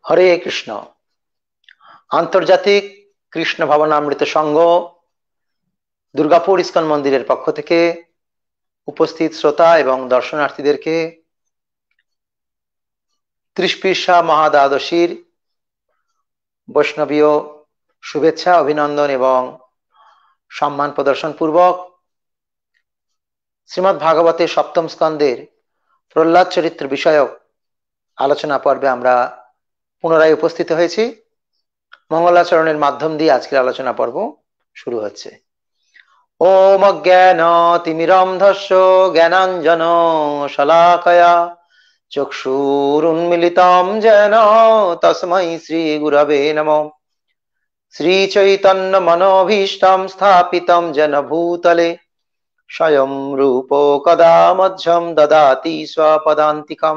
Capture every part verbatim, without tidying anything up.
হরে কৃষ্ণ। আন্তর্জাতিক কৃষ্ণ ভাবনামৃত সংঘ দুর্গাপুর ইস্কন মন্দিরের পক্ষ থেকে উপস্থিত শ্রোতা এবং দর্শনার্থীদেরকে ত্রিশপিরসা মহাদ্বাদশীর বৈষ্ণবীয় শুভেচ্ছা, অভিনন্দন এবং সম্মান প্রদর্শন পূর্বক শ্রীমদ্ ভাগবতের সপ্তম স্কন্ধের প্রহ্লাদ চরিত্র বিষয়ক আলোচনা পর্বে আমরা পুনরায় উপস্থিত হয়েছি। মঙ্গলাচরণের মাধ্যম দিয়ে আজকের আলোচনা পর্ব শুরু হচ্ছে। ওম অজ্ঞান তিমিরন্ধস্য জ্ঞানাঞ্জন শলাকয়া চক্ষুরুন্মিলিতং যেন তস্मै শ্রী গুরবে নমঃ। শ্রী চৈতন্য মনোভীষ্টং স্থাপিতং যেন ভূতলে স্বয়ং রূপ কদা মধ্যম দদাতি স্বপদান্তিকম।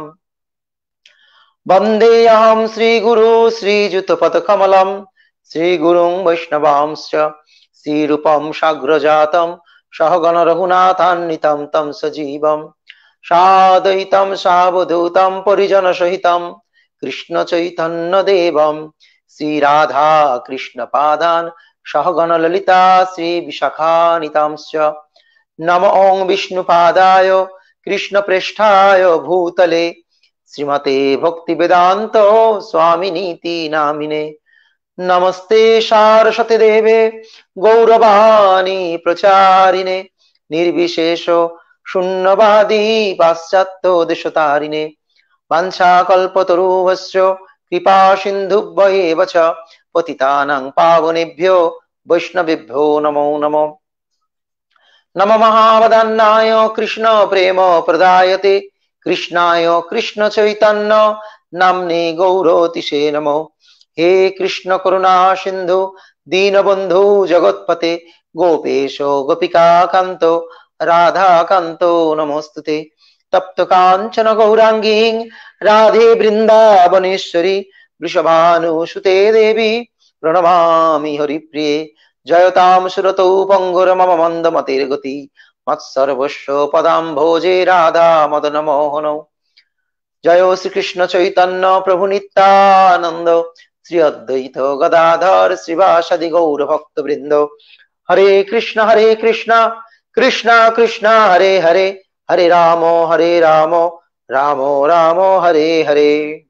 বন্দেহম শ্রীগুরু শ্রীযুতপদকমলম শ্রীগুরুং বৈষ্ণবাংশ্চ শ্রীরূপম সাগ্রজাতম সহগণ রঘুনাথান্বিতম তম সজীবম সাদ্বৈতম সাবধূতম পরিজন সহিতম কৃষ্ণ চৈতন্য দেবম শ্রীরাধা কৃষ্ণ পাদান সহগণ ললিতা শ্রী বিশাখানিতাংশ্চ। নমো ওং বিষ্ণুপাদায় কৃষ্ণ পৃষ্ঠায় ভূতলে শ্রীমতে ভক্তি বেদান্ত স্বামিনীতি নামিনে। নমস্তে সারস্বতী দেবে গৌরবাণী প্রচারিণে নির্বিশেষ শূন্যবাদী পাশ্চাত্য দেশতারিণে। বাঞ্ছাকল্পতরুভ্যশ্চ কৃপা সিন্ধুভ্যেব চ পতিতানাং পাবনেভ্যো বৈষ্ণবেভ্যো নমো নমঃ। নমো মহাবদান্নায় কৃষ্ণ প্রেম প্রদায়তে কৃষ্ণায় কৃষ্ণ চৈতন্য নাম্নে গৌরতিশে নমঃ। হে কৃষ্ণ করুণা সিন্ধু দীনবন্ধু জগৎপতে গোপেশ গোপিকা কান্ত রাধা কান্ত নমস্তুতে। তপ্ত কাঞ্চন গৌরাঙ্গী রাধে বৃন্দাবনেশ্বরী বৃষভানুসুতে দেবী প্রণমামি হরিপ্রিয়ে। জয়তাম সুরতৌ পঙ্গুর মম মন্দমতির গতি মৎসর্বস্ব পদাম্ভোজে রাধা মদন মোহন। জয় শ্রীকৃষ্ণ চৈতন্য প্রভু নিত্যানন্দ শ্রী অদ্বৈত গদাধর শ্রীবাসাদি গৌর ভক্ত বৃন্দ। হরে কৃষ্ণ হরে কৃষ্ণ কৃষ্ণ কৃষ্ণ হরে হরে হরে রাম হরে রাম রাম রাম হরে হরে।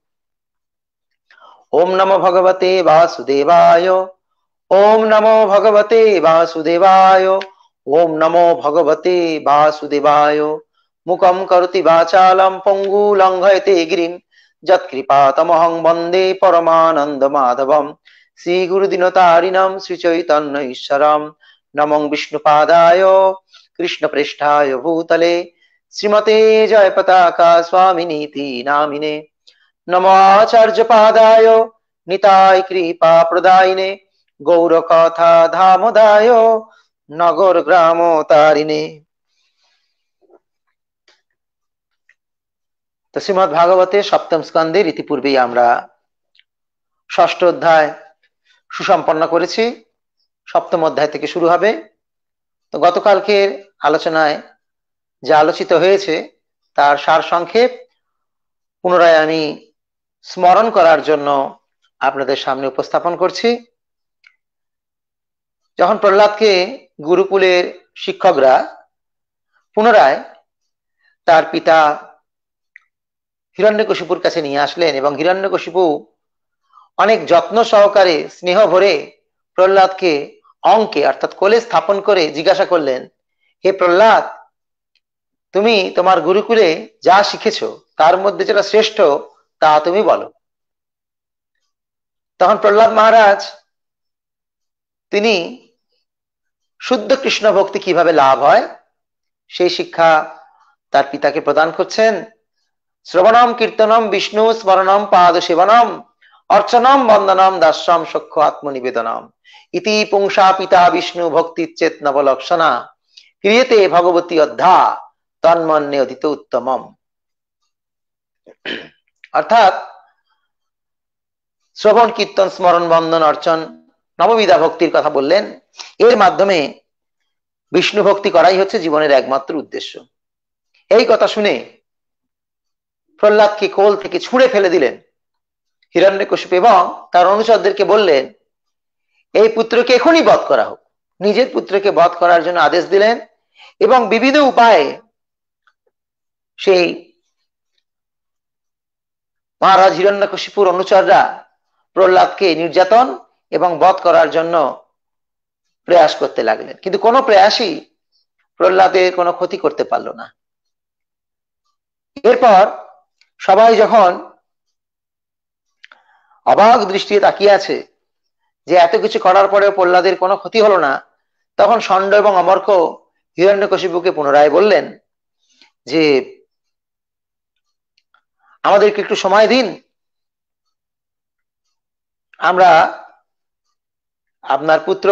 ওম নমো ভগবতে বাসুদেবায় ওম নমো ভগবতে বাসুদেবায় ওম নমো ভগবতে বাসুদেবায়। মুখম করোতি বাচালম পঙ্গু লঙ্ঘয়তে গিরিম যৎকৃপাতমহং বন্দে পরমানন্দ মাধবম। শ্রী গুরু দীনতারিণম শ্রী চৈতন্য ঈশ্বরম। নমো বিষ্ণুপাদায় কৃষ্ণ পৃষ্ঠায় ভূতলে শ্রীমতে জয় পতাকা স্বামিনীতি নামিনে। নমো আচার্য পাদায় নিতাই কৃপা প্রদায়িনে গৌর কথা ধামদায় নগর গ্রাম তারিণে। তো শ্রীমদ্ ভাগবতের সপ্তম স্কন্ধের ইতিপূর্বেই আমরা ষষ্ঠ অধ্যায় সুসম্পন্ন করেছি। সপ্তম অধ্যায় থেকে শুরু হবে। তো গতকালকের আলোচনায় যা আলোচিত হয়েছে তার সার সংক্ষেপ পুনরায় আমি স্মরণ করার জন্য আপনাদের সামনে উপস্থাপন করছি। যখন প্রহ্লাদকে গুরুকুলের শিক্ষকরা পুনরায় তার পিতা হিরণ্যকশিপুর কাছে নিয়ে আসলেন এবং হিরণ্যকশিপু অনেক যত্ন সহকারে স্নেহ ভরে প্রহ্লাদকে অঙ্কে অর্থাৎ কোলে স্থাপন করে জিজ্ঞাসা করলেন, হে প্রহ্লাদ, তুমি তোমার গুরুকুলে যা শিখেছো তার মধ্যে যেটা শ্রেষ্ঠ তা তুমি বলো। তখন প্রহ্লাদ মহারাজ তিনি শুদ্ধ কৃষ্ণ ভক্তি কিভাবে লাভ হয় সেই শিক্ষা তার পিতাকে প্রদান করছেন। শ্রবণম কীর্তনম বিষ্ণু স্মরণম পাদ সেবনম অর্চনম বন্দনম দাস্যম সখ্য আত্মনিবেদনম ইতি পুংসা পিতা বিষ্ণু ভক্তি চেত নবলক্ষণা ক্রিয়েতে ভগবতী অধ্যা তন্মন্যে অধিত উত্তমম। অর্থাৎ শ্রবণ কীর্তন স্মরণ বন্দন অর্চন নববিধা ভক্তির কথা বললেন। এর মাধ্যমে বিষ্ণু ভক্তি করাই হচ্ছে জীবনের একমাত্র উদ্দেশ্য। এই কথা শুনে প্রহ্লাদকে কোল থেকে ছুঁড়ে ফেলে দিলেন হিরণ্যকশিপু এবং তার অনুচরদেরকে বললেন, এই পুত্রকে এখনই বধ করা হোক। নিজের পুত্রকে বধ করার জন্য আদেশ দিলেন এবং বিবিধ উপায়ে সেই মহারাজ হিরণ্যকশিপুর অনুচররা প্রহ্লাদকে নির্যাতন এবং বধ করার জন্য প্রয়াস করতে লাগলেন, কিন্তু কোনো প্রয়াসই প্রহ্লাদের কোনো ক্ষতি করতে পারল না। এরপর সবাই যখন অবাক দৃষ্টিতে তাকিয়ে আছে যে এত কিছু করার পরেও প্রহ্লাদের কোনো ক্ষতি হলো না, তখন ষণ্ড এবং অমর্ক হিরণ্যকশিপুকে পুনরায় বললেন যে আমাদেরকে একটু সময় দিন, আমরা আপনার পুত্র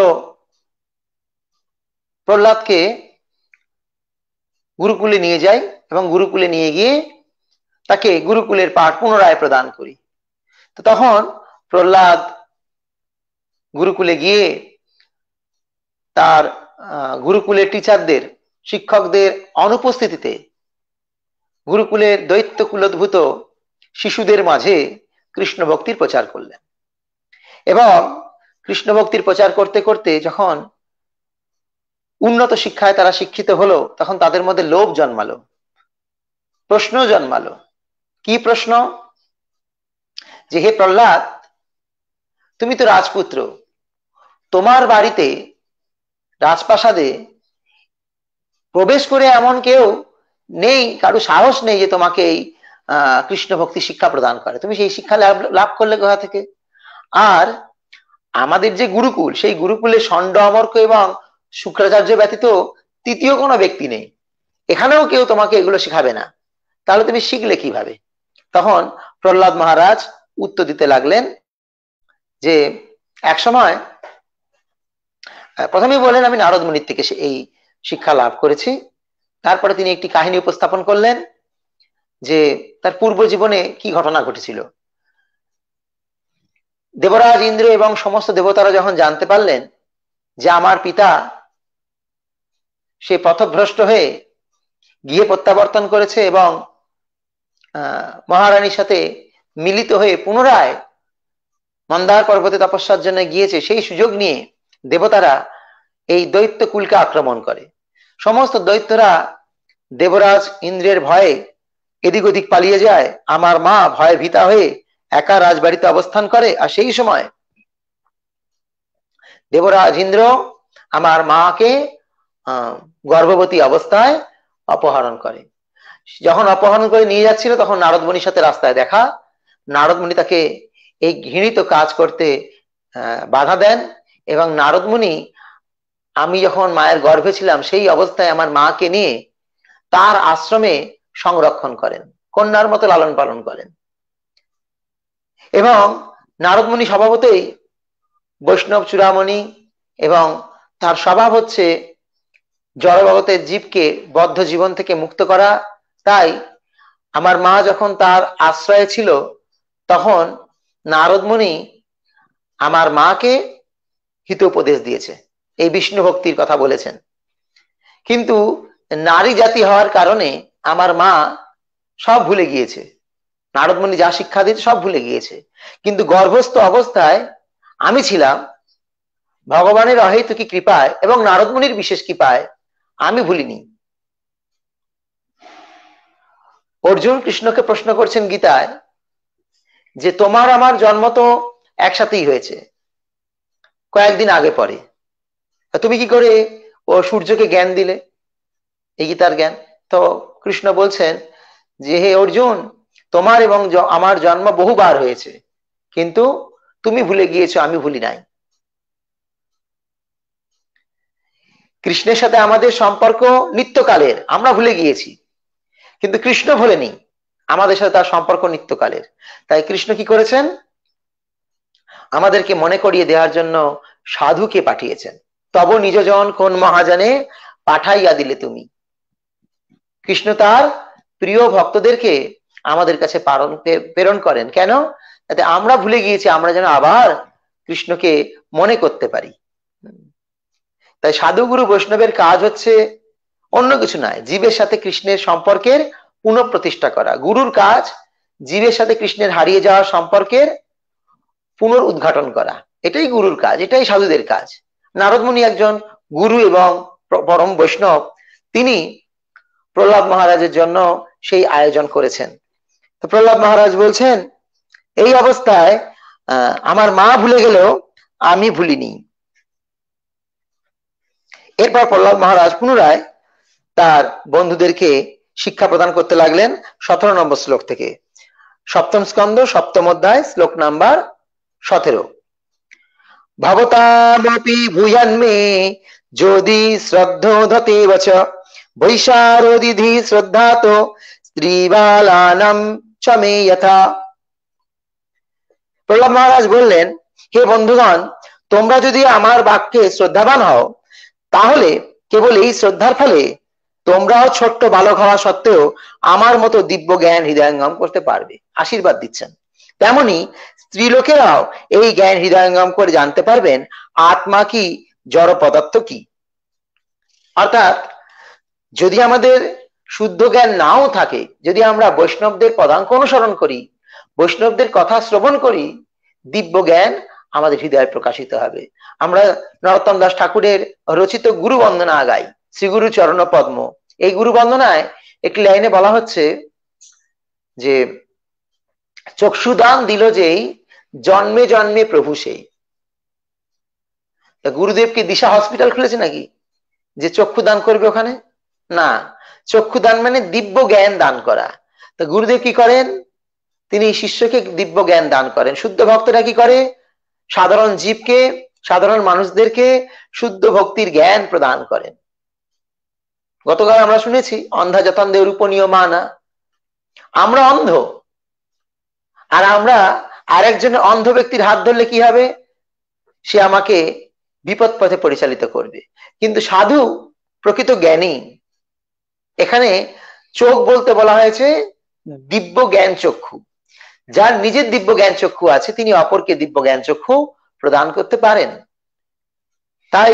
প্রহ্লাদকে গুরুকুলে নিয়ে যাই এবং গুরুকুলে নিয়ে গিয়ে তাকে গুরুকুলের পাঠ পুনরায় প্রদান করি। তো তখন প্রহ্লাদ গুরুকুলে গিয়ে তার গুরুকুলের টিচারদের, শিক্ষকদের অনুপস্থিতিতে গুরুকুলের দৈত্য কুলোদ্ভূত শিশুদের মাঝে কৃষ্ণ ভক্তির প্রচার করলেন এবং কৃষ্ণ ভক্তির প্রচার করতে করতে যখন উন্নত শিক্ষায় তারা শিক্ষিত হলো, তখন তাদের মধ্যে লোভ জন্মালো, প্রশ্ন জন্মালো। কি প্রশ্ন? যে হে প্রহ্লাদ, তুমি তো রাজপুত্র, তোমার বাড়িতে রাজপ্রাসাদে প্রবেশ করে এমন কেউ নেই, কারো সাহস নেই যে তোমাকে এই আহ কৃষ্ণ ভক্তি শিক্ষা প্রদান করে। তুমি সেই শিক্ষা লাভ করলে কোথা থেকে? আর আমাদের যে গুরুকুল, সেই গুরুকুলে ষণ্ড, অমর্ক এবং শুক্রাচার্য ব্যতীত তৃতীয় কোনো ব্যক্তি নেই, এখানেও কেউ তোমাকে এগুলো শিখাবে না, তাহলে তুমি শিখলে কিভাবে? তখন প্রহ্লাদ মহারাজ উত্তর দিতে লাগলেন যে এক সময় প্রথমেই বলেন আমি নারদ মুনির থেকে এই শিক্ষা লাভ করেছি। তারপরে তিনি একটি কাহিনী উপস্থাপন করলেন যে তার পূর্ব জীবনে কি ঘটনা ঘটেছিল। দেবরাজ ইন্দ্র এবং সমস্ত দেবতারা যখন জানতে পারলেন যে আমার পিতা সে পথভ্রষ্ট হয়ে গিয়ে প্রত্যাবর্তন করেছে এবং আহ মহারানীর সাথে মিলিত হয়ে পুনরায় মন্দার পর্বতে তপস্যার জন্য গিয়েছে, সেই সুযোগ নিয়ে দেবতারা এই দৈত্য কুলকে আক্রমণ করে। সমস্ত দৈত্যরা দেবরাজ ইন্দ্রের ভয়ে এদিক ওদিক পালিয়ে যায়। আমার মা ভয়ে ভীতা হয়ে একা রাজবাড়িতে অবস্থান করে। আর সেই সময় দেবরাজ ইন্দ্র আমার মাকে আহ গর্ভবতী অবস্থায় অপহরণ করে। যখন অপহরণ করে নিয়ে যাচ্ছিল তখন নারদ মুনির সাথে রাস্তায় দেখা। নারদ মুনি তাকে এই ঘৃণিত কাজ করতে বাধা দেন এবং নারদ মুনি আমি যখন মায়ের গর্ভে ছিলাম সেই অবস্থায় আমার মাকে নিয়ে তার আশ্রমে সংরক্ষণ করেন, কন্যার মতো লালন পালন করেন। এবং নারদ মুনি স্বভাবতই বৈষ্ণব চূড়ামণি এবং তার স্বভাব হচ্ছে জড়জগতের জীবকে বদ্ধ জীবন থেকে মুক্ত করা। তাই আমার মা যখন তার আশ্রয়ে ছিল তখন নারদ মুনি আমার মাকে হিতোপদেশ দিয়েছে, এই বিষ্ণু ভক্তির কথা বলেছেন। কিন্তু নারী জাতি হওয়ার কারণে আমার মা সব ভুলে গিয়েছে, নারদ মুনি যা শিক্ষা দিয়েছে সব ভুলে গিয়েছে। কিন্তু গর্ভস্থ অবস্থায় আমি ছিলাম, ভগবানের অহেতুকী কৃপায় এবং নারদ মুনির বিশেষ কৃপায় আমি ভুলিনি। অর্জুন কৃষ্ণকে প্রশ্ন করছেন গীতায় যে তোমার আমার জন্ম তো একসাথেই হয়েছে, কয়েকদিন আগে পরে, তুমি কি করে ও সূর্যকে জ্ঞান দিলে, এই গীতার জ্ঞান? তো কৃষ্ণ বলছেন যে হে অর্জুন, তোমার এবং আমার জন্ম বহুবার হয়েছে, কিন্তু তুমি ভুলে গিয়েছো, আমি ভুলি নাই। কৃষ্ণের সাথে আমাদের সম্পর্ক নিত্যকালের, আমরা ভুলে গিয়েছি, কিন্তু কৃষ্ণ ভুলেনি, আমাদের সাথে তার সম্পর্ক নিত্যকালের। তাই কৃষ্ণ কি করেছেন? আমাদেরকে মনে করিয়ে দেওয়ার জন্য সাধুকে পাঠিয়েছেন। তব নিজজন কোন মহাজনে পাঠাইয়া দিলে তুমি। কৃষ্ণ তার প্রিয় ভক্তদেরকে আমাদের কাছে প্রেরণ করেন কেন? যাতে আমরা ভুলে গিয়েছি আমরা যেন আবার কৃষ্ণকে মনে করতে পারি। তাই সাধুগুরু বৈষ্ণবের কাজ হচ্ছে অন্য কিছু নয়, জীবের সাথে কৃষ্ণের সম্পর্কের পুনঃপ্রতিষ্ঠা করা। গুরুর কাজ জীবের সাথে কৃষ্ণের হারিয়ে যাওয়া সম্পর্কের পুনরুদ্ঘাটন করা, এটাই গুরুর কাজ, এটাই সাধুদের কাজ। নারদ মুনি একজন গুরু এবং পরম বৈষ্ণব, তিনি প্রহ্লাদ মহারাজের জন্য সেই আয়োজন করেছেন। তো প্রহ্লাদ মহারাজ বলছেন, এই অবস্থায় আহ আমার মা ভুলে গেলেও আমি ভুলিনি। এরপর প্রহ্লাদ মহারাজ পুনরায় তার বন্ধুদেরকে শিক্ষা প্রদান করতে লাগলেন সতেরো নম্বর শ্লোক থেকে। সপ্তম স্কন্ধ সপ্তম অধ্যায় শ্লোক নাম্বার সতেরো। ভবতামপি ভূয়ান্মে যদি শ্রদ্ধোধতে বচ বৈশারোদিধি শ্রদ্ধাত স্ত্রীবালানাম চমে যথা। প্রহ্লাদ মহারাজ বললেন, হে বন্ধুগণ, তোমরা যদি আমার বাক্যে শ্রদ্ধাবান হও, তাহলে কেবল এই শ্রদ্ধার ফলে তোমরাও ছোট্ট বালক হওয়া সত্ত্বেও আমার মতো দিব্য জ্ঞান হৃদয়ঙ্গম করতে পারবে। আশীর্বাদ দিচ্ছেন। তেমনি স্ত্রীলোকেরাও এই জ্ঞান হৃদয়ঙ্গম করে জানতে পারবেন আত্মা কি, জড় পদার্থ কি। অর্থাৎ যদি আমাদের শুদ্ধ জ্ঞান নাও থাকে, যদি আমরা বৈষ্ণবদের পদাঙ্ক অনুসরণ করি, বৈষ্ণবদের কথা শ্রবণ করি, দিব্য জ্ঞান আমাদের হৃদয়ে প্রকাশিত হবে। আমরা নরোত্তম দাস ঠাকুরের রচিত গুরু বন্দনা গাই, শ্রীগুরু চরণ পদ্ম। এই গুরু বন্দনায় একটি লাইনে বলা হচ্ছে যে চক্ষুদান দিল যেই, জন্মে জন্মে প্রভু সেই। গুরুদেব কি দিশা হসপিটাল খুলেছে নাকি যে চক্ষু দান করবে ওখানে? না, চক্ষু দান মানে দিব্য জ্ঞান দান করা। তো গুরুদেব কি করেন? তিনি শিষ্যকে দিব্য জ্ঞান দান করেন। শুদ্ধ ভক্তরা কি করে? সাধারণ জীবকে, সাধারণ মানুষদেরকে শুদ্ধ ভক্তির জ্ঞান প্রদান করেন। গতকাল আমরা শুনেছি অন্ধা যতন্দে রূপনীয় মানা। আমরা অন্ধ, আর আমরা আরেকজনের অন্ধ ব্যক্তির হাত ধরলে কি হবে? সে আমাকে বিপদ পথে পরিচালিত করবে। কিন্তু সাধু প্রকৃত জ্ঞানী। এখানে চোখ বলতে বলা হয়েছে দিব্য জ্ঞান চক্ষু। যার নিজের দিব্য জ্ঞান চক্ষু আছে, তিনি অপরকে দিব্য জ্ঞান চক্ষু প্রদান করতে পারেন। তাই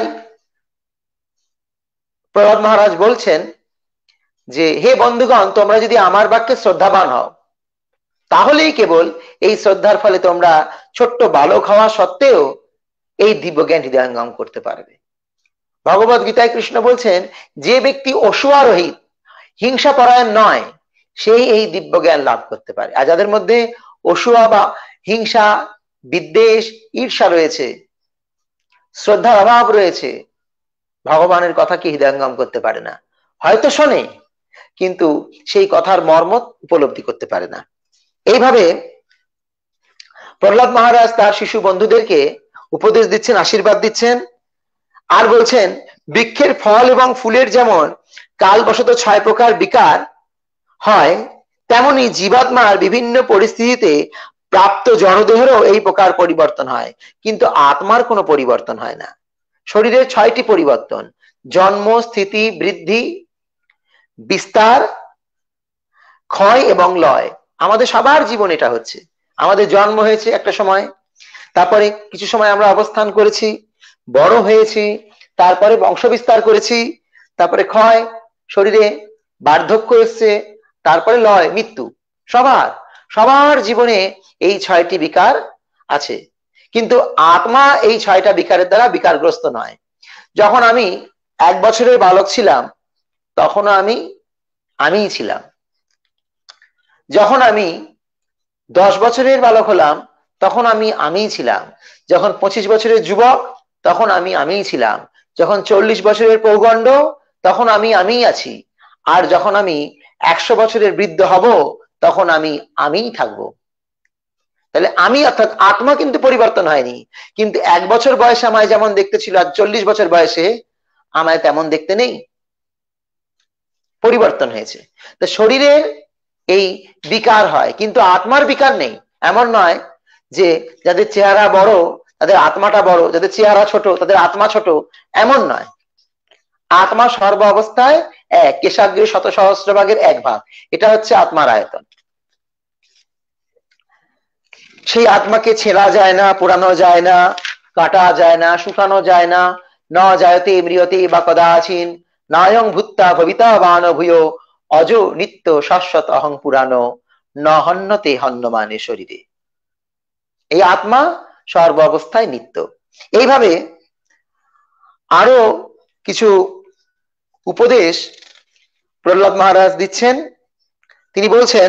প্রহ্লাদ মহারাজ বলছেন যে হে বন্ধুগণ, তোমরা যদি আমার বাক্যে শ্রদ্ধাবান হও, তাহলেই কেবল এই শ্রদ্ধার ফলে তোমরা ছোট্ট বালক হওয়া সত্ত্বেও এই দিব্য জ্ঞান হৃদয়ঙ্গম করতে পারবে। ভগবত গীতায় কৃষ্ণ বলছেন, যে ব্যক্তি অসূয়ারহিত, হিংসা পরায়ণ নয়, সেই এই দিব্য জ্ঞান লাভ করতে পারে। আর যাদের মধ্যে অসূয়া বা হিংসা, বিদ্বেষ, ঈর্ষা রয়েছে, শ্রদ্ধার অভাব রয়েছে, ভগবানের কথা কি হৃদয়ঙ্গম করতে পারে না। হয়তো শোনে, কিন্তু সেই কথার মর্ম উপলব্ধি করতে পারে না। এইভাবে প্রহ্লাদ মহারাজ তার শিশু বন্ধুদেরকে উপদেশ দিচ্ছেন, আশীর্বাদ দিচ্ছেন। আর বলছেন, বৃক্ষের ফল এবং ফুলের যেমন কালবশত ছয় প্রকার বিকার হয়, তেমনি জীবাত্মার বিভিন্ন পরিস্থিতিতে প্রাপ্ত জড়দেহেরও এই প্রকার পরিবর্তন হয়, কিন্তু আত্মার কোনো পরিবর্তন হয় না। শরীরের ছয়টি পরিবর্তন: জন্ম, স্থিতি, বৃদ্ধি, বিস্তার, ক্ষয় এবং লয়। আমাদের সবার জীবন এটা হচ্ছে। আমাদের জন্ম হয়েছে একটা সময়, তারপরে কিছু সময় আমরা অবস্থান করেছি, বড় হয়েছি, তারপরে বংশ বিস্তার করেছি, তারপরে ক্ষয়, শরীরে বার্ধক্য এসছে, তারপরে লয়, মৃত্যু। সবার সবার জীবনে এই ছয়টি বিকার আছে, কিন্তু আত্মা এই ছয়টা বিকারের দ্বারা বিকারগ্রস্ত নয়। যখন আমি এক বছরের বালক ছিলাম, তখন আমি আমিই ছিলাম। যখন আমি দশ বছরের বালক হলাম, তখন আমি আমিই ছিলাম। যখন পঁচিশ বছরের যুবক, তখন আমি আমিই ছিলাম। যখন চল্লিশ বছরের পৌগণ্ড, তখন আমি আমিই আছি। আর যখন আমি একশো বছরের বৃদ্ধ হব, তখন আমি আমিই থাকবো। তাহলে আমি অর্থাৎ আত্মা কিন্তু পরিবর্তন হয়নি, কিন্তু এক বছর বয়সে আমায় যেমন দেখতে ছিল, আর চল্লিশ বছর বয়সে আমায় তেমন দেখতে নেই, পরিবর্তন হয়েছে। তো শরীরের এই বিকার হয়, কিন্তু আত্মার বিকার নেই। এমন নয় যে যাদের চেহারা বড় তাদের আত্মাটা বড়, যাদের চেহারা ছোট তাদের আত্মা ছোট, এমন নয়। আত্মা সর্ব অবস্থায় এক, কেশাগ্রে শত সহস্র ভাগের এক ভাগ, এটা হচ্ছে আত্মার আয়তন। সেই আত্মাকে ছেঁড়া যায় না, পোড়ানো যায় না, কাটা যায় না, শুকানো যায় না। ন জায়তে ম্রিয়তে বা কদাচিন, নায়ং ভূত্তা ভবিতা বান ভূয়, অজ নিত্য শাশ্বত অহং পুরানো, ন হন্যতে হন্যমানে শরীরে। এই আত্মা সর্ব অবস্থায় নিত্য। এইভাবে আরো কিছু উপদেশ প্রহ্লাদ মহারাজ দিচ্ছেন। তিনি বলছেন,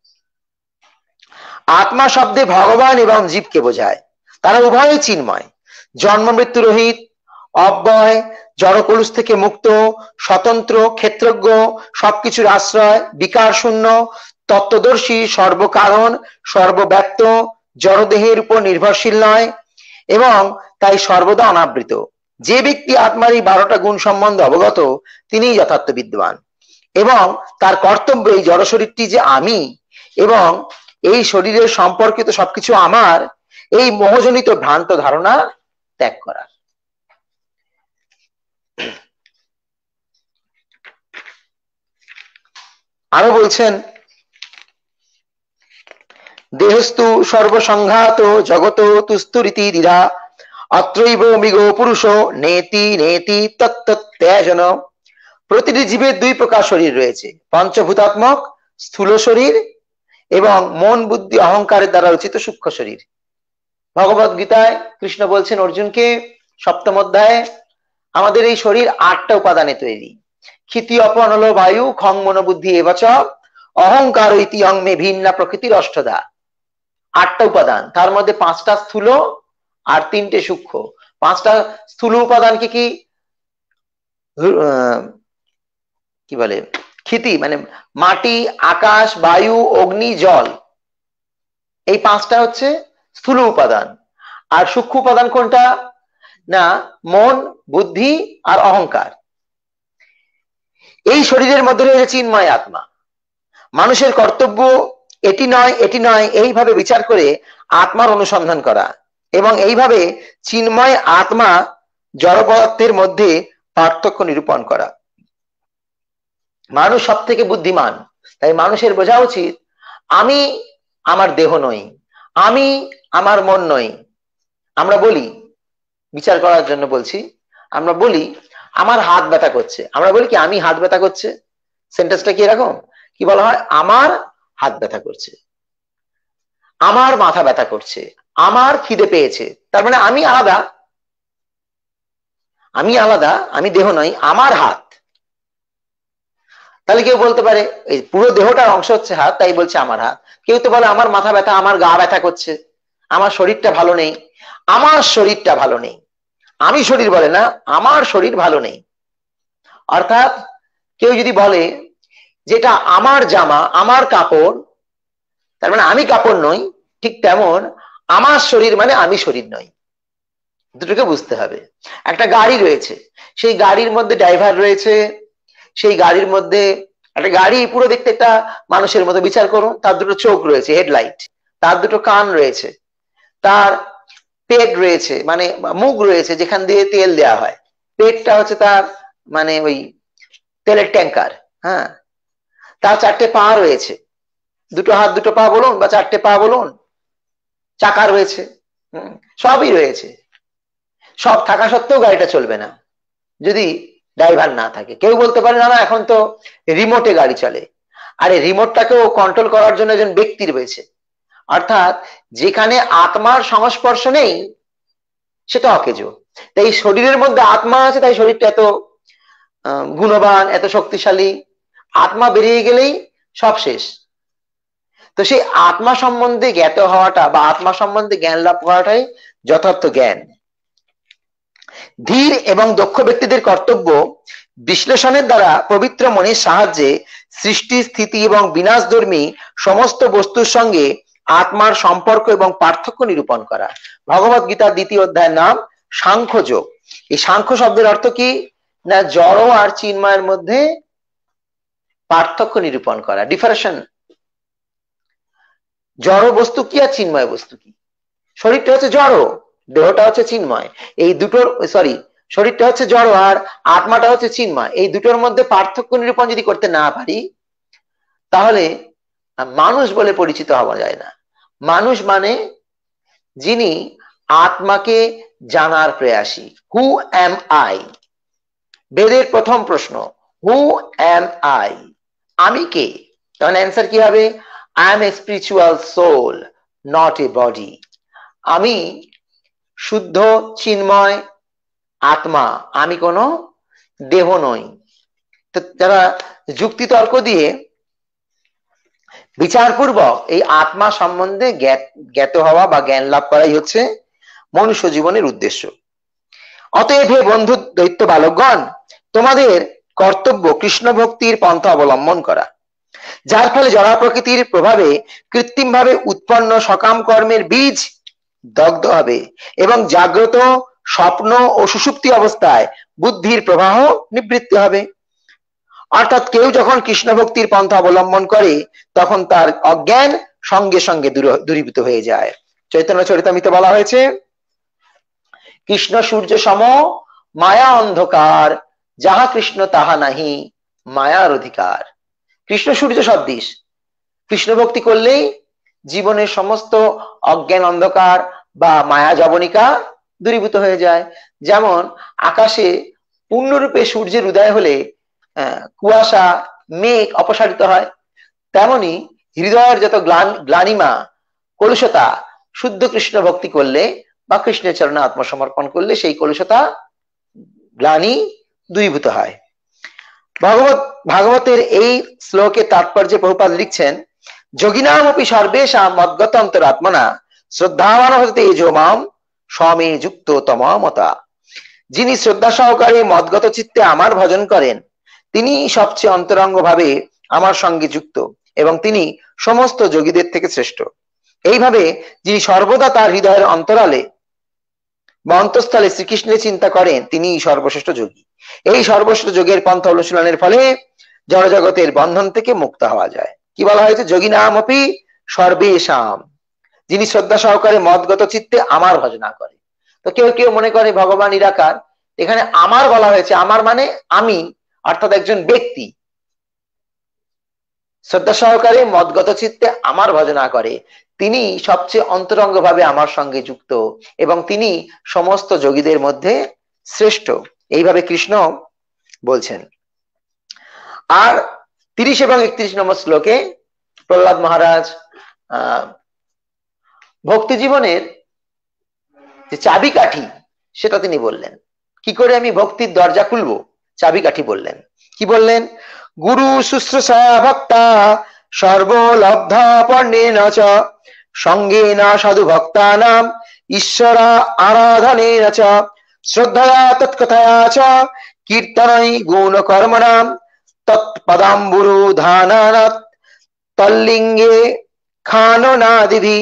আত্মা শব্দে ভগবান এবং জীবকে বোঝায়। তারা উভয়ই চিন্ময়, জন্ম মৃত্যু রহিত, অব্যয়, জড়কলুষ থেকে মুক্ত, স্বতন্ত্র, ক্ষেত্রজ্ঞ, সবকিছুর আশ্রয়, বিকার শূন্য, তত্ত্বদর্শী, সর্বকারণ, সর্বব্যাপ্ত, জড়দেহের উপর নির্ভরশীল নয় এবং তাই সর্বদা অনাবৃত। যে ব্যক্তি আত্মার এই বারোটা গুণ সম্বন্ধে অবগত, তিনিই যথার্থ বিদ্বান এবং তার কর্তব্য এই জড় শরীরটি যে আমি এবং এই শরীরের সম্পর্কিত সবকিছু আমার, এই মোহজনিত ভ্রান্ত ধারণা ত্যাগ করা। আরো বলছেন, দেহস্তু সর্বসংঘাত জগত তুস্তুরিতি দ্বিধা অত্রৈব মৃগ পুরুষ নেতি নেতি তত্ত্বত্যাজন। প্রতিটি জীবের দুই প্রকার শরীর রয়েছে, পঞ্চভূতাত্মক স্থূল শরীর এবং মন বুদ্ধি অহংকারের দ্বারা রচিত সূক্ষ্ম শরীর। ভগবত গীতায় কৃষ্ণ বলছেন অর্জুনকে সপ্তম অধ্যায়ে, আমাদের এই শরীর আটটা উপাদানে তৈরি। ক্ষিতি অপনল বায়ু খং মনোবুদ্ধি এবচ অহংকার ইতি অং মে ভিন্না প্রকৃতির অষ্টদা। আটটা উপাদান, তার মধ্যে পাঁচটা স্থূল আর তিনটে সূক্ষ্ম। পাঁচটা স্থূল উপাদানকে কি কি বলে, ক্ষিতি মানে মাটি, আকাশ, বায়ু, অগ্নি, জল, এই পাঁচটা হচ্ছে স্থূল উপাদান। আর সূক্ষ্ম উপাদান কোনটা না, মন, বুদ্ধি আর অহংকার। এই শরীরের মধ্যে রয়েছে চিন্ময় আত্মা। মানুষের কর্তব্য এটি নয় এটি নয় এইভাবে বিচার করে আত্মার অনুসন্ধান করা এবং এইভাবে চিন্ময় আত্মা জড় পদার্থের মধ্যে পার্থক্য নিরূপণ করা। মানুষ সব থেকে বুদ্ধিমান, তাই মানুষের বোঝা উচিত আমি আমার দেহ নই, আমি আমার মন নই। আমরা বলি, বিচার করার জন্য বলছি, আমরা বলি আমার হাত ব্যথা করছে, আমরা বলি কি আমি হাত ব্যথা করছে। সেন্টেন্সটা কি এরকম, কি বলা হয়, আমার হাত ব্যথা করছে, আমার মাথা ব্যথা করছে, আমার খিদে পেয়েছে। তার মানে আমি আলাদা, আমি আলাদা, আমি দেহ নই, আমার হাত। তাহলে কেউ বলতে পারে এই পুরো দেহটার অংশ হচ্ছে হাত, তাই বলছে আমার হাত। কেউ তো বলে আমার মাথা ব্যথা, আমার গা ব্যথা করছে, আমার শরীরটা ভালো নেই, আমার শরীরটা ভালো নেই। আমি শরীর বলে না, আমার শরীর ভালো নেই। অর্থাৎ কেউ যদি বলে যেটা আমার জামা, আমার কাপড়, তার মানে আমি কাপড় নই, ঠিক তেমন আমার শরীর মানে আমি শরীর নই। দুটোকে বুঝতে হবে। একটা গাড়ি রয়েছে, সেই গাড়ির মধ্যে ড্রাইভার রয়েছে, সেই গাড়ির মধ্যে একটা গাড়ি পুরো দেখতে একটা মানুষের মতো বিচার করুন। তার দুটো চোখ রয়েছে, হেডলাইট, তার দুটো কান রয়েছে, তার পেট রয়েছে মানে মুখ রয়েছে যেখান দিয়ে তেল দেওয়া হয়, পেটটা হচ্ছে তার মানে ওই তেলের ট্যাঙ্কার। হ্যাঁ, তার চারটে পা রয়েছে, দুটো হাত দুটো পা বলুন বা চারটে পা বলুন, চাকা রয়েছে, হম সবই রয়েছে। সব থাকা সত্ত্বেও গাড়িটা চলবে না যদি ড্রাইভার না থাকে। কেউ বলতে পারে না না এখন তো রিমোটে গাড়ি চলে। আরে রিমোটটাকেও কন্ট্রোল করার জন্য একজন ব্যক্তি রয়েছে। অর্থাৎ যেখানে আত্মার সংস্পর্শ নেই সেটা অকেজো। তাই শরীরের মধ্যে আত্মা আছে, তাই শরীরটা এত গুণবান, এত শক্তিশালী। আত্মা বেরিয়ে গেলেই সব শেষ। তো সেই আত্মা সম্বন্ধে জ্ঞাত হওয়াটা বা আত্মা সম্বন্ধে জ্ঞান লাভ করাটাই যথার্থ জ্ঞান। ধীর এবং দক্ষ ব্যক্তিদের কর্তব্য বিশ্লেষণের দ্বারা পবিত্র মনের সাহায্যে সৃষ্টি, স্থিতি এবং বিনাশধর্মী সমস্ত বস্তুর সঙ্গে আত্মার সম্পর্ক এবং পার্থক্য নিরূপণ করা। ভগবত গীতার দ্বিতীয় অধ্যায়ের নাম সাংখ্য যোগ। এই সাংখ্য শব্দের অর্থ কি না, জড় আর চিন্ময়ের মধ্যে পার্থক্য নিরূপণ করা, ডিফারেশন। জড় বস্তু কি আর চিন্ময় বস্তু কি? শরীরটা হচ্ছে জড়, দেহটা হচ্ছে চিন্ময়। এই দুটোর সরি শরীরটা হচ্ছে জড় আর আত্মাটা হচ্ছে চিন্ময়। এই দুটোর মধ্যে পার্থক্য নিরূপণ যদি করতে না পারি তাহলে মানুষ বলে পরিচিত হওয়া যায় না। মানুষ মানে যিনি আত্মাকে জানার প্রয়াসী। Who am I? বেদের প্রথম প্রশ্ন, হু এম আই, আমি কে? তখন অ্যান্সার কি হবে? I am a spiritual soul, not a body. আমি শুদ্ধ চিন্ময় আত্মা, আমি কোনো দেহ নই। তো যারা যুক্তি তর্ক দিয়ে বিচারপূর্বক এই আত্মা সম্বন্ধে জ্ঞাত হওয়া বা জ্ঞান লাভ করাই হচ্ছে মনুষ্য জীবনের উদ্দেশ্য। অতএব হে বন্ধু দৈত্য বালকগণ, তোমাদের কর্তব্য কৃষ্ণ ভক্তির পন্থা অবলম্বন করা, যার ফলে জড়া প্রকৃতির প্রভাবে কৃত্রিম ভাবে উৎপন্ন সকাম কর্মের বীজ দগ্ধ হবে এবং জাগ্রত, স্বপ্ন ও সুষুপ্তি অবস্থায় বুদ্ধির প্রবাহ নিবৃত্তি হবে। অর্থাৎ কেউ যখন কৃষ্ণ ভক্তির পন্থা অবলম্বন করে তখন তার অজ্ঞান সঙ্গে সঙ্গে দূরীভূত হয়ে যায়। চৈতন্য চরিতামৃতে বলা হয়েছে, কৃষ্ণ সূর্য সম মায়া অন্ধকার, যাহা কৃষ্ণ তাহা নাহি মায়ার অধিকার। কৃষ্ণ সূর্য সদৃশ, কৃষ্ণ ভক্তি করলেই জীবনের সমস্ত অজ্ঞান অন্ধকার বা মায়া জবনিকা দূরীভূত হয়ে যায়। যেমন আকাশে পূর্ণরূপে সূর্যের উদয় হলে কুয়াশা মেঘ অপসারিত হয়, তেমনি হৃদয়ের যত গ্লানিমা কলুষতা শুদ্ধ কৃষ্ণ ভক্তি করলে বা কৃষ্ণের চরণে আত্মসমর্পণ করলে সেই কলুষতা গ্লানি দূরীভূত হয়। ভগবত ভাগবতের এই শ্লোকে তাৎপর্যে প্রভুপাদ লিখছেন, যোগিনামপি সর্বেষাং মদ্গত অন্তরাত্মনা শ্রদ্ধাবান হতে যো মাম স্বামী যুক্ত তমমতা। যিনি শ্রদ্ধা সহকারে মদগত চিত্তে আমার ভজন করেন তিনি সবচেয়ে অন্তরঙ্গ ভাবে আমার সঙ্গে যুক্ত এবং তিনি সমস্ত যোগীদের থেকে শ্রেষ্ঠ। এইভাবে যিনি সর্বদা তার হৃদয়ের অন্তরালে বা অন্তঃস্থলে শ্রীকৃষ্ণের চিন্তা করেন তিনি সর্বশ্রেষ্ঠ যোগী। এই সর্বশ্রেষ্ঠ যোগের পন্থা অনুশীলনের ফলে জড়জগতের বন্ধন থেকে মুক্ত হওয়া যায়। কি বলা হয়েছে? যোগী নামপি সর্বেষাং, যিনি শ্রদ্ধা সহকারে মদগত চিত্তে আমার ভজনা করে। তো কেউ কেউ মনে করে ভগবান নিরাকার, এখানে আমার বলা হয়েছে, আমার মানে আমি, অর্থাৎ একজন ব্যক্তি শ্রদ্ধা সহকারে মদগত চিত্তে আমার ভজনা করে তিনি সবচেয়ে অন্তরঙ্গ ভাবে আমার সঙ্গে যুক্ত এবং তিনি সমস্ত যোগীদের মধ্যে শ্রেষ্ঠ। এইভাবে কৃষ্ণ বলছেন। আর তিরিশ এবং একত্রিশ নম্বর শ্লোকে প্রহ্লাদ মহারাজ আহ ভক্তি জীবনের যে চাবিকাঠি সেটা তিনি বললেন। কি করে আমি ভক্তির দরজা খুলবো, চাবিকাঠি বললেন। কি বললেন? গুরু শুশ্রূষা ভক্তা সর্বলব্ধা পর্ণেন চ সঙ্গেন সাধু ভক্তানাম ঈশ্বরা আরাধনেন চ শ্রদ্ধয়া তৎকথয়া চ কীর্তনৈ গুণ কর্মণাম তৎপদাম্বুরু ধানানাৎ তল্লিঙ্গে খাননাদিভি।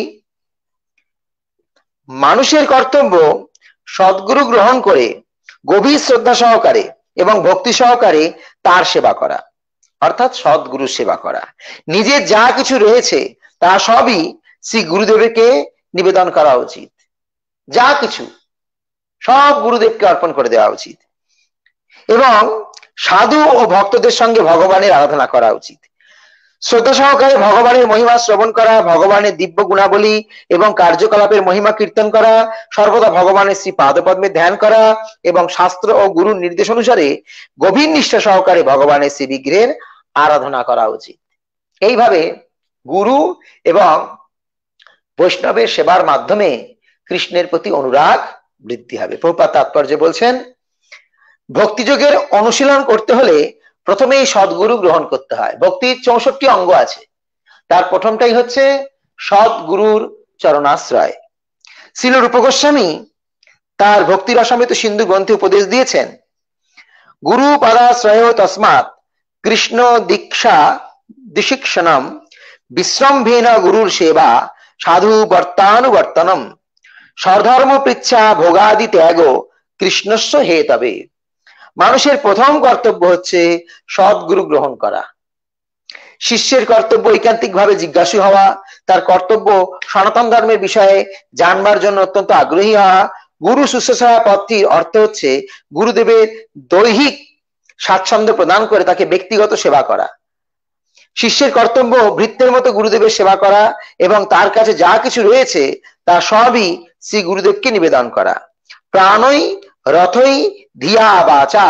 মানুষের কর্তব্য সদ্গুরু গ্রহণ করে গভীর শ্রদ্ধা সহকারে এবং ভক্তি সহকারে তার সেবা করা, অর্থাৎ সদ্গুরু সেবা করা। নিজের যা কিছু রয়েছে তা সবই শ্রী গুরুদেবকে নিবেদন করা উচিত। যা কিছু সব গুরুদেবকে অর্পণ করে দেওয়া উচিত এবং সাধু ও ভক্তদের সঙ্গে ভগবানের আরাধনা করা উচিত। শ্রদ্ধা সহকারে ভগবানের মহিমা শ্রবণ করা, ভগবানের দিব্য গুণাবলী এবং কার্যকলাপের মহিমা কীর্তন করা, সর্বদা ভগবানের শ্রী পাদপদ্মে ধ্যান করা এবং শাস্ত্র ও গুরুর নির্দেশ অনুসারে গভীর নিষ্ঠা সহকারে ভগবানের শ্রী বিগ্রহের আরাধনা করা উচিত। এইভাবে গুরু এবং বৈষ্ণবের সেবার মাধ্যমে কৃষ্ণের প্রতি অনুরাগ বৃদ্ধি হবে। প্রভুপাদ তাৎপর্যে বলছেন, ভক্তিযোগের অনুশীলন করতে হলে প্রথমেই সদ্গুরু গ্রহণ করতে হয়। ভক্তির চৌষট্টি অঙ্গ আছে, তার প্রথমটাই হচ্ছে সদ্গুরুর চরণাশ্রয়। শ্রীল রূপ গোস্বামী তার ভক্তি রসামৃত সিন্ধু গ্রন্থে উপদেশ দিয়েছেন, গুরু পদাশ্রয় তস্মাৎ কৃষ্ণ দীক্ষা দিশিক্ষণম বিশ্রম্ভেন গুরুর সেবা সাধু বর্তানুবর্তনম স্বধর্ম পৃচ্ছা ভোগাদি ত্যাগ কৃষ্ণস্য হেতবে। মানুষের প্রথম কর্তব্য হচ্ছে সদ্গুরু গ্রহণ করা। শিষ্যের কর্তব্য ঐকান্তিক ভাবে জিজ্ঞাসু হওয়া, তার কর্তব্য সনাতন ধর্মের বিষয়ে জানবার জন্য অত্যন্ত আগ্রহী হওয়া। গুরু শুশ্রূষা পদটির অর্থ হচ্ছে গুরুদেবের দৈহিক স্বাচ্ছন্দ্য প্রদান করে তাকে ব্যক্তিগত সেবা করা। শিষ্যের কর্তব্য ভৃত্যের মতো গুরুদেবের সেবা করা এবং তার কাছে যা কিছু রয়েছে তা সবই শ্রী গুরুদেবকে নিবেদন করা। প্রাণই রথই ধিয়া বাচা,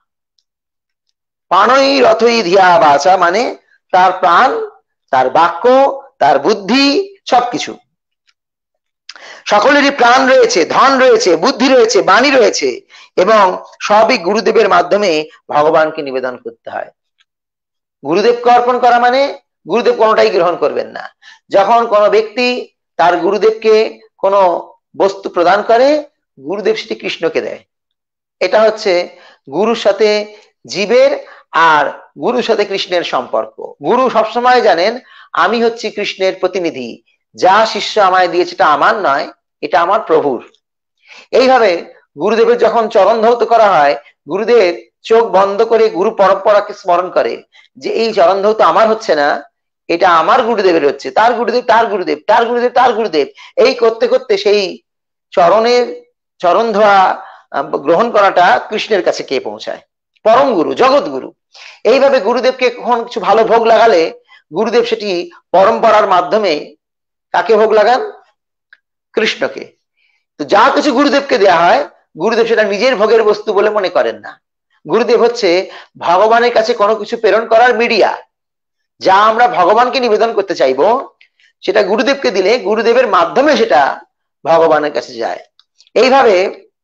প্রাণই রথই ধিয়া বাচা মানে তার প্রাণ, তার বাক্য, তার বুদ্ধি সবকিছু সকলেরই প্রাণ রয়েছে, ধন রয়েছে, বুদ্ধি রয়েছে, বাণী রয়েছে, এবং সবই গুরুদেবের মাধ্যমে ভগবানকে নিবেদন করতে হয়। গুরুদেবকে অর্পণ করা মানে গুরুদেব কোনোটাই গ্রহণ করবেন না। যখন কোনো ব্যক্তি তার গুরুদেবকে কোনো বস্তু প্রদান করে, গুরুদেব সেটি কৃষ্ণকে দেয়। এটা হচ্ছে গুরুর সাথে জীবের আর গুরুর সাথে কৃষ্ণের সম্পর্ক। গুরু সবসময় জানেন আমি হচ্ছি কৃষ্ণের প্রতিনিধি, যা শিষ্য আমায় দিয়েছে এটা আমার নয়, এটা আমার প্রভুর। এইভাবে গুরুদেবের যখন চরণ ধৌত করা হয়, গুরুদেব চোখ বন্ধ করে গুরু পরম্পরাকে স্মরণ করে যে এই চরণ ধৌত আমার হচ্ছে না, এটা আমার গুরুদেবের হচ্ছে, তার গুরুদেব তার গুরুদেব তার গুরুদেব তার গুরুদেব। এই করতে করতে সেই চরণের চরণ ধোয়া গ্রহণ করাটা কৃষ্ণের কাছে কে পৌঁছায়? পরম গুরু, জগৎ গুরু। এইভাবে গুরুদেবকে কখন কিছু ভালো ভোগ লাগালে গুরুদেব সেটি পরম্পরার মাধ্যমে কাকে ভোগ লাগান? কৃষ্ণকে। তো যা কিছু গুরুদেবকে দেয়া হয়, গুরুদেব সেটা নিজের ভোগের বস্তু বলে মনে করেন না। গুরুদেব হচ্ছে ভগবানের কাছে কোনো কিছু প্রেরণ করার মিডিয়া। যা আমরা ভগবানকে নিবেদন করতে চাইবো, সেটা গুরুদেবকে দিলে গুরুদেবের মাধ্যমে সেটা ভগবানের কাছে যায়। এইভাবে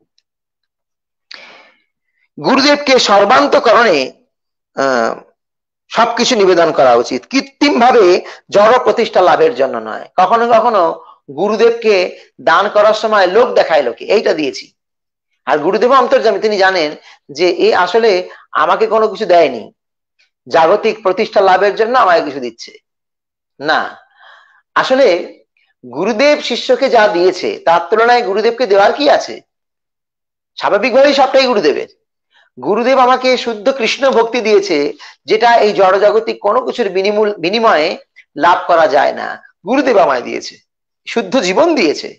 গুরুদেবকে সর্বান্তকরণে আহ সবকিছু নিবেদন করা উচিত, কৃত্রিম ভাবে জড় প্রতিষ্ঠা লাভের জন্য নয়। কখনো কখনো গুরুদেবকে দান করার সময় লোক দেখায় লোকে এইটা দিয়েছি, আর গুরুদেব অন্তর্যামী, তিনি জানেন যে এ আসলে আমাকে কোনো কিছু দেয়নি, জাগতিক প্রতিষ্ঠা লাভের জন্য আমাকে কিছু দিচ্ছে না। আসলে গুরুদেব শিষ্যকে যা দিয়েছে তার তুলনায় গুরুদেবকে দেওয়ার কি আছে? স্বাভাবিকভাবেই সবটাই গুরুদেবের। গুরুদেব আমাকে শুদ্ধ কৃষ্ণ ভক্তি দিয়েছে, যেটা এই জড়জাগতিক কোনো কিছুর বিনিমূল বিনিময়ে লাভ করা যায় না। গুরুদেব আমায় দিয়েছে, শুদ্ধ জীবন দিয়েছে।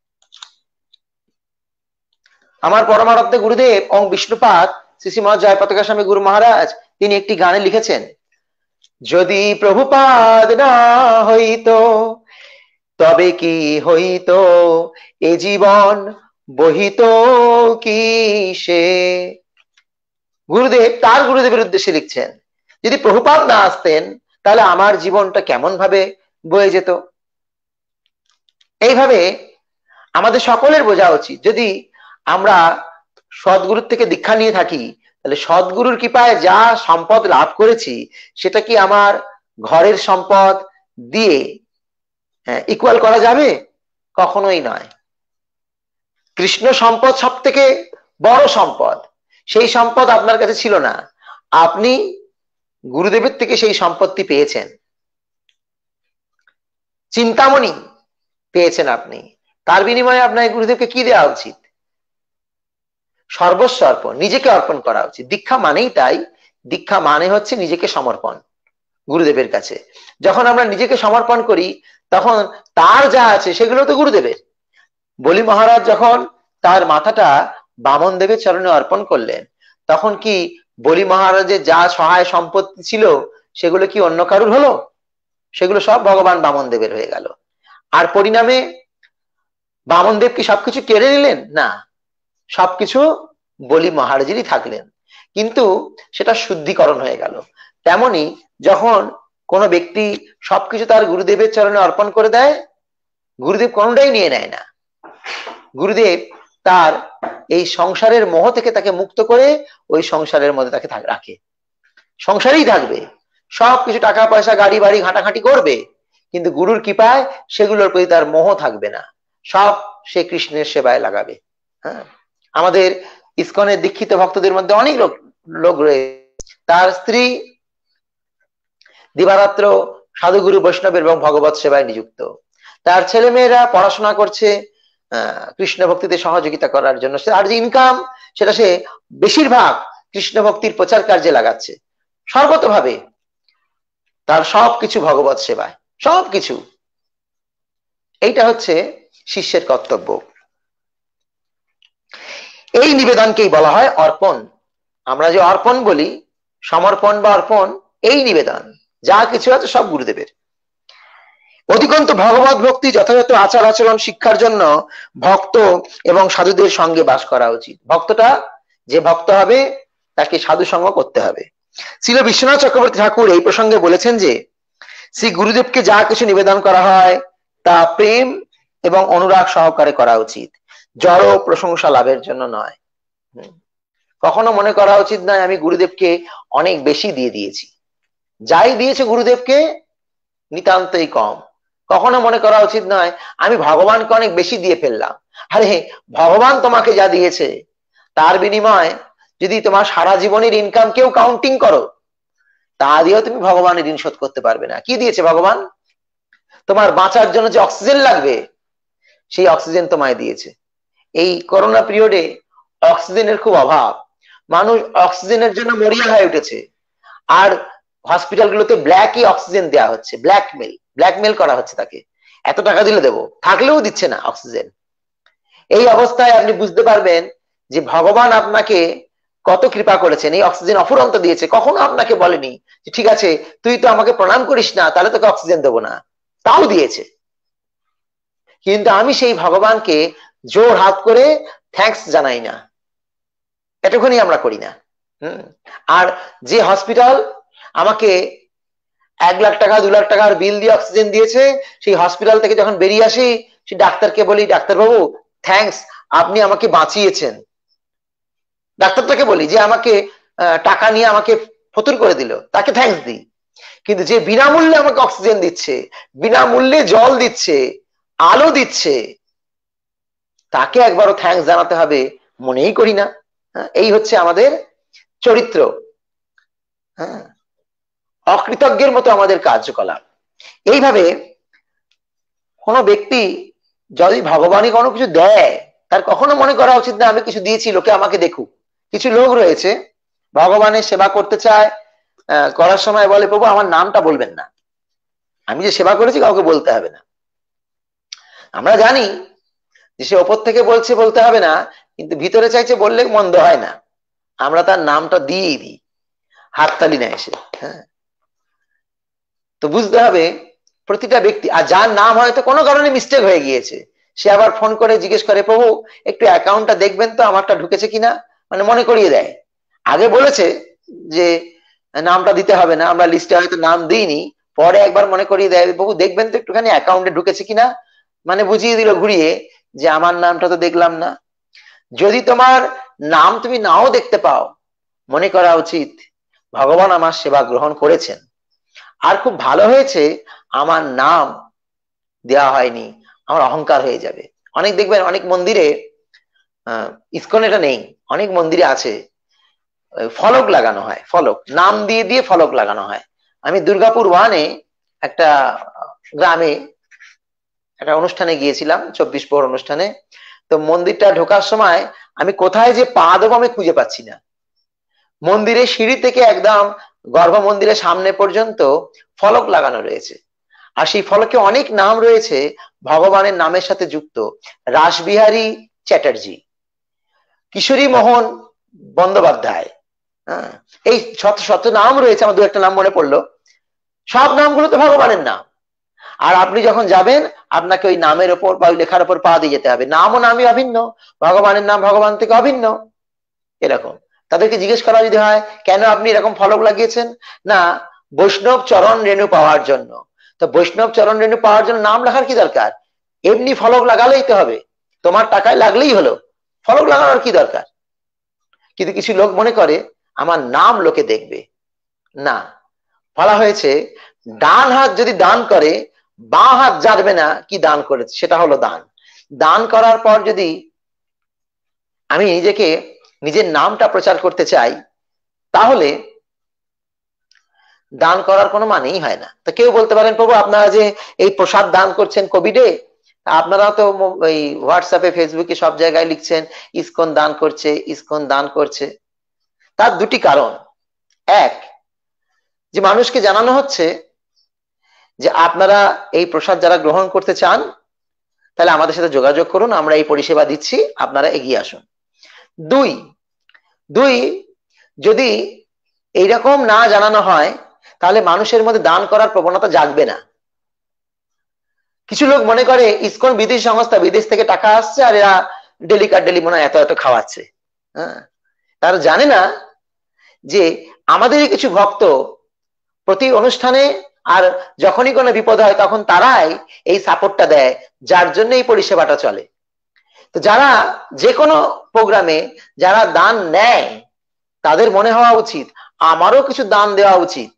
আমার পরমারাধ্য গুরুদেব ওং বিষ্ণুপাদ শ্রী শ্রী মহারাজ জয়পতাকা স্বামী গুরু মহারাজ, তিনি একটি গানে লিখেছেন, যদি প্রভুপাদ না হইতো তবে কি হইতো, এ জীবন বহিত কি সে। গুরুদেব তার গুরুদেবের উদ্দেশ্যে লিখছেন, যদি প্রভুপাদ না আসতেন তাহলে আমার জীবনটা কেমন ভাবে বয়ে যেত। এইভাবে আমাদের সকলের বোঝা উচিত, যদি আমরা সদ্গুরুর থেকে দীক্ষা নিয়ে থাকি, তাহলে সদ্গুরুর কৃপায় যা সম্পদ লাভ করেছি সেটা কি আমার ঘরের সম্পদ দিয়ে ইকুয়াল করা যাবে? কখনোই নয়। কৃষ্ণ সম্পদ সব থেকে বড় সম্পদ, সেই সম্পদ আপনার কাছে ছিল না, আপনি গুরুদেবের থেকে সেই সম্পত্তি পেয়েছেন। চিন্তামণি পেয়েছেন আপনি, তার বিনিময়ে আপনার গুরুদেবকে কি দেওয়া উচিত? সর্বস্ব অর্পণ, নিজেকে অর্পণ করা উচিত। দীক্ষা মানেই তাই, দীক্ষা মানে হচ্ছে নিজেকে সমর্পণ গুরুদেবের কাছে। যখন আমরা নিজেকে সমর্পণ করি তখন তার যা আছে সেগুলো তো গুরুদেবের। বলি মহারাজ যখন তার মাথাটা বামন দেবের চরণে অর্পণ করলেন, তখন কি বলি মহারাজের যা সহায় সম্পত্তি ছিল সেগুলো কি অন্য কারুর হলো? সেগুলো সব ভগবান বামন দেবের হয়ে গেল। আর পরিণামে বামন দেব কি সবকিছু কেড়ে নিলেন? না, সবকিছু বলি মহারাজেরই থাকলেন, কিন্তু সেটা শুদ্ধিকরণ হয়ে গেল। তেমনি যখন কোনো ব্যক্তি সবকিছু তার গুরুদেবের চরণে অর্পণ করে দেয়, গুরুদেব কোনোটাই নিয়ে নেয় না। গুরুদেব তার এই সংসারের মোহ থেকে তাকে মুক্ত করে ওই সংসারের মধ্যে তাকে রাখে, সংসারেই থাকবে, সবকিছু টাকা পয়সা গাড়ি বাড়ি ঘাটাঘাটি করবে, কিন্তু গুরুর কৃপায় সেগুলোর প্রতি তার মোহ থাকবে না, সব সে কৃষ্ণের সেবায় লাগাবে। হ্যাঁ, আমাদের ইসকনের দীক্ষিত ভক্তদের মধ্যে অনেক লোক লোক রয়েছে, তার স্ত্রী দিবারাত্র সাধুগুরু বৈষ্ণবের এবং ভগবত সেবায় নিযুক্ত, তার ছেলে মেয়েরা পড়াশোনা করছে আহ কৃষ্ণ ভক্তিতে সহযোগিতা করার জন্য, আর যে ইনকাম সেটা সে বেশিরভাগ কৃষ্ণ ভক্তির প্রচার কার্যে লাগাচ্ছে। সর্বতভাবে তার সবকিছু ভগবত সেবায়, সবকিছু। এইটা হচ্ছে শিষ্যের কর্তব্য। এই নিবেদনকেই বলা হয় অর্পণ। আমরা যে অর্পণ বলি, সমর্পণ বা অর্পণ, এই নিবেদন যা কিছু আছে সব গুরুদেবের। অধিকন্তু ভগবত ভক্তি যথাযথ আচার আচরণ শিক্ষার জন্য ভক্ত এবং সাধুদের সঙ্গে বাস করা উচিত। ভক্তটা যে ভক্ত হবে তাকে সাধু সঙ্গ করতে হবে। শ্রীল বিশ্বনাথ চক্রবর্তী ঠাকুর এই প্রসঙ্গে বলেছেন যে শ্রী গুরুদেবকে যা কিছু নিবেদন করা হয় তা প্রেম এবং অনুরাগ সহকারে করা উচিত, জড় প্রশংসা লাভের জন্য নয়। কখনো মনে করা উচিত নয় আমি গুরুদেবকে অনেক বেশি দিয়ে দিয়েছি, যাই দিয়েছে গুরুদেবকে নিতান্তই কম। কখনো মনে করা উচিত নয় আমি ভগবানকে অনেক বেশি দিয়ে ফেললাম। আরে ভগবান তোমাকে যা দিয়েছে তার বিনিময়ে যদি তোমার সারা জীবনের ইনকাম কেউ কাউন্টিং করো, তা দিয়েও তুমি ভগবানের ঋণ শোধ করতে পারবে না। কি দিয়েছে ভগবান? তোমার বাঁচার জন্য যে অক্সিজেন লাগবে সেই অক্সিজেন তোমায় দিয়েছে। এই করোনা পিরিয়ডে অক্সিজেনের খুব অভাব, মানুষ অক্সিজেনের জন্য মরিয়া হয়ে উঠেছে। আর হসপিটালগুলোতে ব্ল্যাকই অক্সিজেন দেওয়া হচ্ছে, ব্ল্যাকমেল ব্ল্যাকমেল করা হচ্ছে তাকে, এত টাকা দিলে দেবো, থাকলেও দিচ্ছে না অক্সিজেন। এই অবস্থায় আপনি বুঝতে পারবেন যে ভগবান আপনাকে কত কৃপা করেছেন, এই অক্সিজেন অফুরন্ত দিয়েছে। কখনো আপনাকে বলেনি যে ঠিক আছে তুই তো আমাকে প্রণাম করিস না তাহলে তোকে অক্সিজেন দেবো না, তাও দিয়েছে। কিন্তু আমি সেই ভগবানকে জোর হাত করে থ্যাঙ্কস জানাই না, এতক্ষণই আমরা করি না। হম আর যে হসপিটাল আমাকে এক লাখ টাকা দু লাখ টাকার বিল দিয়ে অক্সিজেন দিয়েছে, সেই হসপিটাল থেকে যখন বেরিয়ে আসি সেই ডাক্তারকে বলি ডাক্তারবাবু থ্যাঙ্কস, আপনি আমাকে বাঁচিয়েছেন। ডাক্তারটাকে বলি যে আমাকে টাকা নিয়ে আমাকে ফতুর করে দিল, তাকে থ্যাঙ্কস দিই। কিন্তু যে বিনামূল্যে আমাকে অক্সিজেন দিচ্ছে, বিনামূল্যে জল দিচ্ছে, আলো দিচ্ছে, তাকে একবারও থ্যাঙ্কস জানাতে হবে মনেই করি না। এই হচ্ছে আমাদের চরিত্র। হ্যাঁ, অকৃতজ্ঞের মতো আমাদের কার্যকলাপ। এইভাবে কোন ব্যক্তি যদি ভগবানই কোনো কিছু দেয় তার কখনো মনে করা উচিত না আমি কিছু দিয়েছি লোকে আমাকে দেখুক। কিছু লোক রয়েছে ভগবানের সেবা করতে চায়, করার সময় বলে প্রভু আমার নামটা বলবেন না, আমি যে সেবা করেছি কাউকে বলতে হবে না। আমরা জানি যে সে ওপর থেকে বলছে বলতে হবে না, কিন্তু ভিতরে চাইছে বললে মন্দ হয় না, আমরা তার নামটা দিয়েই দিই, হাততালি না এসে। হ্যাঁ, তো বুঝতে হবে প্রতিটা ব্যক্তি, আর যার নাম হয়তো কোনো কারণে মিস্টেক হয়ে গিয়েছে সে আবার ফোন করে জিজ্ঞেস করে প্রভু একটু অ্যাকাউন্টটা দেখবেন তো আমারটা ঢুকেছে কিনা, মানে মনে করিয়ে দেয়। আগে বলেছে যে নামটা দিতে হবে না, আমরা লিস্টে হয়তো নাম দিইনি, পরে একবার মনে করিয়ে দেয় প্রভু দেখবেন তো একটুখানি অ্যাকাউন্টে ঢুকেছে কিনা, মানে বুঝিয়ে দিল ঘুরিয়ে যে আমার নামটা তো দেখলাম না। যদি তোমার নাম তুমি নাও দেখতে পাও, মনে করা উচিত ভগবান আমার সেবা গ্রহণ করেছেন, আর খুব ভালো হয়েছে আমার নাম দেওয়া হয়নি, আমার অহংকার হয়ে যাবে। অনেক দেখবেন অনেক মন্দিরে, আহ ইসকন এটা নেই, অনেক মন্দিরে আছে ফলক লাগানো হয়, ফলক নাম দিয়ে দিয়ে ফলক লাগানো হয়। আমি দুর্গাপুর ওয়ানে একটা গ্রামে একটা অনুষ্ঠানে গিয়েছিলাম, চব্বিশ প্রহর অনুষ্ঠানে। তো মন্দিরটা ঢোকার সময় আমি কোথায় যে পা দেবো আমি খুঁজে পাচ্ছি না। মন্দিরের সিঁড়ি থেকে একদম গর্ভ মন্দিরের সামনে পর্যন্ত ফলক লাগানো রয়েছে, আর সেই ফলকে অনেক নাম রয়েছে ভগবানের নামের সাথে যুক্ত। রাসবিহারী চ্যাটার্জি, কিশোরী মোহন বন্দ্যোপাধ্যায়, হ্যাঁ, এই শত শত নাম রয়েছে, আমার দু একটা নাম মনে পড়লো। সব নামগুলো তো ভগবানের নাম। আর আপনি যখন যাবেন আপনাকে ওই নামের ওপর বা ওই লেখার ওপর পা দিয়ে যেতে হবে, নাম ও নামই অভিন্ন, ভগবানের নাম ভগবান থেকে অভিন্ন। এরকম তাদেরকে জিজ্ঞেস করা যদি হয় কেন আপনি এরকম ফলক লাগিয়েছেন, না বৈষ্ণব চরণ রেণু পাওয়ার জন্য। তো বৈষ্ণব চরণ রেণু পাওয়ার জন্য নাম লেখার কি দরকার, এমনি ফলক লাগালেই তো হবে, তোমার টাকায় লাগলেই হলো, ফলক লাগানোর কি দরকার। কিন্তু কিছু লোক মনে করে আমার নাম লোকে দেখবে। না, বলা হয়েছে ডান হাত যদি দান করে বাঁ হাত জানবে না কি দান করেছে, সেটা হলো দান। দান করার পর যদি আমি নিজেকে নিজের নামটা প্রচার করতে চাই তাহলে দান করার কোনো মানেই হয় না। তো কেউ বলতে পারেন প্রভু আপনারা যে এই প্রসাদ দান করছেন কোভিডে, আপনারা তো এই হোয়াটসঅ্যাপে ফেসবুকে সব জায়গায় লিখছেন ইসকন দান করছে ইসকন দান করছে। তার দুটি কারণ। এক, যে মানুষকে জানানো হচ্ছে যে আপনারা এই প্রসাদ যারা গ্রহণ করতে চান তাহলে আমাদের সাথে যোগাযোগ করুন, আমরা এই পরিষেবা দিচ্ছি, আপনারা এগিয়ে আসুন। দুই দুই যদি এইরকম না জানানো হয় তাহলে মানুষের মধ্যে দান করার প্রবণতা জাগবে না। কিছু লোক মনে করে ইসকন বিদেশি সংস্থা, বিদেশ থেকে টাকা আসছে আর এরা ডেলি কার ডেলি মনে হয় এত এত খাওয়াচ্ছে। হ্যাঁ, তারা জানে না যে আমাদেরই কিছু ভক্ত প্রতি অনুষ্ঠানে আর যখনই কোনো বিপদ হয় তখন তারাই এই সাপোর্টটা দেয়, যার জন্য এই পরিষেবাটা চলে। তো যারা যে কোনো প্রোগ্রামে যারা দান নেয় তাদের মনে হওয়া উচিত আমারও কিছু দান দেওয়া উচিত।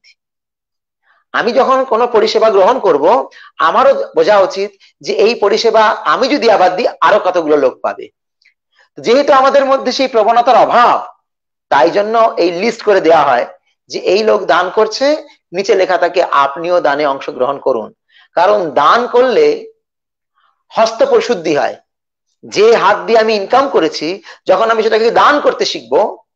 আমি যখন কোনো পরিষেবা গ্রহণ করব আমারও বোঝা উচিত যে এই পরিষেবা আমি যদি আবার দিই আরো কতগুলো লোক পাবে। যেহেতু আমাদের মধ্যে সেই প্রবণতার অভাব, তাই জন্য এই লিস্ট করে দেওয়া হয় যে এই লোক দান করছে, নিচে লেখা থাকে আপনিও দানে অংশগ্রহণ করুন। কারণ দান করলে হস্ত পরিশুদ্ধি হয়। যে হাত দিয়ে আমি ইনকাম করেছি, যখন আমি সেটাকে দান করতে শিখবো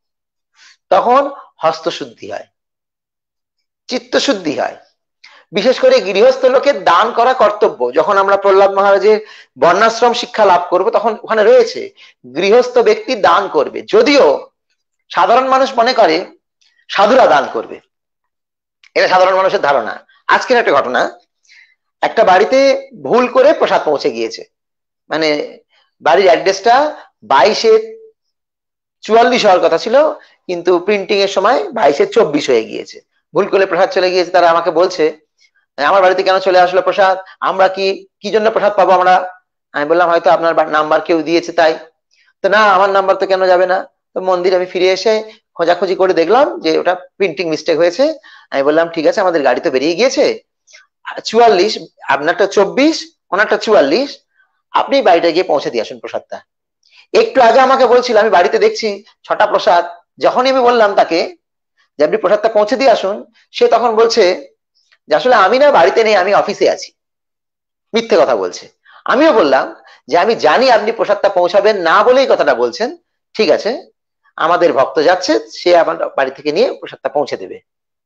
তখন হস্তশুদ্ধি হয়, চিত্তশুদ্ধি হয়। বিশেষ করে গৃহস্থ লোকের দান করা কর্তব্য। যখন আমরা প্রহ্লাদ মহারাজের বর্ণাশ্রম শিক্ষা লাভ করব তখন ওখানে রয়েছে গৃহস্থ ব্যক্তি দান করবে। যদিও সাধারণ মানুষ মনে করে সাধুরা দান করবে, এটা সাধারণ মানুষের ধারণা। আজকের একটা ঘটনা, একটা বাড়িতে ভুল করে প্রসাদ পৌঁছে গিয়েছে, মানে বাড়ির অ্যাড্রেসটা বাইশে চুয়াল্লিশ হওয়ার কথা ছিল, কিন্তু প্রিন্টিং এর সময় বাইশে চব্বিশ হয়ে গিয়েছে। ভুল করে প্রসাদ চলে গিয়েছে। তারা আমাকে বলছে আমার বাড়িতে কেন চলে আসলো প্রসাদ, আমরা কি কি জন্য প্রসাদ পাবো আমরা? আমি বললাম হয়তো আপনার নাম্বার কেউ দিয়েছে তাই। তো না, আমার নাম্বার তো কেন যাবে না? তো মন্দির আমি ফিরে এসে খোঁজাখুঁজি করে দেখলাম যে ওটা প্রিন্টিং মিস্টেক হয়েছে। আমি বললাম ঠিক আছে, আমাদের গাড়ি তো বেরিয়ে গিয়েছে, চুয়াল্লিশ আপনারটা চব্বিশ ওনারটা চুয়াল্লিশ, আপনি বাড়িতে গিয়ে পৌঁছে দিয়ে আসুন প্রসাদটা। একটু আগে আমাকে বলছিল আমি বাড়িতে দেখছি ছটা প্রসাদ। যখনই আমি বললাম তাকে যে আপনি প্রসাদটা পৌঁছে দিয়ে আসুন, সে তখন বলছে যে আসলে আমি না বাড়িতে নেই, আমি অফিসে আছি। মিথ্যে কথা বলছে। আমিও বললাম যে আমি জানি আপনি প্রসাদটা পৌঁছাবেন না বলেই কথাটা বলছেন, ঠিক আছে আমাদের ভক্ত যাচ্ছে, সে আমার বাড়ি থেকে নিয়ে প্রসাদটা পৌঁছে দেবে।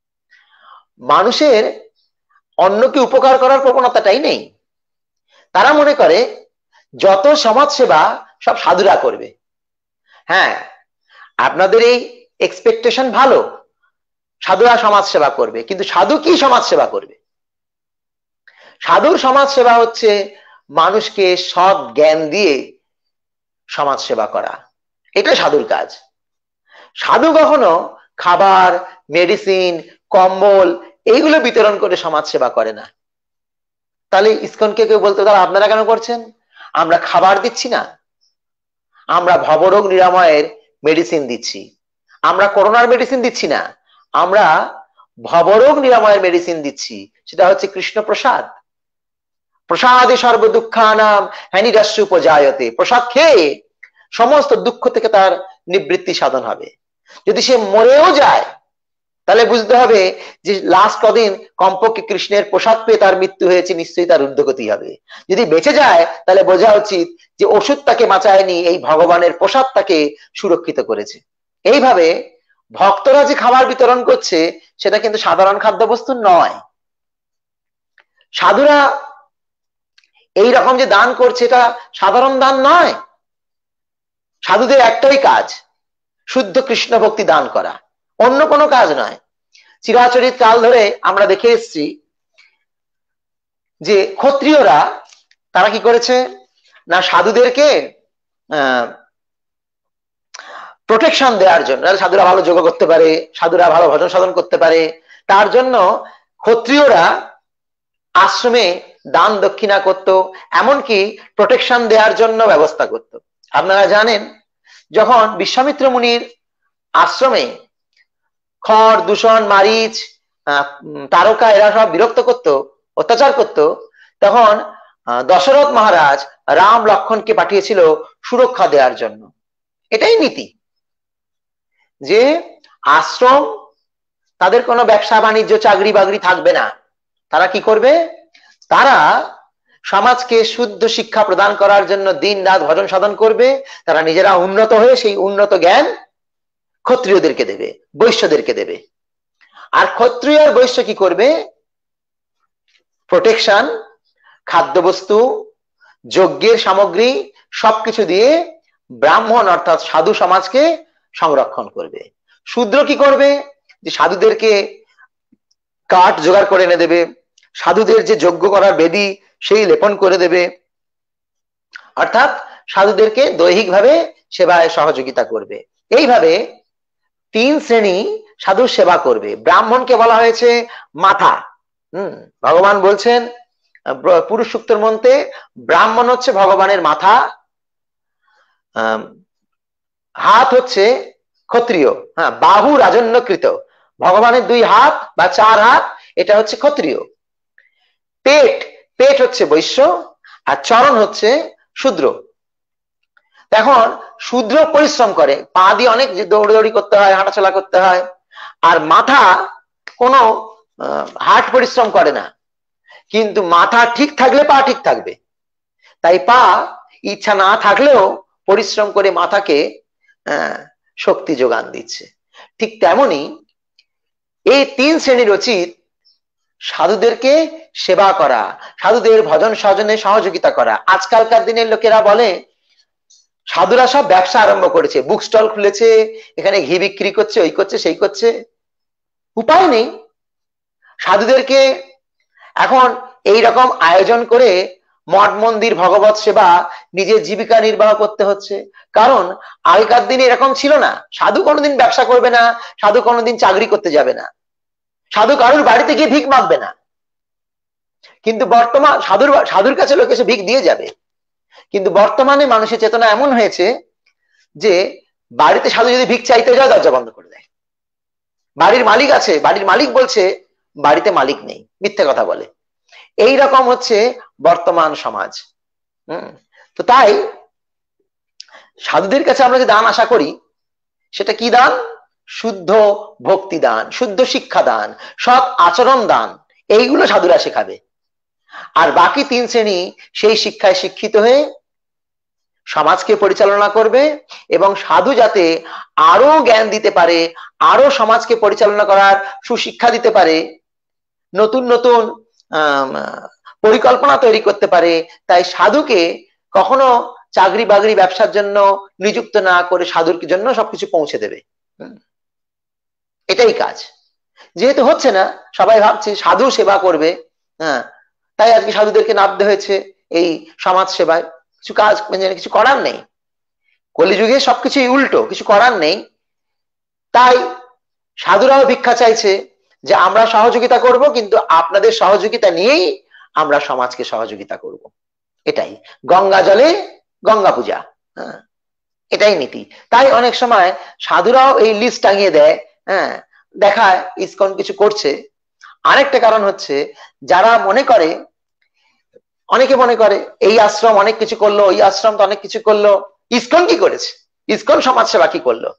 মানুষের অন্যকে উপকার করার প্রবণতাটাই নেই। তারা মনে করে যত সমাজ সেবা সব সাধুরা করবে। হ্যাঁ, আপনাদের এই এক্সপেকটেশন ভালো, সাধুরা সমাজ সেবা করবে, কিন্তু সাধু কি সমাজ সেবা করবে? সাধুর সমাজ সেবা হচ্ছে মানুষকে সৎ জ্ঞান দিয়ে সমাজ সেবা করা, এটা সাধুর কাজ। সাধু কখনো খাবার, মেডিসিন, কম্বল এইগুলো বিতরণ করে সমাজ সেবা করে না। তাহলে ইসকনকে কেউ বলতে তারা আপনারা কেন করছেন? আমরা খাবার দিচ্ছি না, আমরা ভবরোগ নিরাময়ের মেডিসিন দিচ্ছি। আমরা করোনার মেডিসিন দিচ্ছি না, আমরা ভবরোগ নিরাময়ের মেডিসিন দিচ্ছি। সেটা হচ্ছে কৃষ্ণ প্রসাদ। প্রসাদে সর্ব দুঃখানাম হানিরাস্যু উপজায়তে। প্রসাদ খেয়ে সমস্ত দুঃখ থেকে তার নিবৃত্তি সাধন হবে। যদি সে মরেও যায় তাহলে বুঝতে হবে যে লাস্ট কদিন কমপক্ষে কৃষ্ণের প্রসাদ পেয়ে তার মৃত্যু হয়েছে, নিশ্চয়ই তার ঊর্ধ্বগতি হবে। যদি বেঁচে যায় তাহলে বোঝা উচিত যে ওষুধ তাকে বাঁচায়নি, এই ভগবানের প্রসাদ তাকে সুরক্ষিত করেছে। এইভাবে ভক্তরা যে খাবার বিতরণ করছে সেটা কিন্তু সাধারণ খাদ্যবস্তু নয়। সাধুরা এই রকম যে দান করছে এটা সাধারণ দান নয়। সাধুদের একটাই কাজ, শুদ্ধ কৃষ্ণ ভক্তি দান করা, অন্য কোনো কাজ নয়। চিরাচরিত কাল ধরে আমরা দেখে এসেছি যে ক্ষত্রিয়রা তারা কি করেছে না, সাধুদেরকে আহ প্রোটেকশন দেওয়ার জন্য, সাধুরা ভালো যোগ করতে পারে, সাধুরা ভালো ভজন সাধন করতে পারে, তার জন্য ক্ষত্রিয়রা আশ্রমে দান দক্ষিণা করত, এমনকি প্রোটেকশন দেওয়ার জন্য ব্যবস্থা করত। আপনারা জানেন যখন বিশ্বামিত্র মুনির আশ্রমে খড়, দূষণ, মারিচ, তারকা এরা সব বিরক্ত করত, অত্যাচার করত, তখন দশরথ মহারাজ রাম লক্ষণকে পাঠিয়েছিল সুরক্ষা দেওয়ার জন্য। এটাই নীতি, যে আশ্রম তাদের কোনো ব্যবসা বাণিজ্য চাকরি বাকরি থাকবে না। তারা কি করবে? তারা সমাজকে শুদ্ধ শিক্ষা প্রদান করার জন্য দিন রাত ভজন সাধন করবে। তারা নিজেরা উন্নত হয়ে সেই উন্নত জ্ঞান ক্ষত্রিয়দেরকে দেবে, বৈশ্যদেরকে দেবে। আর ক্ষত্রিয় আর বৈশ্য কি করবে? প্রোটেকশন, খাদ্যবস্তু, যজ্ঞের সামগ্রী সবকিছু দিয়ে ব্রাহ্মণ অর্থাৎ সাধু সমাজকে সংরক্ষণ করবে। শূদ্র কি করবে? যে সাধুদেরকে কাঠ জোগাড় করে এনে দেবে, সাধুদের যে যজ্ঞ করার বেদী সেই লেপন করে দেবে, অর্থাৎ সাধুদেরকে দৈহিকভাবে সেবায় সহযোগিতা করবে। এইভাবে তিন শ্রেণী সাধুর সেবা করবে। ব্রাহ্মণকে বলা হয়েছে মাথা, হম ভগবান বলছেন পুরুষ সূক্তের মধ্যে, ব্রাহ্মণ হচ্ছে ভগবানের মাথা, হাত হচ্ছে ক্ষত্রিয়, হ্যাঁ বাহু রাজন্যকৃত, ভগবানের দুই হাত বা চার হাত, এটা হচ্ছে ক্ষত্রিয়। পেট পেট হচ্ছে বৈশ্য, আর চরণ হচ্ছে শূদ্র। এখন শূদ্র পরিশ্রম করে, পা দিয়ে অনেক দৌড়াদৌড়ি করতে হয়, হাঁটাচলা করতে হয়, আর মাথা কোনো হাট পরিশ্রম করে না, কিন্তু মাথা ঠিক থাকলে পা ঠিক থাকবে, তাই পা ইচ্ছা না থাকলেও পরিশ্রম করে মাথাকে শক্তি যোগান দিচ্ছে। ঠিক তেমনি এই তিন শ্রেণীর উচিত সাধুদেরকে সেবা করা, সাধুদের ভজন সাধনে সহযোগিতা করা। আজকালকার দিনের লোকেরা বলে সাধুরা সব ব্যবসা আরম্ভ করেছে, বুক স্টল খুলেছে, এখানে ঘি বিক্রি করছে, ওই করছে সেই করছে। উপায় নেই, সাধুদেরকে এখন এই রকম আয়োজন করে মঠ মন্দির ভগবত সেবা নিজের জীবিকা নির্বাহ করতে হচ্ছে। কারণ আগেকার দিনে এরকম ছিল না, সাধু কোনোদিন ব্যবসা করবে না, সাধু কোনোদিন চাকরি করতে যাবে না, সাধু কারুর বাড়িতে গিয়ে ভিক মাগবে না। কিন্তু বর্তমান সাধুর সাধুর কাছে লোক এসে ভিক দিয়ে যাবে, কিন্তু বর্তমানে মানুষের চেতনা এমন হয়েছে যে বাড়িতে সাধু যদি ভিক চাইতে যায় দরজা বন্ধ করে দেয়। বাড়ির মালিক আছে, বাড়ির মালিক বলছে বাড়িতে মালিক নেই, মিথ্যে কথা বলে। এই রকম হচ্ছে বর্তমান সমাজ। হম তো তাই সাধুদের কাছে আমরা যে দান আশা করি, সেটা কি দান? শুদ্ধ ভক্তি দান, শুদ্ধ শিক্ষা দান, সৎ আচরণ দান, এইগুলো সাধুরা শেখাবে। আর বাকি তিন শ্রেণী সেই শিক্ষায় শিক্ষিত হয়ে সমাজকে পরিচালনা করবে, এবং সাধু যাতে আরো জ্ঞান দিতে পারে, আরো সমাজকে পরিচালনা করার সুশিক্ষা দিতে পারে, নতুন নতুন পরিকল্পনা তৈরি করতে পারে, তাই সাধুকে কখনো চাকরি বাকরি ব্যবসার জন্য নিযুক্ত না করে সাধুর জন্য সবকিছু পৌঁছে দেবে। এটাই কাজ। যেহেতু হচ্ছে না, সবাই ভাবছে সাধু সেবা করবে, হ্যাঁ তাই আজকে সাধুদেরকে নামতে হয়েছে এই সমাজ সেবায়। কিছু কাজ মানে কিছু করার নেই, কলিযুগে সবকিছুই উল্টো, কিছু করার নেই। তাই সাধুরাও ভিক্ষা চাইছে যে আমরা সহযোগিতা করব, কিন্তু আপনাদের সহযোগিতা নিয়েই আমরা সমাজকে সহযোগিতা করব। এটাই গঙ্গা জলে গঙ্গা পূজা, হ্যাঁ এটাই নীতি। তাই অনেক সময় সাধুরাও এই লিস্ট টাঙিয়ে দেয়, হ্যাঁ দেখায় ইসকন কিছু করছে। আরেকটা কারণ হচ্ছে যারা মনে করে, অনেকে মনে করে এই আশ্রম অনেক কিছু করলো, ওই আশ্রম তো অনেক কিছু করলো, ইসকন কি করেছে, ইসকন সমাজ সেবা কি করলো,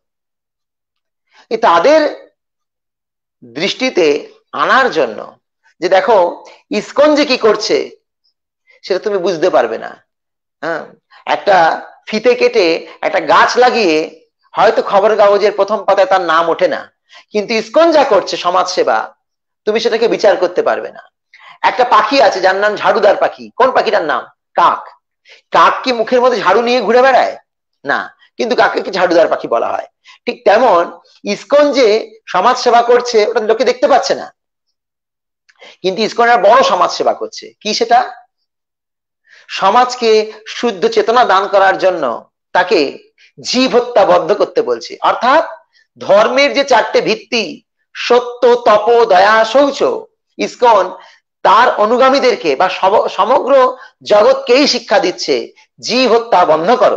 তাদের দৃষ্টিতে আনার জন্য যে দেখো ইসকন যে কি করছে সেটা তুমি বুঝতে পারবে না। হ্যাঁ একটা ফিতে কেটে একটা গাছ লাগিয়ে হয়তো খবরের কাগজের প্রথম পাতায় তার নাম ওঠে না, কিন্তু ইসকন যা করছে সমাজ সেবা, তুমি সেটাকে বিচার করতে পারবে না। একটা পাখি আছে যার নাম ঝাড়ুদার পাখি। কোন পাখিটার নাম? কাক। কাক কি মুখের মধ্যে ঝাড়ু নিয়ে ঘুরে বেড়ায়? না, কিন্তু কাকে কি ঝাড়ুদার পাখি বলা হয়। ঠিক তেমন ইসকন যে সমাজ সেবা করছে ওটা লোকে দেখতে পাচ্ছে না, কিন্তু ইসকনের বড় সমাজ সেবা করছে। কি সেটা? সমাজকে শুদ্ধ চেতনা দান করার জন্য তাকে জীব হত্যা বদ্ধ করতে বলছে। অর্থাৎ ধর্মের যে চারটে ভিত্তি, সত্য, তপ, দয়া, শৌচ, ইসকন তার অনুগামীদেরকে বা সমগ্র জগৎকেই শিক্ষা দিচ্ছে জীব হত্যা বন্ধ করো,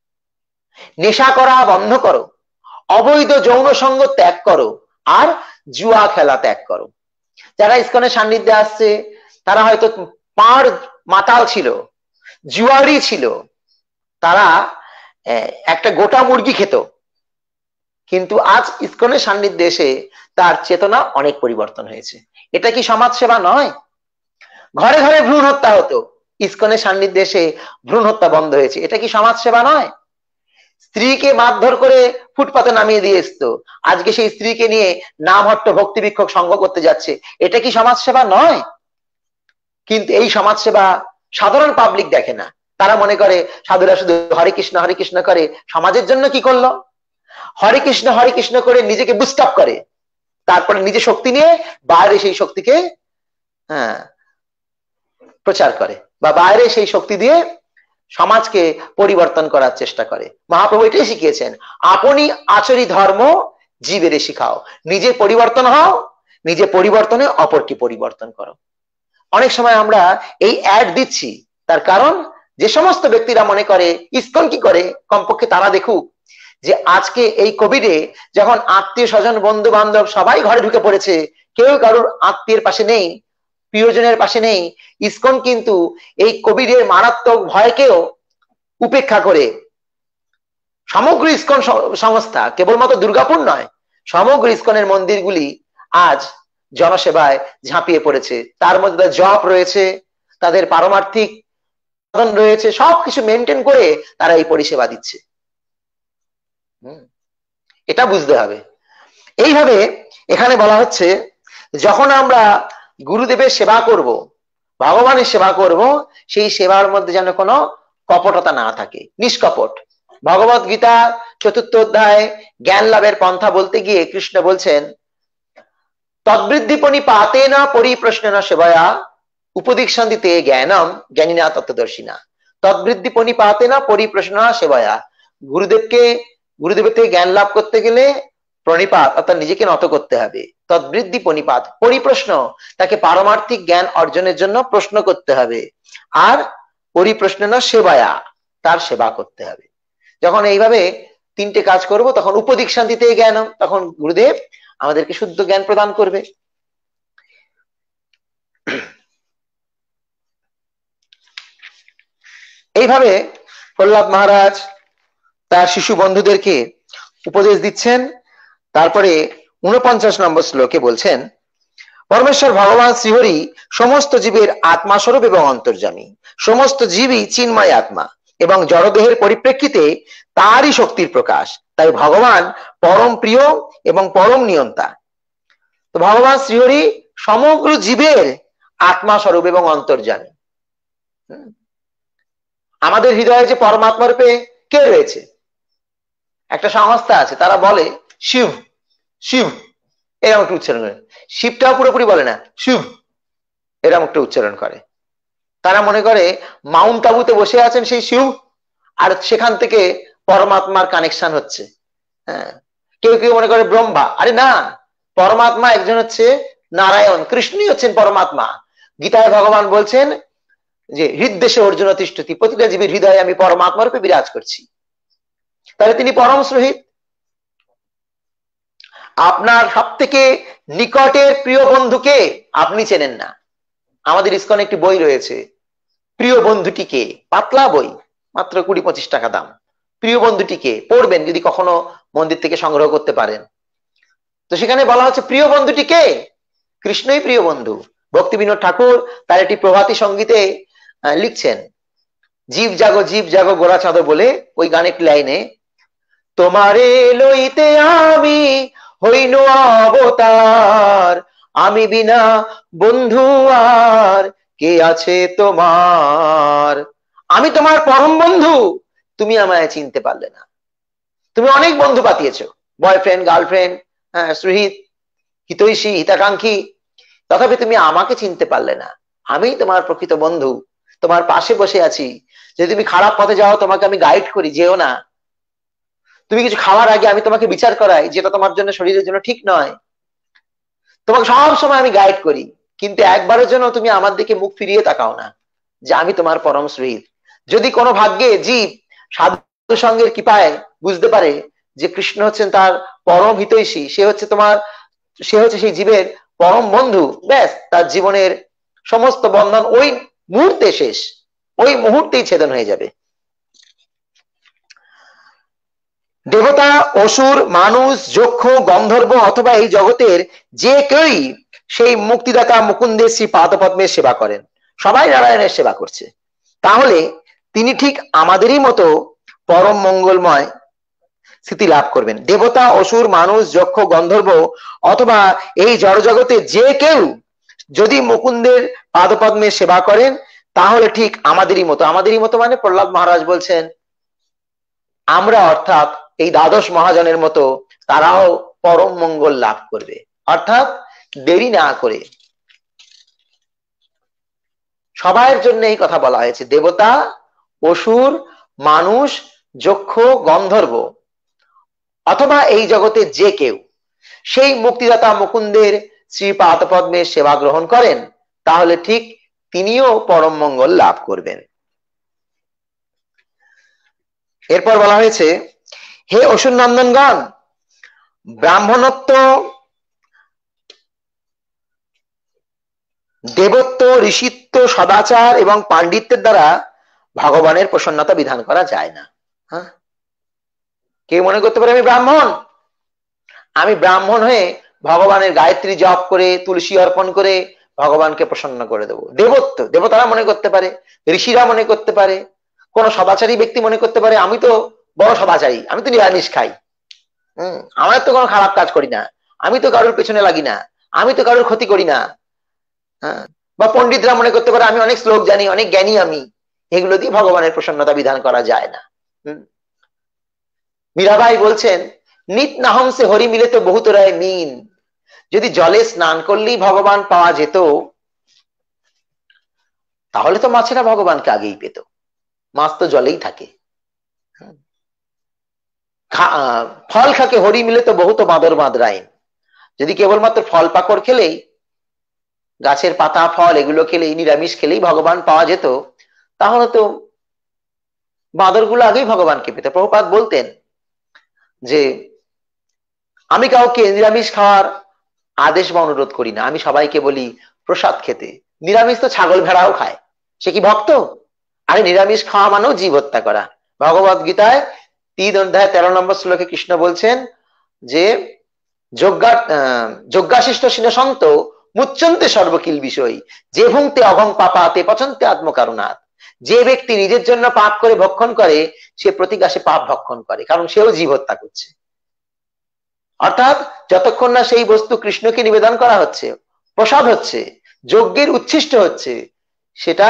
নেশা করা বন্ধ করো, অবৈধ যৌন সঙ্গ ত্যাগ করো, আর জুয়া খেলা ত্যাগ করো। যারা ইসকনের সান্নিধ্যে আসছে তারা হয়তো পাঁড় মাতাল ছিল, জুয়ারি ছিল, তারা একটা গোটা মুরগি খেত, কিন্তু আজ ইসকনের সান্নিধ্যে এসে তার চেতনা অনেক পরিবর্তন হয়েছে। এটা কি সমাজ সেবা নয়? ঘরে ঘরে ভ্রূণ হত্যা হতো, ইসকনের সান্নিধ্যে এসে ভ্রূণ হত্যা বন্ধ হয়েছে। এটা কি সমাজ সেবা নয়? স্ত্রীকে মারধর করে ফুটপাতে নামিয়ে দিয়ে আসতো, আজকে সেই স্ত্রীকে নিয়ে নামহট্ট ভক্তি বিক্ষোভ সঙ্গ করতে যাচ্ছে। এটা কি সমাজ সেবা নয়? কিন্তু এই সমাজ সেবা সাধারণ পাবলিক দেখে না। তারা মনে করে সাধুরা শুধু হরে কৃষ্ণ হরে কৃষ্ণ করে, সমাজের জন্য কি করলো? হরে কৃষ্ণ হরে কৃষ্ণ করে নিজেকে বুস্ট আপ করে, তারপরে নিজে শক্তি নিয়ে বাইরে সেই শক্তিকে হ্যাঁ প্রচার করে, বা বাইরে সেই শক্তি দিয়ে সমাজকে পরিবর্তন করার চেষ্টা করে। মহাপ্রভু এটাই শিখিয়েছেন, আপনি আচরি ধর্ম জীবেরে শিখাও। নিজে পরিবর্তন হও, নিজে পরিবর্তনে অপরকে পরিবর্তন করো। অনেক সময় আমরা এই অ্যাড দিচ্ছি, তার কারণ যে সমস্ত ব্যক্তিরা মনে করে ইসকন কি করে, কমপক্ষে তারা দেখুক যে আজকে এই কোভিডে যখন আত্মীয় স্বজন বন্ধু বান্ধব সবাই ঘরে ঢুকে পড়েছে, কেউ কারোর আত্মীয়ের পাশে নেই, প্রিয়জনের পাশে নেই, ইসকন কিন্তু এই কোভিডের মারাত্মক ভয়কেও উপেক্ষা করে সমগ্র ইসকন সংস্থা, কেবলমাত্র দুর্গাপুর নয়, সমগ্র ইসকনের মন্দিরগুলি আজ জনসেবায় ঝাঁপিয়ে পড়েছে। তার মধ্যে জপ রয়েছে, তাদের পারমার্থিক সাধন রয়েছে, সবকিছু মেনটেন করে তারা এই পরিষেবা দিচ্ছে। এটা বুঝতে হবে। এইভাবে এখানে বলা হচ্ছে যখন আমরা গুরুদেবের সেবা করব, ভগবানের সেবা করব, সেই সেবার মধ্যে যেন কোনো কপটতা না থাকে, নিষ্কপট। ভগবত গীতা চতুর্থ অধ্যায় জ্ঞান লাভের পন্থা বলতে গিয়ে কৃষ্ণ বলছেন, তদ্বৃদ্ধিপনি পাতে না পরিপ্রশ্ন না সেবায়া উপদীক্ষান্তিতে জ্ঞানম জ্ঞানীনা তত্ত্বদর্শিনা। তদ্বৃদ্ধিপনি পাতে না পরিপ্রশ্ন না সেবায়া, গুরুদেবকে গুরুদেবের থেকে জ্ঞান লাভ করতে গেলে প্রণিপাত অর্থাৎ নিজেকে নত করতে হবে। তদ্বৃদ্ধি পরিপাত, পরিপ্রশ্ন, তাকে পারমার্থিক জ্ঞান অর্জনের জন্য প্রশ্ন করতে হবে। আর পরিপ্রশ্ন না সেবায়া, তার সেবা করতে হবে। যখন এইভাবে তিনটে কাজ করব তখন উপদীক্ষান্তিতে জ্ঞান, তখন গুরুদেব আমাদেরকে শুদ্ধ জ্ঞান প্রদান করবে। এইভাবে প্রহ্লাদ মহারাজ তার শিশু বন্ধুদেরকে উপদেশ দিচ্ছেন। তারপরে ঊনপঞ্চাশ নম্বর শ্লোকে বলছেন, পরমেশ্বর ভগবান শ্রীহরি সমস্ত জীবের আত্মাস্বরূপ এবং অন্তর্যামী, সমস্ত জীবই চিন্ময় আত্মা এবং জড়দেহের পরিপ্রেক্ষিতে তারই শক্তির প্রকাশ, তাই ভগবান পরম প্রিয় এবং পরম নিয়ন্তা। তো ভগবান শ্রীহরি সমগ্র জীবের আত্মা স্বরূপ এবং অন্তর্যামী। আমাদের হৃদয়ে যে পরমাত্মা রূপে কে রয়েছে? একটা সংস্থা আছে, তারা বলে শিব শিব, এরকম একটা উচ্চারণ করে। শিবটাও পুরোপুরি বলে না, শিব এরকম একটা উচ্চারণ করে। তারা মনে করে মাউন্ট আবুতে বসে আছেন সেই শিব, আর সেখান থেকে পরমাত্মার কানেকশন হচ্ছে। হ্যাঁ, কেউ কেউ মনে করে ব্রহ্মা, আরে না, পরমাত্মা একজন হচ্ছে নারায়ণ, কৃষ্ণই হচ্ছেন পরমাত্মা। গীতায় ভগবান বলছেন যে হৃদ্দেশে অর্জুন তিষ্ঠতি, প্রতিটা জীবের হৃদয়ে আমি পরমাত্মা রূপে বিরাজ করছি। তাহলে তিনি পরম সুহৃদ। আপনার সব থেকে নিকটের প্রিয় বন্ধুকে আপনি চেনেন না। আমাদের ইসকনে একটি বই রয়েছে, প্রিয় বন্ধুটিকে, পাতলা বই, মাত্র কুড়ি পঁচিশ টাকা দাম। প্রিয় বন্ধুটিকে পড়বেন যদি কখনো মন্দির থেকে সংগ্রহ করতে পারেন। তো সেখানে বলা হচ্ছে প্রিয় বন্ধুটিকে, কৃষ্ণই প্রিয় বন্ধু। ভক্তি বিনোদ ঠাকুর তার একটি প্রভাতী সঙ্গীতে লিখছেন, জীব জাগো জীব জাগো গোরা চাঁদ বলে ওই গানের লাইনে, তোমারে লইতে আমি হইনু অবতার, আমি বিনা বন্ধু আর কে আছে তোমার। আমি তোমার পরম বন্ধু, তুমি আমায় চিনতে পারলে না। তুমি অনেক বন্ধু পাতিয়েছ, বয়ফ্রেন্ড, গার্লফ্রেন্ড, হ্যাঁ, সুহৃদ, হিতৈষী, হিতাকাঙ্ক্ষী, তথাপি তুমি আমাকে চিনতে পারলে না। আমি তোমার প্রকৃত বন্ধু, তোমার পাশে বসে আছি। যদি তুমি খারাপ পথে যাও তোমাকে আমি গাইড করি, যেও না। তুমি কিছু খাওয়ার আগে আমি তোমাকে বিচার করাই যেটা তোমার জন্য, শরীরের জন্য ঠিক নয়। তোমাকে সব সময় আমি গাইড করি, কিন্তু একবারের জন্য তুমি আমার দিকে মুখ ফিরিয়ে তাকাও না যে আমি তোমার পরম সুহৃদ। যদি কোনো ভাগ্যে জীব সাধু সঙ্গের কৃপায় বুঝতে পারে যে কৃষ্ণ হচ্ছেন তার পরম হিতৈষী, সে হচ্ছে তোমার, সে হচ্ছে সেই জীবের পরম বন্ধু, ব্যাস তার জীবনের সমস্ত বন্ধন ওই মুহূর্তে শেষ, ওই মুহূর্তেই ছেদন হয়ে যাবে। দেবতা, অসুর, মানুষ, যক্ষ, গন্ধর্ব অথবা এই জগতের যে কেউই সেই মুক্তিদাতা মুকুন্দের শ্রী পাদপদ্মের সেবা করেন, সবাই নারায়ণের সেবা করছে। তাহলে তিনি ঠিক আমাদেরই মতো পরম মঙ্গলময় স্থিতি লাভ করবেন। দেবতা, অসুর, মানুষ, যক্ষ, গন্ধর্ব অথবা এই জড়জগতে যে কেউ যদি মুকুন্দের পাদপদ্মের সেবা করেন তাহলে ঠিক আমাদেরই মতো, আমাদেরই মতো মানে প্রহ্লাদ মহারাজ বলছেন আমরা, অর্থাৎ এই দ্বাদশ মহাজনের মতো তারাও পরম মঙ্গল লাভ করবে। অর্থাৎ দেরি না করে, সবার জন্য এই কথা বলা হয়েছে। দেবতা, অসুর, মানুষ, যক্ষ, গন্ধর্ব অথবা এই জগতে যে কেউ সেই মুক্তিদাতা মুকুন্দের শ্রী পাদপদ্মের সেবা গ্রহণ করেন তাহলে ঠিক তিনিও পরম মঙ্গল লাভ করবেন। এরপর বলা হয়েছে, হে অসুর নন্দনগণ, ব্রাহ্মণত্ব, দেবত্ব, ঋষিত্ব, সদাচার এবং পাণ্ডিত্যের দ্বারা ভগবানের প্রসন্নতা বিধান করা যায় না। হ্যাঁ, কেউ মনে করতে পারে আমি ব্রাহ্মণ, আমি ব্রাহ্মণ হয়ে ভগবানের গায়ত্রী জপ করে তুলসী অর্পণ করে ভগবানকে প্রসন্ন করে দেবো। দেবত্ব, দেবতারা মনে করতে পারে, ঋষিরা মনে করতে পারে, কোন সদাচারী ব্যক্তি মনে করতে পারে আমি তো বড় সদাচারী, আমি তো নিরামিষ খাই, হম আমার তো কোনো খারাপ কাজ করি না, আমি তো কারোর পেছনে লাগি না, আমি তো কারোর ক্ষতি করি না। হ্যাঁ, বা পণ্ডিতরা মনে করতে পারে আমি অনেক শ্লোক জানি, অনেক জ্ঞানী আমি, এগুলো দিয়ে ভগবানের প্রসন্নতা বিধান করা যায় না। হম মীরাবাই বলছেন, নিত নাহম সে হরি মিলে তো বহুত রায় মিন। যদি জলে স্নান করলেই ভগবান পাওয়া যেত, তাহলে তো মাছেরা ভগবানকে আগেই পেত, মাছ তো জলেই থাকে। ফল খাকে হরি মিলে তো বহুত বাঁদর বাঁদরাইন। যদি কেবলমাত্র ফল পাকড় খেলেই, গাছের পাতা ফল এগুলো খেলেই, নিরামিষ খেলেই ভগবান পাওয়া যেত, তাহলে তো বাঁদরগুলো আগেই ভগবানকে পেত। প্রভুপাদ বলতেন যে আমি কাউকে নিরামিষ খাওয়ার আদেশ বা অনুরোধ করি না, আমি সবাইকে বলি প্রসাদ খেতে। নিরামিষ তো ছাগল ভেড়াও খায়, সে কি ভক্ত? আরে নিরামিষ খাওয়া মানেও জীব হত্যা করা। ভগবত গীতায় তিন অধ্যায় তেরো নম্বর শ্লোকে কৃষ্ণ বলছেন যে যজ্ঞা যজ্ঞাশিষ্ট সিনসন্ত মুচ্চন্তে সর্বকিল বিষয়, যে ভুংতে অভং পাপাতে পচন্তে আত্মকারণাৎ। যে ব্যক্তি নিজের জন্য পাপ করে ভক্ষণ করে, সে প্রতিকাশে পাপ ভক্ষণ করে, কারণ সেও জীব হত্যা করছে। অর্থাৎ যতক্ষণ না সেই বস্তু কৃষ্ণকে নিবেদন করা হচ্ছে, প্রসাদ হচ্ছে, যজ্ঞের উচ্ছিষ্ট হচ্ছে, সেটা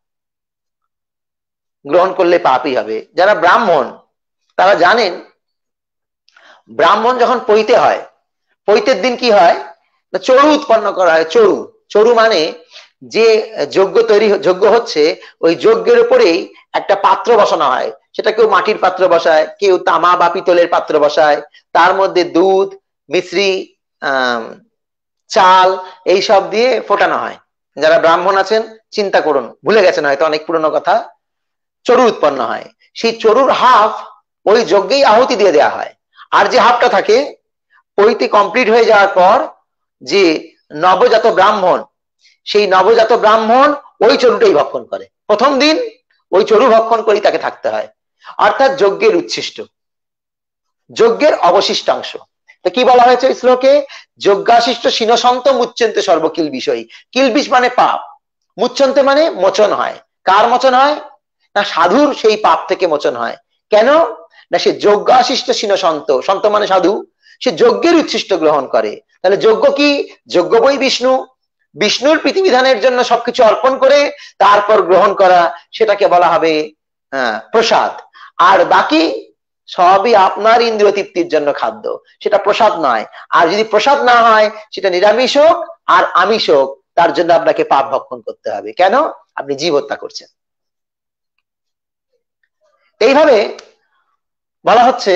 গ্রহণ করলে পাপই হবে। যারা ব্রাহ্মণ তারা জানেন, ব্রাহ্মণ যখন পৈতে হয়, পৈতের দিন কি হয়, চরু উৎপন্ন করা হয়। চরু, চরু মানে যে যজ্ঞ তৈরি যজ্ঞ হচ্ছে, ওই যজ্ঞের উপরেই একটা পাত্র বসানো হয়। সেটা কেউ মাটির পাত্র বসায়, কেউ তামা বা পিতলের পাত্র বসায়, তার মধ্যে দুধ, মিশ্রি, আহ চাল এইসব দিয়ে ফোটানো হয়। যারা ব্রাহ্মণ আছেন চিন্তা করুন, ভুলে গেছেন হয়তো, অনেক পুরনো কথা। চরু উৎপন্ন হয়, সেই চরুর হাফ ওই যজ্ঞেই আহুতি দিয়ে দেওয়া হয়, আর যে হাফটা থাকে পৈতে কমপ্লিট হয়ে যাওয়ার পর যে নবজাত ব্রাহ্মণ, সেই নবজাত ব্রাহ্মণ ওই চরুটাই ভক্ষণ করে। প্রথম দিন ওই চরু ভক্ষণ করেই তাকে থাকতে হয়। অর্থাৎ যজ্ঞের উচ্ছিষ্ট, যজ্ঞের অবশিষ্টাংশ। তো কি বলা হয়েছে এই শ্লোকে, যজ্ঞাশিষ্ট সিনসন্ত মুচ্চন্তে সর্বকিল বিষয়। কিলবিষ মানে পাপ, মুচ্চন্তে মানে মোচন হয়। কার মোচন হয়? না সাধুর সেই পাপ থেকে মোচন হয়। কেন না সে যজ্ঞাশিষ্ট সিনসন্ত, সন্ত মানে সাধু, সে যজ্ঞের উচ্ছিষ্ট গ্রহণ করে। তাহলে যজ্ঞ কি? যজ্ঞ বই বিষ্ণু, বিষ্ণুর প্রীতিবিধানের জন্য সবকিছু অর্পণ করে তারপর গ্রহণ করা, সেটাকে বলা হবে আহ প্রসাদ। আর বাকি সবই আপনার ইন্দ্রিয় তৃপ্তির জন্য খাদ্য, সেটা প্রসাদ নয়। আর যদি প্রসাদ না হয়, সেটা নিরামিষ হোক আর আমিষ হোক, তার জন্য আপনাকে পাপ ভক্ষণ করতে হবে। কেন? আপনি জীব হত্যা করছেন। এইভাবে বলা হচ্ছে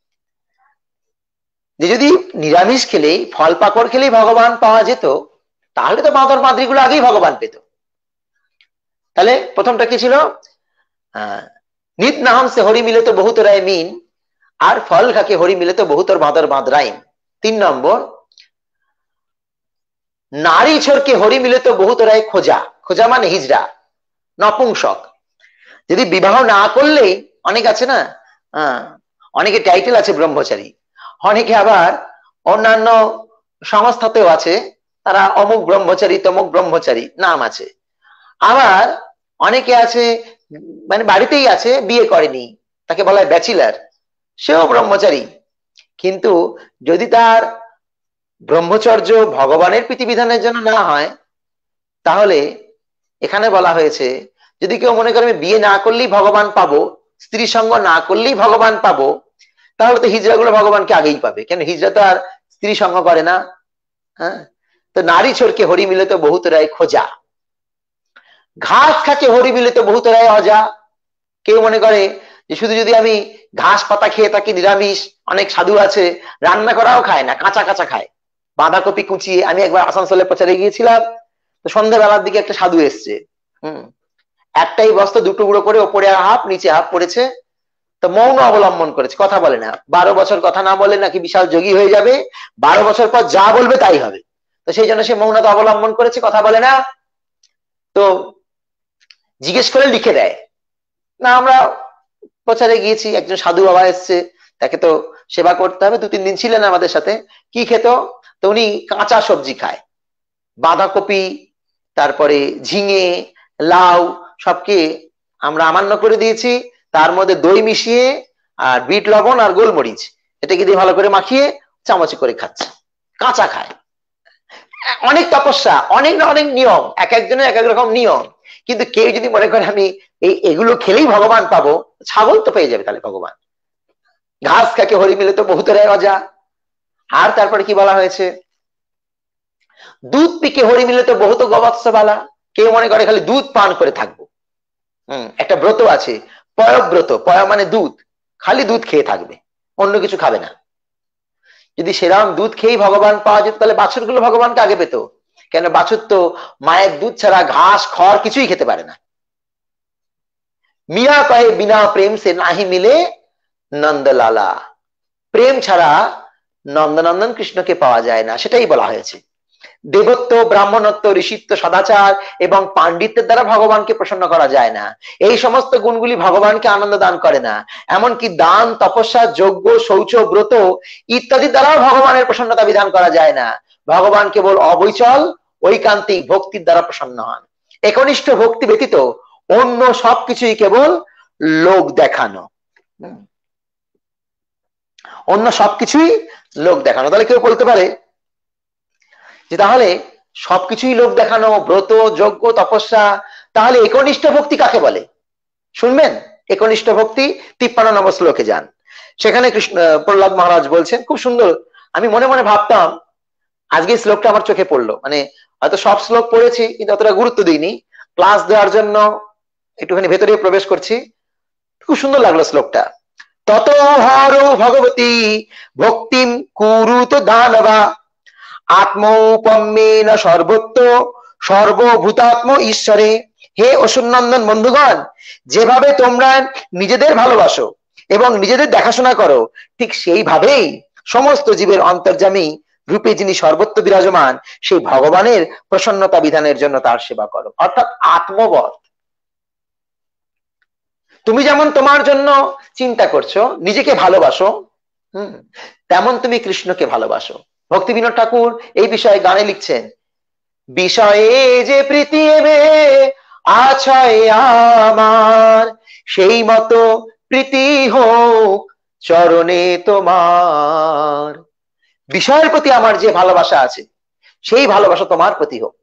যে যদি নিরামিষ খেলেই, ফল পাকড় খেলেই ভগবান পাওয়া যেত, তাহলে তো বাঁদর বাঁদরিগুলো আগেই ভগবান পেত। তাহলে প্রথমটা কি ছিল? আহ নিত নাহম সে হরি মিলে তো বহুত রায় মিন, আর ফল খাকে হরি মিলে তো বহুতর বাঁদর বাঁদরাইন। তিন নম্বর, নারী ছোরকে হরি মিলে তো বহুত রায় খোঁজা। খোঁজা মানে হিজড়া, নপুংসক। যদি বিবাহ না করলেই, অনেক আছে না, আহ অনেকে টাইটেল আছে ব্রহ্মচারী, অনেকে আবার অন্যান্য সংস্থাতেও আছে, তারা অমুক ব্রহ্মচারী তমুক ব্রহ্মচারী নাম আছে। আবার অনেকে আছে মানে বাড়িতেই আছে, বিয়ে করেনি, তাকে বলা হয় ব্যাচেলার, সেও ব্রহ্মচারী। কিন্তু যদি তার ব্রহ্মচর্য ভগবানের প্রীতিবিধানের জন্য না হয়, তাহলে এখানে বলা হয়েছে যদি কেউ মনে করে বিয়ে না করলেই ভগবান পাবো, স্ত্রী সঙ্গ না করলেই ভগবান পাবো, তাহলে তো হিজড়া গুলো ভগবানকে আগেই পাবে। কেন? হিজড়া তো আর স্ত্রী সঙ্গ করে না। হ্যাঁ, তো নারী ছোরকে হরি মিলে তো বহুত রায় খোঁজা। ঘাস খাকে হরি মিলে তো বহুত রায় অজা। কেউ মনে করে যে শুধু যদি আমি ঘাস পাতা খেয়ে থাকি নিরামিষ, অনেক সাধু আছে রান্না করাও খায় না, কাঁচা কাঁচা খায়, বাঁধাকপি কুচিয়ে। আমি একবার আসানসোলে প্রচারে গিয়েছিলাম, তো সন্ধ্যাবেলার দিকে একটা সাধু এসছে, হম একটাই বস্ত্র দুটো গুঁড়ো করে, ওপরে হাফ নিচে হাফ পড়েছে, তো মৌন অবলম্বন করেছে, কথা বলে না। বারো বছর কথা না বলে নাকি বিশাল যোগী হয়ে যাবে, বারো বছর পর যা বলবে তাই হবে। তো সেই জন্য সে মৌনতা অবলম্বন করেছে, কথা বলে না। তো জিজ্ঞেস করে লিখে দেয় না। আমরা প্রচারে গিয়েছি, একজন সাধু বাবা এসছে, তাকে তো সেবা করতে হবে। দু তিন দিন ছিলেন আমাদের সাথে। কি খেত? তো উনি কাঁচা সবজি খায়, বাঁধাকপি, তারপরে ঝিঙে, লাউ, সবকে আমরা আমান্য করে দিয়েছি, তার মধ্যে দই মিশিয়ে আর বিট লবণ আর গোলমরিচ এটাকে দিয়ে ভালো করে মাখিয়ে চামচে করে খাচ্ছে, কাঁচা খায়। অনেক তপস্যা, অনেক না অনেক নিয়ম, এক একজনের এক এক রকম নিয়ম। কিন্তু কেউ যদি মনে করে আমি এই এগুলো খেলেই ভগবান পাবো, ছাগল তো পেয়ে যাবে তাহলে ভগবান। ঘাস খাকে হরি মিলে তো বহুতরে অজা। আর তারপরে কি বলা হয়েছে? দুধ পিকে হরি মিলে তো বহুত গবৎস বালা। কেউ মনে করে খালি দুধ পান করে থাকবো। হম একটা ব্রত আছে, পয়ব্রত। পয় মানে দুধ, খালি দুধ খেয়ে থাকবে, অন্য কিছু খাবে না। যদি সেরকম দুধ খেয়েই ভগবান পাওয়া যেত, তাহলে বাছুর গুলো ভগবানকে আগে পেত কেন? বাছুর তো মায়ের দুধ ছাড়া ঘাস খড় কিছুই খেতে পারে না। মিয়া কহে বিনা প্রেম সে নাহি মিলে নন্দলালা। প্রেম ছাড়া নন্দনন্দন কৃষ্ণকে পাওয়া যায় না, সেটাই বলা হয়েছে। দেবত্ব, ব্রাহ্মণত্ব, ঋষিত্ব, সদাচার এবং পাণ্ডিত্যের দ্বারা ভগবানকে প্রসন্ন করা যায় না। এই সমস্ত গুণগুলি ভগবানকে আনন্দ দান করে না। এমনকি দান, তপস্যা, যজ্ঞ, শৌচ, ব্রত ইত্যাদি দ্বারাও ভগবানের প্রসন্নতা বিধান করা যায় না। ভগবান কেবল অবৈচল ঐকান্তিক ভক্তির দ্বারা প্রসন্ন হন। একনিষ্ঠ ভক্তি ব্যতীত অন্য সবকিছুই কেবল লোক দেখানো। অন্য সবকিছুই লোক দেখানো। তাহলে কেউ বলতে পারে যে তাহলে সবকিছুই লোক দেখানো, ব্রত, যজ্ঞ, তপস্যা, তাহলে একনিষ্ঠ ভক্তি কাকে বলে? শুনবেন, একনিষ্ঠ ভক্তি তিপ্পান্ন নম্বর শ্লোকে যান, সেখানে কৃষ্ণ প্রহ্লাদ মহারাজ বলছেন খুব সুন্দর। আমি মনে মনে ভাবতাম, আজকে শ্লোকটা আমার চোখে পড়লো। মানে হয়তো সব শ্লোক পড়েছি কিন্তু অতটা গুরুত্ব দিইনি, ক্লাস দেওয়ার জন্য একটুখানি ভেতরে প্রবেশ করছি। খুব সুন্দর লাগলো শ্লোকটা। তত হর ভগবতী ভক্তিম কুরুত দানবা আত্মৌপম্যেন সর্বত্র সর্বভূতাত্ম ঈশ্বরে। হে অসুরনন্দন বন্ধুগণ, যেভাবে তোমরা নিজেদের ভালোবাসো এবং নিজেদের দেখাশোনা করো, ঠিক সেইভাবেই সমস্ত জীবের অন্তর্যামী রূপে যিনি সর্বত্র বিরাজমান, সেই ভগবানের প্রসন্নতা বিধানের জন্য তার সেবা করো। অর্থাৎ আত্মবধ। তুমি যেমন তোমার জন্য চিন্তা করছো, নিজেকে ভালোবাসো, হম তেমন তুমি কৃষ্ণকে ভালোবাসো। ভক্তি বিনোদ ঠাকুর এই বিষয়ে গানে লিখছেন, বিষয়ে যে প্রীতি এবে আছয় আমার, সেই মতো প্রীতি হোক চরণে তোমার। বিষয়ের প্রতি আমার যে ভালোবাসা আছে, সেই ভালোবাসা তোমার প্রতি হোক,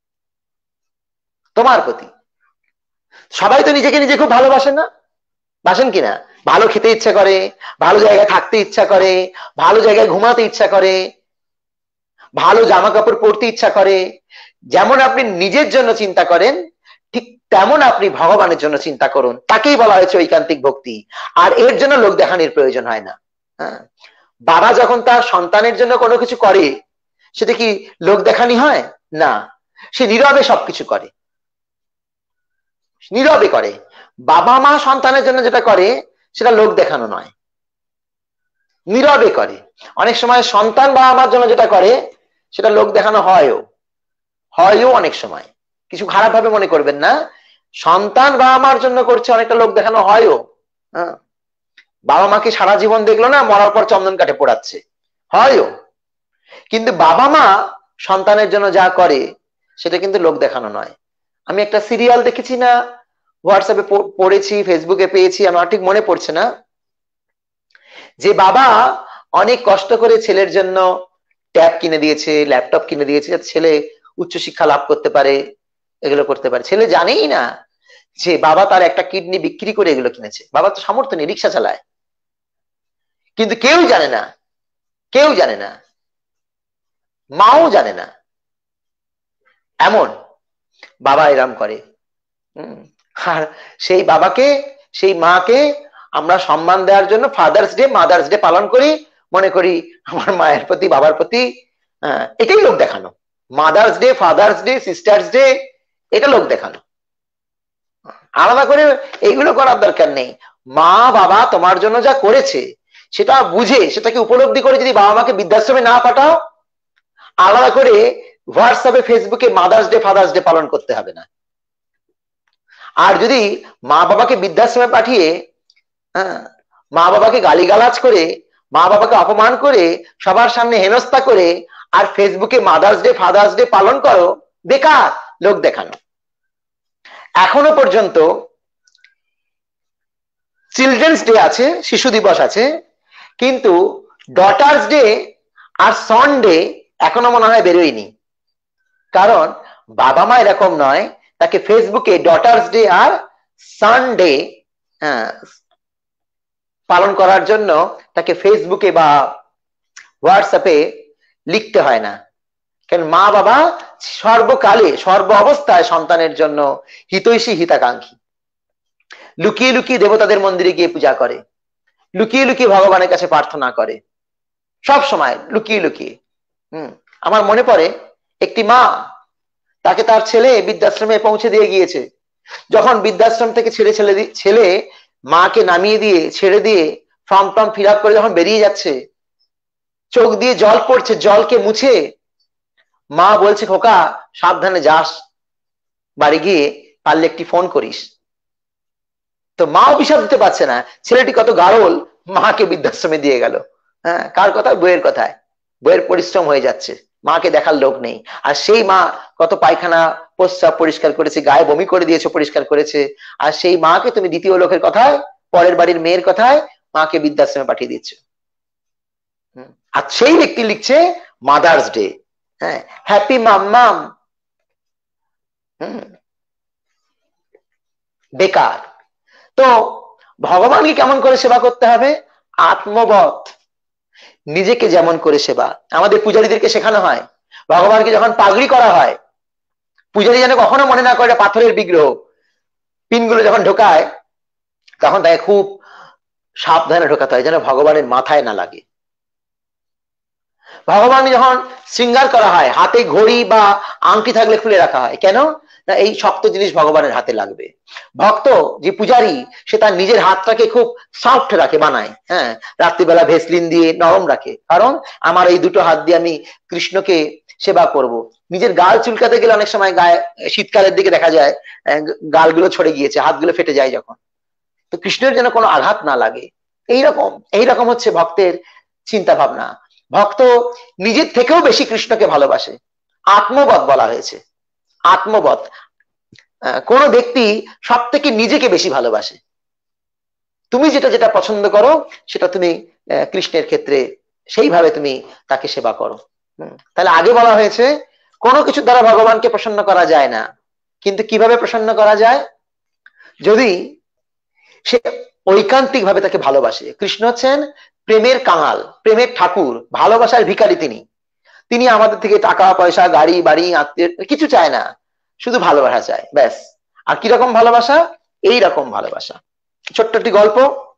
তোমার প্রতি। সবাই তো নিজেকে নিজে খুব ভালোবাসে না? বাসেন কিনা? ভালো খেতে ইচ্ছা করে, ভালো জায়গায় থাকতে ইচ্ছা করে, ভালো জায়গায় ঘুমাতে ইচ্ছা করে, ভালো জামা কাপড় পরতে ইচ্ছা করে। যেমন আপনি নিজের জন্য চিন্তা করেন, ঠিক তেমন আপনি ভগবানের জন্য চিন্তা করুন। তাকেই বলা হয়েছে ঐকান্তিক ভক্তি। আর এর জন্য লোক দেখানোর প্রয়োজন হয় না। হ্যাঁ, বাবা যখন তার সন্তানের জন্য কোনো কিছু করে, সেটা কি লোক দেখানি হয়? না, সে নীরবে সবকিছু করে, নীরবে করে। বাবা মা সন্তানের জন্য যেটা করে সেটা লোক দেখানো নয়, নীরবে করে। অনেক সময় সন্তান বাবা মার জন্য যেটা করে সেটা লোক দেখানো হয়ও, হয়ও অনেক সময়। কিছু খারাপ ভাবে মনে করবেন না, সন্তান বাবা মার জন্য করছে, অনেকটা লোক দেখানো হয়ও। হ্যাঁ, বাবা মাকে সারা জীবন দেখলো না, মরার পর চন্দন কাঠে পোড়াচ্ছে, হয়ও। কিন্তু বাবা মা সন্তানের জন্য যা করে সেটা কিন্তু লোক দেখানো নয়। আমি একটা সিরিয়াল দেখেছি না, হোয়াটসঅ্যাপে পড়েছি, ফেসবুকে পেয়েছি, আমার ঠিক মনে পড়ছে না, যে বাবা অনেক কষ্ট করে ছেলের জন্য ট্যাব কিনে দিয়েছে, ল্যাপটপ কিনে দিয়েছে, যাতে ছেলে উচ্চশিক্ষা লাভ করতে পারে, এগুলো করতে পারে। ছেলে জানেই না যে বাবা তার একটা কিডনি বিক্রি করে এগুলো কিনেছে। বাবা তো সামর্থ্য নেই, রিক্সা চালায়, কিন্তু কেউ জানে না, কেউ জানে না, মাও জানে না। এমন বাবা এরম করে। হম আর সেই বাবাকে, সেই মাকে আমরা সম্মান দেওয়ার জন্য ফাদার্স ডে, মাদার্স ডে পালন করি, মনে করি আমার মায়ের প্রতি, বাবার প্রতি। এটাই লোক দেখানো, mother's day, father's day, sister's day, এটা লোক দেখানো। আলাদা করে এইগুলো করার দরকার নেই। মা বাবা তোমার জন্য যা করেছে সেটা বুঝে, সেটাকে উপলব্ধি করে যদি বাবা মাকে বৃদ্ধাশ্রমে না পাঠাও, আলাদা করে হোয়াটসঅ্যাপে ফেসবুকে মাদার্স ডে ফাদার্স ডে পালন করতে হবে না। আর যদি মা বাবাকে বৃদ্ধাশ্রমে পাঠিয়ে হ্যাঁ মা বাবাকে গালিগালাজ করে, মা বাবাকে অপমান করে, সবার সামনে হেনস্থা করে আর ফেসবুকে মাদার্স ডে ফাদার্স ডে পালন করো, বেকার, লোক দেখানো। এখনো পর্যন্ত চিলড্রেন্স ডে আছে, শিশু দিবস আছে, কিন্তু ডটার্স ডে আর সন ডে এখনো মনে হয় বেরোয়নি। কারণ বাবা মা এরকম নয়, তাকে ফেসবুকে ডটার্স ডে আর সান ডে পালন করার জন্য তাকে ফেসবুকে বা হোয়াটসঅ্যাপে লিখতে হয় না। কারণ মা বাবা সর্বকালে সর্ব অবস্থায় সন্তানের জন্য হিতৈষী হিতাকাঙ্ক্ষী। লুকিয়ে লুকিয়ে দেবতাদের মন্দিরে গিয়ে পূজা করে, লুকিয়ে লুকিয়ে ভগবানের কাছে প্রার্থনা করে, সব সময় লুকিয়ে লুকিয়ে। হম আমার মনে পড়ে একটি মা, তাকে তার ছেলে বৃদ্ধাশ্রমে পৌঁছে দিয়ে গিয়েছে। যখন বৃদ্ধাশ্রম থেকে ছেড়ে ছেলে ছেলে মাকে নামিয়ে দিয়ে ছেড়ে দিয়ে ফর্ম টর্ম ফিল আপ করে যখন বেরিয়ে যাচ্ছে, চোখ দিয়ে জল পড়ছে, জলকে মুছে মা বলছে, খোকা সাবধানে যাস, বাড়ি গিয়ে পারলে একটি ফোন করিস। তো মা অভিশাপ দিতে পারছে না, ছেলেটি কত গাড়ল মাকে বৃদ্ধাশ্রমে দিয়ে গেল। হ্যাঁ কার কথায়? বইয়ের কথায়। বইয়ের পরিশ্রম হয়ে যাচ্ছে, মাকে দেখার লোক নেই। আর সেই মা কত পায়খানা প্রস্রাব পরিষ্কার করেছে, গায়ে বমি করে দিয়েছে, পরিষ্কার করেছে। আর সেই মাকে তুমি দ্বিতীয় লোকের কথায়, পরের বাড়ির মেয়ের কথায় মাকে বৃদ্ধাশ্রমে পাঠিয়ে দিচ্ছ। আর সেই ব্যক্তি লিখছে মাদার্স ডে, হ্যাঁ হ্যাপি মাম্মাম। হম বেকার। তো ভগবানকে কেমন করে সেবা করতে হবে? আত্মবৎ, নিজেকে যেমন করে সেবা। আমাদের পূজারীদেরকে শেখানো হয়, ভগবানকে যখন পাগড়ি করা হয়, পূজারী যেন কখনো মনে না করে পাথরের বিগ্রহ। পিনগুলো যখন ঢোকায় তখন তাকে খুব সাবধানে ঢোকাতে হয়, যেন ভগবানের মাথায় না লাগে। ভগবান যখন শৃঙ্গার করা হয়, হাতে ঘড়ি বা আংটি থাকলে খুলে রাখা হয়, কেন না এই শক্ত জিনিস ভগবানের হাতে লাগবে। ভক্ত যে পূজারী, সে তার নিজের হাতটাকে খুব সফট রাখে, বানায়, হ্যাঁ রাত্রিবেলা ভেসলিন দিয়ে নরম রাখে, কারণ আমার এই দুটো হাত দিয়ে আমি কৃষ্ণকে সেবা করব। নিজের গাল চুলকাতে গেলে অনেক সময় গায়ে শীতকালের দিকে দেখা যায় গালগুলো ছড়ে গিয়েছে, হাতগুলো ফেটে যায় যখন, তো কৃষ্ণের যেন কোনো আঘাত না লাগে। এইরকম এইরকম হচ্ছে ভক্তের চিন্তা ভাবনা। ভক্ত নিজের থেকেও বেশি কৃষ্ণকে ভালোবাসে, আত্মবৎ বলা হয়েছে। আত্মবৎ, কোন ব্যক্তি সব থেকে নিজেকে বেশি ভালোবাসে। তুমি যেটা যেটা পছন্দ করো সেটা তুমি কৃষ্ণের ক্ষেত্রে সেইভাবে তুমি তাকে সেবা করো। তাহলে আগে বলা হয়েছে কোনো কিছু দ্বারা ভগবানকে প্রসন্ন করা যায় না, কিন্তু কিভাবে প্রসন্ন করা যায়? যদি সে ঐকান্তিক ভাবে তাকে ভালোবাসে। কৃষ্ণ হচ্ছেন প্রেমের কাঙাল, প্রেমের ঠাকুর, ভালোবাসার ভিখারি। তিনি তিনি আমাদের থেকে টাকা পয়সা, গাড়ি বাড়ি, আত্মীয় কিছু চায় না, শুধু ভালোবাসা চায়, ব্যাস। আর কিরকম ভালোবাসা? এই রকম ভালোবাসা। ছোট্ট একটি গল্প।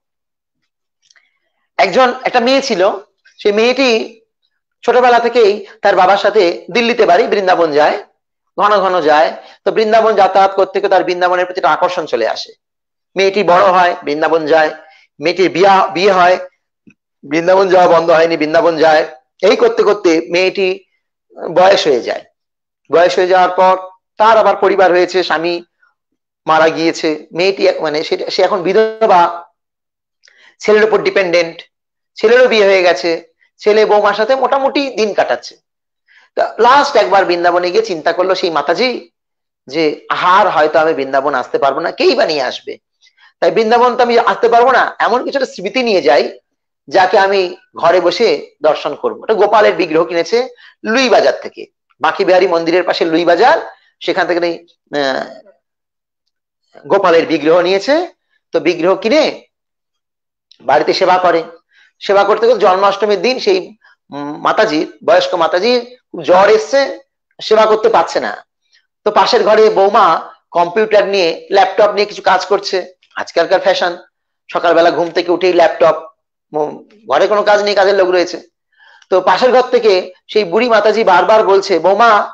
একজন একটা মেয়ে ছিল, সেই মেয়েটি ছোটবেলা থেকেই তার বাবার সাথে দিল্লিতে বাড়ি, বৃন্দাবন যায়, ঘন ঘন যায়। তো বৃন্দাবন যাতায়াত করতে করতে তার বৃন্দাবনের প্রতি একটা আকর্ষণ চলে আসে। মেয়েটি বড় হয়, বৃন্দাবন যায়। মেয়েটির বিয়া বিয়ে হয়, বৃন্দাবন যাওয়া বন্ধ হয়নি, বৃন্দাবন যায়। এই করতে করতে মেয়েটি বয়স হয়ে যায়। বয়স হয়ে যাওয়ার পর তার আবার পরিবার হয়েছে, স্বামী মারা গিয়েছে। মেয়েটি মানে সে এখন বিধবা, ছেলের উপর ডিপেন্ডেন্ট। ছেলেরও বিয়ে হয়ে গেছে, ছেলে বৌমার সাথে মোটামুটি দিন কাটাচ্ছে। লাস্ট একবার বৃন্দাবনে গিয়ে চিন্তা করলো সেই মাতাজি যে আহার হয়তো আমি বৃন্দাবন আসতে পারবো না, কেই বা নিয়ে আসবে, তাই বৃন্দাবন তো আমি আসতে পারবো না, এমন কিছু একটা স্মৃতি নিয়ে যাই যাকে আমি ঘরে বসে দর্শন করবো। একটা গোপালের বিগ্রহ কিনেছে লুই বাজার থেকে, বাঁকি বিহারী মন্দিরের পাশে লুই বাজার, সেখান থেকে আহ গোপালের বিগ্রহ নিয়েছে। তো বিগ্রহ কিনে বাড়িতে সেবা করে। সেবা করতে করতে জন্মাষ্টমীর দিন সেই মাতাজির, বয়স্ক মাতাজির জ্বর এসছে, সেবা করতে পারছে না। তো পাশের ঘরে বৌমা কম্পিউটার নিয়ে, ল্যাপটপ নিয়ে কিছু কাজ করছে। আজকালকার ফ্যাশন, সকালবেলা ঘুম থেকে উঠেই ল্যাপটপ, ঘরে কোনো কাজ নেই, কাজের লোক রয়েছে। তো পাশের ঘর থেকে সেই বুড়ি মাতাজি বারবার বলছে, বৌমা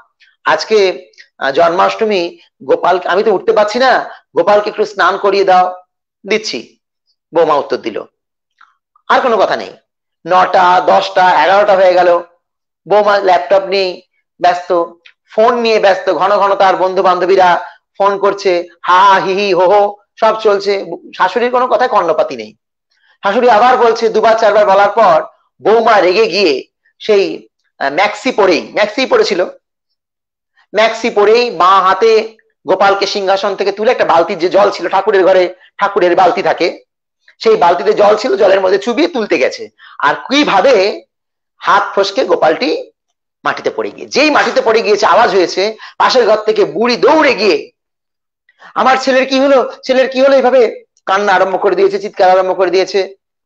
আজকে জন্মাষ্টমী, গোপাল আমি তো উঠতে পারছি না, গোপালকে একটু স্নান করিয়ে দাও। দিচ্ছি, বৌমা উত্তর দিল। আর কোনো কথা নেই। নটা, দশটা, এগারোটা হয়ে গেল, বৌমা ল্যাপটপ নিয়ে ব্যস্ত, ফোন নিয়ে ব্যস্ত, ঘন ঘন তার বন্ধু বান্ধবীরা ফোন করছে, হা হা হি হি হো হো সব চলছে। শাশুড়ির কোনো কথায় কর্ণপাতি নেই। শাশুড়ি আবার বলছে, দুবার চারবার বলার পর বৌমা রেগে গিয়ে সেই ম্যাক্সি পরেই, ম্যাক্সি পরেছিল, ম্যাক্সি পরেই বাঁ হাতে গোপালকে সিংহাসন থেকে তুলে একটা বালতির যে জল ছিল, ঠাকুরের ঘরে ঠাকুরের বালতি থাকে, সেই বালতিতে জল ছিল, জলের মধ্যে চুবিয়ে তুলতে গেছে। আর কিভাবে হাত ফসকে গোপালটি মাটিতে পড়ে গিয়ে, যেই মাটিতে পড়ে গিয়েছে আওয়াজ হয়েছে, পাশের ঘর থেকে বুড়ি দৌড়ে গিয়ে, আমার ছেলের কি হলো, ছেলের কি হলো, এইভাবে কান্না আরম্ভ করে দিয়েছে, চিৎকার আরম্ভ করে দিয়েছে।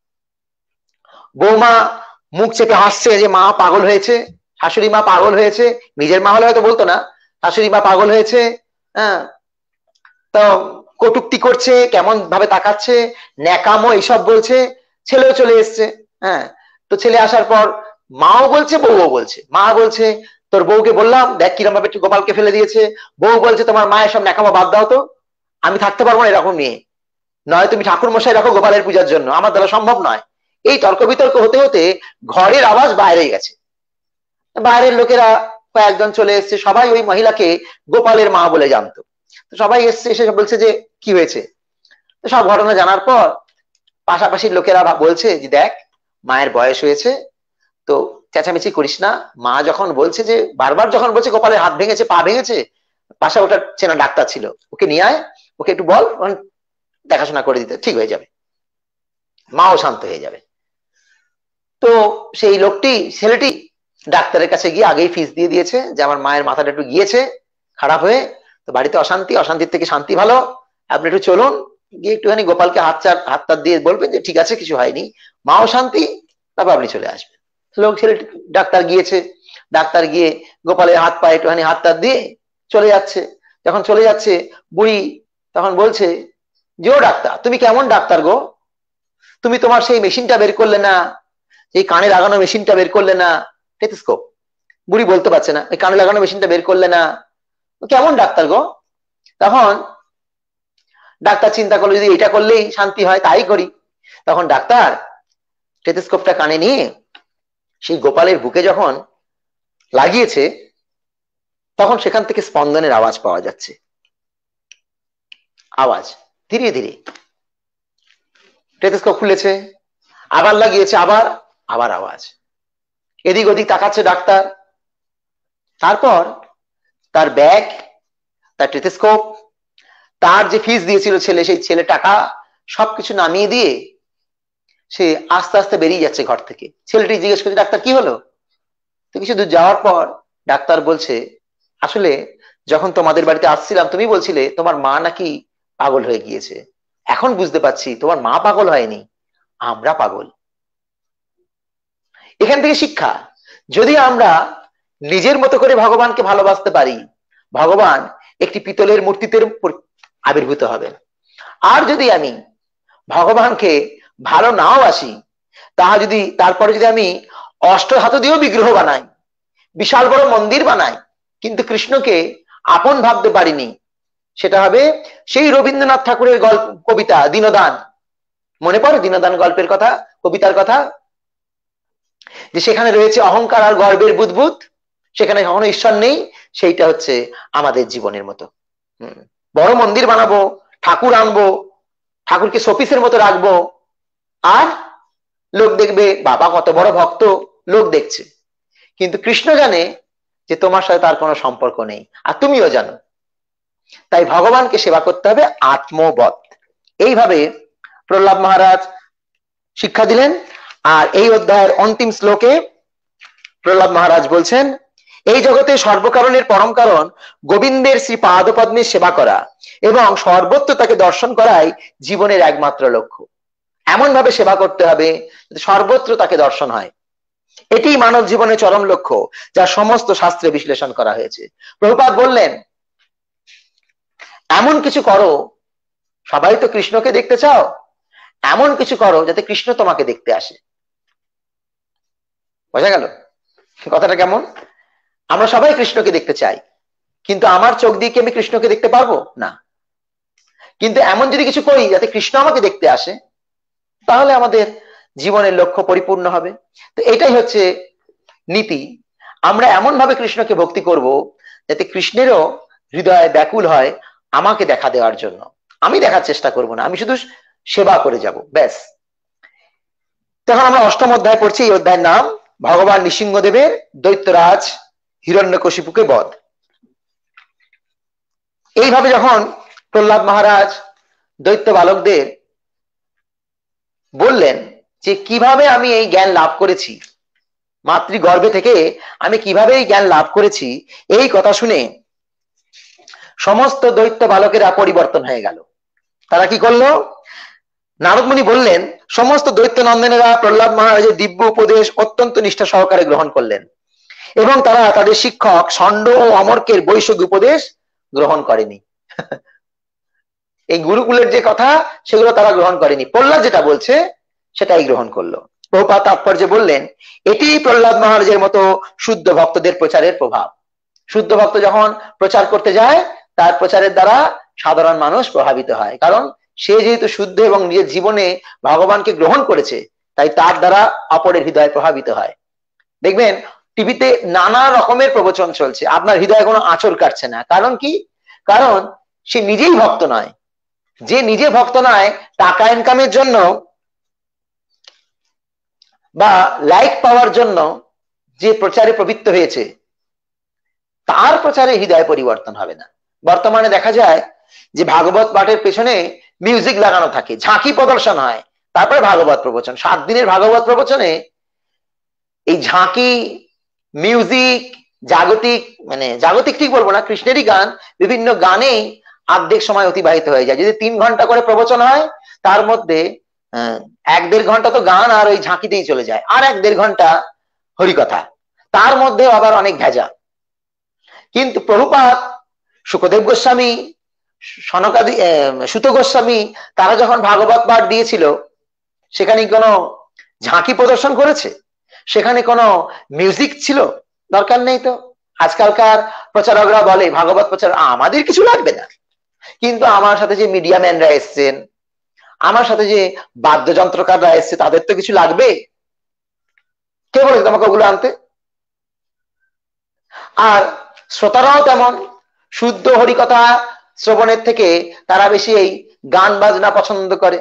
বৌমা মুখ চেপে হাসছে যে মা পাগল হয়েছে, শাশুড়ি মা পাগল হয়েছে, নিজের মা হলে হয়তো বলতো না, শাশুড়ি মা পাগল হয়েছে। হ্যাঁ, তো কটুক্তি করছে, কেমন ভাবে তাকাচ্ছে, ন্যাকামো এইসব বলছে। ছেলেও চলে এসছে। হ্যাঁ, তো ছেলে আসার পর মাও বলছে, বউও বলছে। মা বলছে, তোর বউকে বললাম দেখ কিরম ভাবে একটু গোপালকে ফেলে দিয়েছে। বউ বলছে, তোমার মায়ের সব ন্যাকামো বাদ দাও তো, আমি থাকতে পারবো না এরকম নিয়ে, নয় তুমি ঠাকুর মশাই রাখো গোপালের পূজার জন্য, আমার দ্বারা সম্ভব নয়। এই তর্ক বিতর্ক হতে হতে ঘরের আওয়াজ বাইরে গেছে, বাইরের লোকেরা কয়েকজন চলে এসছে, সবাই ওই মহিলাকে গোপালের মা বলে জানতো। সবাই এসছে, এসে বলছে যে কি হয়েছে। সব ঘটনা জানার পর পাশাপাশি লোকেরা বলছে যে দেখ মায়ের বয়স হয়েছে, তো চেঁচামেচি করিস না। মা যখন বলছে যে, বারবার যখন বলছে গোপালের হাত ভেঙেছে, পা ভেঙেছে, পাশে ওটা চেনা ডাক্তার ছিল, ওকে নিয়ে আয়, ওকে একটু বল, দেখাশোনা করে দিতে, ঠিক হয়ে যাবে, মাও শান্ত হয়ে যাবে। তো সেই লোকটি, ছেলেটি ডাক্তারের কাছে গিয়ে আগেই ফিস দিয়ে দিয়েছে যে আমার মায়ের মাথাটা একটু গিয়েছে খারাপ হয়ে, তো বাড়িতে অশান্তি, অশান্তির থেকে শান্তি ভালো, আপনি একটু চলুন, গিয়ে একটুখানি গোপালকে হাত চার হাত তার দিয়ে বলবেন যে ঠিক আছে, কিছু হয়নি, মাও শান্তি, তারপর আপনি চলে আসবেন। লোক ছেলেটি ডাক্তার গিয়েছে, ডাক্তার গিয়ে গোপালের হাত পায়ে একটুখানি হাত তার দিয়ে চলে যাচ্ছে। যখন চলে যাচ্ছে, বুড়ি তখন বলছে যে ও ডাক্তার, তুমি কেমন ডাক্তার গো, তুমি তোমার সেই মেশিনটা বের করলে না, এই কানে লাগানো মেশিনটা বের করলে না, টেথোস্কোপ, বুড়ি বলতে পারছে না, এই কানে লাগানো মেশিনটা বের করলে না, কেমন ডাক্তার গো। তখন ডাক্তার চিন্তা করলো যদি এটা করলেই শান্তি হয় তাই করি। তখন ডাক্তার টেথোস্কোপটা কানে নিয়ে সেই গোপালের বুকে যখন লাগিয়েছে, তখন সেখান থেকে স্পন্দনের আওয়াজ পাওয়া যাচ্ছে, আওয়াজ ধীরে ধীরে। টেথোস্কোপ খুলেছে, আবার লাগিয়েছে, আবার আবার আওয়াজ, এদিক ওদিক তাকাচ্ছে ডাক্তার। তারপর তার ব্যাগ, তার টেথোস্কোপ, তার যে ফিস দিয়েছিল ছেলে, সেই ছেলে টাকা সবকিছু নামিয়ে দিয়ে সে আস্তে আস্তে বেরিয়ে যাচ্ছে ঘর থেকে। ছেলেটি জিজ্ঞেস করছে ডাক্তার কি হলো। তো কিছু দূর যাওয়ার পর ডাক্তার বলছে, আসলে যখন তোমাদের বাড়িতে আসছিলাম তুমি বলছিলে তোমার মা নাকি পাগল হয়ে গিয়েছে, এখন বুঝতে পারছি তোমার মা পাগল হয়নি, আমরা পাগল। এখান থেকে শিক্ষা, যদি আমরা নিজের মতো করে ভগবানকে ভালোবাসতে পারি, ভগবান একটি পিতলের মূর্তিতে আবির্ভূত হবেন। আর যদি আমি ভগবানকে ভালো নাও বাসি, তাহা যদি তারপরে যদি আমি অষ্টধাতু দিয়েও বিগ্রহ বানাই, বিশাল বড় মন্দির বানাই, কিন্তু কৃষ্ণকে আপন ভাবতে পারিনি, সেটা হবে সেই রবীন্দ্রনাথ ঠাকুরের গল্প, কবিতা দীনদান, মনে পড়ে দীনদান গল্পের কথা, কবিতার কথা, যে সেখানে রয়েছে অহংকার আর গর্বের বুদবুদ, সেখানে কখনো ঈশ্বর নেই। সেইটা হচ্ছে আমাদের জীবনের মতো। হম বড় মন্দির বানাবো, ঠাকুর আনবো, ঠাকুরকে শোপিসের মতো রাখবো, আর লোক দেখবে বাবা কত বড় ভক্ত, লোক দেখছে, কিন্তু কৃষ্ণ জানে যে তোমার সাথে তার কোনো সম্পর্ক নেই, আর তুমিও জানো। তাই ভগবানকে সেবা করতে হবে আত্মবৎ। এইভাবে প্রহ্লাদ মহারাজ শিক্ষা দিলেন। আর এই অধ্যায়ের অন্তিম শ্লোকে প্রহ্লাদ মহারাজ বলছেন, এই জগতে সর্বকারণের পরম কারণ গোবিন্দের শ্রী পাদপদ্মের সেবা করা এবং সর্বত্র তাকে দর্শন করাই জীবনের একমাত্র লক্ষ্য। এমন ভাবে সেবা করতে হবে সর্বত্র তাকে দর্শন হয়, এটি মানব জীবনের চরম লক্ষ্য, যা সমস্ত শাস্ত্রে বিশ্লেষণ করা হয়েছে। প্রভুপাদ বললেন, এমন কিছু করো, সবাই তো কৃষ্ণকে দেখতে চাও, এমন কিছু করো যাতে কৃষ্ণ তোমাকে দেখতে আসে। বোঝা গেল কথাটা কেমন? আমরা সবাই কৃষ্ণকে দেখতে চাই, কিন্তু আমার চোখ দিয়ে কি আমি কৃষ্ণকে দেখতে পারবো না? কিন্তু এমন যদি কিছু করি যাতে কৃষ্ণ আমাকে দেখতে আসে, তাহলে আমাদের জীবনের লক্ষ্য পরিপূর্ণ হবে। তো এটাই হচ্ছে নীতি। আমরা এমন ভাবে কৃষ্ণকে ভক্তি করব যাতে কৃষ্ণেরও হৃদয় ব্যাকুল হয় আমাকে দেখা দেওয়ার জন্য। আমি দেখার চেষ্টা করব না, আমি শুধু সেবা করে যাব, ব্যাস। তখন আমরা অষ্টম অধ্যায় পড়ছি। এই অধ্যায়ের নাম ভগবান নৃসিংহদেবের দৈত্যরাজ হিরণ্যকশিপুকে বধ। এইভাবে যখন প্রহ্লাদ মহারাজ দৈত্য বালকদের বললেন যে কিভাবে আমি এই জ্ঞান লাভ করেছি, মাতৃগর্ভে থেকে আমি কিভাবে এই জ্ঞান লাভ করেছি, এই কথা শুনে সমস্ত দৈত্য বালকেরা পরিবর্তন হয়ে গেল। তারা কি করলো? নারদ মুনি বললেন সমস্ত দৈত্য নন্দনেরা প্রহ্লাদ মহারাজের দিব্য উপদেশ অত্যন্ত নিষ্ঠা সহকারে গ্রহণ করলেন এবং তারা তাদের শিক্ষক ষণ্ড ও অমর্কের বৈষ্ণব উপদেশ গ্রহণ করেনি। এই গুরুকুলের যে কথা সেগুলো তারা গ্রহণ করেনি, প্রহ্লাদ যেটা বলছে সেটাই গ্রহণ করলো। প্রভুপাদ তাৎপর্য বললেন এটি প্রহ্লাদ মহারাজের মতো শুদ্ধ ভক্তদের প্রচারের প্রভাব। শুদ্ধ ভক্ত যখন প্রচার করতে যায় তার প্রচারের দ্বারা সাধারণ মানুষ প্রভাবিত হয়, কারণ সে যেহেতু শুদ্ধ এবং নিজের জীবনে ভগবানকে গ্রহণ করেছে, তাই তার দ্বারা অপরের হৃদয় প্রভাবিত হয়। দেখবেন টিভিতে নানা রকমের প্রবচন চলছে, আপনার হৃদয়ে কোনো আঁচড় কাটছে না। কারণ কি? কারণ সে নিজেই ভক্ত নয়। যে নিজে ভক্ত নয়, টাকা ইনকামের জন্য বা লাইক পাওয়ার জন্য যে প্রচারে প্রবৃত্ত হয়েছে, তার প্রচারে হৃদয় পরিবর্তন হবে না। বর্তমানে দেখা যায় যে ভাগবত পাঠের পেছনে মিউজিক লাগানো থাকে, ঝাঁকি প্রদর্শন হয়, তারপরে ভাগবত প্রবচন। সাত দিনের ভাগবত প্রবচনে এই ঝাঁকি, মিউজিক, জাগতিক, মানে জাগতিক ঠিক বলবো না, কৃষ্ণেরই গান, বিভিন্ন গানেই অর্ধেক সময় অতিবাহিত হয়ে যায়। যদি তিন ঘন্টা করে প্রবচন হয়, তার মধ্যে এক দেড় ঘন্টা তো গান আর ওই ঝাঁকিতেই চলে যায়, আর এক দেড় ঘন্টা হরিকথা, তার মধ্যে আবার অনেক ভেজা। কিন্তু প্রভুপাদ, শুকদেব গোস্বামী, সনকাদি, সুত গোস্বামী, তারা যখন ভাগবত পাঠ দিয়েছিল সেখানে কোনো ঝাঁকি প্রদর্শন করেছে? সেখানে কোনো মিউজিক ছিল? দরকার নেই তো। আজকালকার প্রচারকরা বলে ভাগবত প্রচার আমাদের কিছু লাগবে না, কিন্তু আমার সাথে যে মিডিয়া ম্যানরা এসছেন, আমার সাথে যে বাদ্যযন্ত্রকাররা এসছে, তাদের তো কিছু লাগবে। কে বলেছে তোমাকে ওগুলো আনতে? আর শ্রোতারাও তেমন শুদ্ধ হরিকথা শ্রবণের থেকে তারা বেশি এই গান বাজনা পছন্দ করে।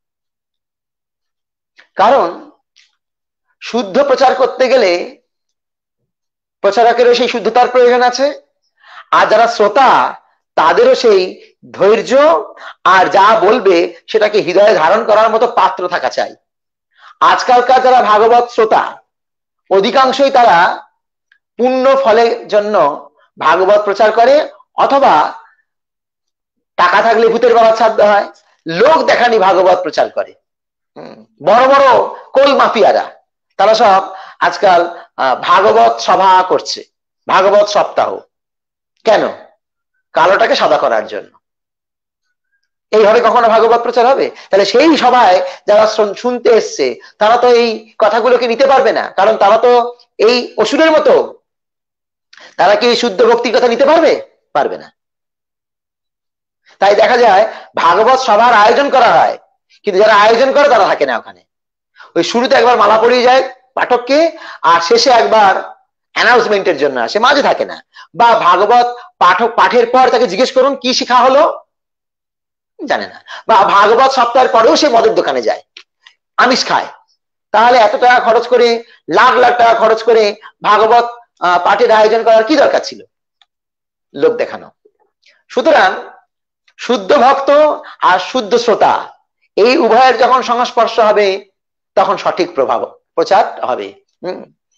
কারণ শুদ্ধ প্রচার করতে গেলে প্রচারকেরও সেই শুদ্ধতার প্রয়োজন আছে, আর যারা শ্রোতা তাদেরও সেই ধৈর্য আর যা বলবে সেটাকে হৃদয়ে ধারণ করার মতো পাত্র থাকা চাই। আজকালকার যারা ভাগবত শ্রোতা, অধিকাংশই তারা পুণ্য ফলের জন্য ভাগবত প্রচার করে, অথবা টাকা থাকলে ভূতের বাবা ছাড় হয়, লোক দেখানি ভাগবত প্রচার করে। বড় বড় কোল মাফিয়ারা তারা সব আজকাল ভাগবত সভা করছে, ভাগবত সপ্তাহ। কেন? কালোটাকে সাদা করার জন্য। এইভাবে কখনো ভাগবত প্রচার হবে? তাহলে সেই সভায় যারা শুনতে এসছে তারা তো এই কথাগুলোকে নিতে পারবে না, কারণ তারা তো এই অসুরের মতো। তারা কি শুদ্ধ ভক্তির কথা নিতে পারবে? পারবে না। তাই দেখা যায় ভাগবত সভার আয়োজন করা হয়, কিন্তু যারা আয়োজন করে তারা থাকে না ওখানে। ওই শুরুতে একবার মালা পরিয়ে যায় পাঠককে, আর শেষে একবার অ্যানাউন্সমেন্টের জন্য আসে, মাঝে থাকে না। বা ভাগবত পাঠক পাঠের পর তাকে জিজ্ঞেস করুন কি শিখা হলো, জানে না। বা ভাগবত সপ্তাহের পরেও সে মদের দোকানে যায়, আমিষ খায়। তাহলে এত টাকা খরচ করে, লাখ লাখ টাকা খরচ করে ভাগবত পাঠের আয়োজন করার কি দরকার ছিল? লোক দেখানো। সুতরাং শুদ্ধ ভক্ত আর শুদ্ধ শ্রোতা এই উভয়ের যখন সংস্পর্শ হবে তখন সঠিক প্রভাব প্রচার হবে। হম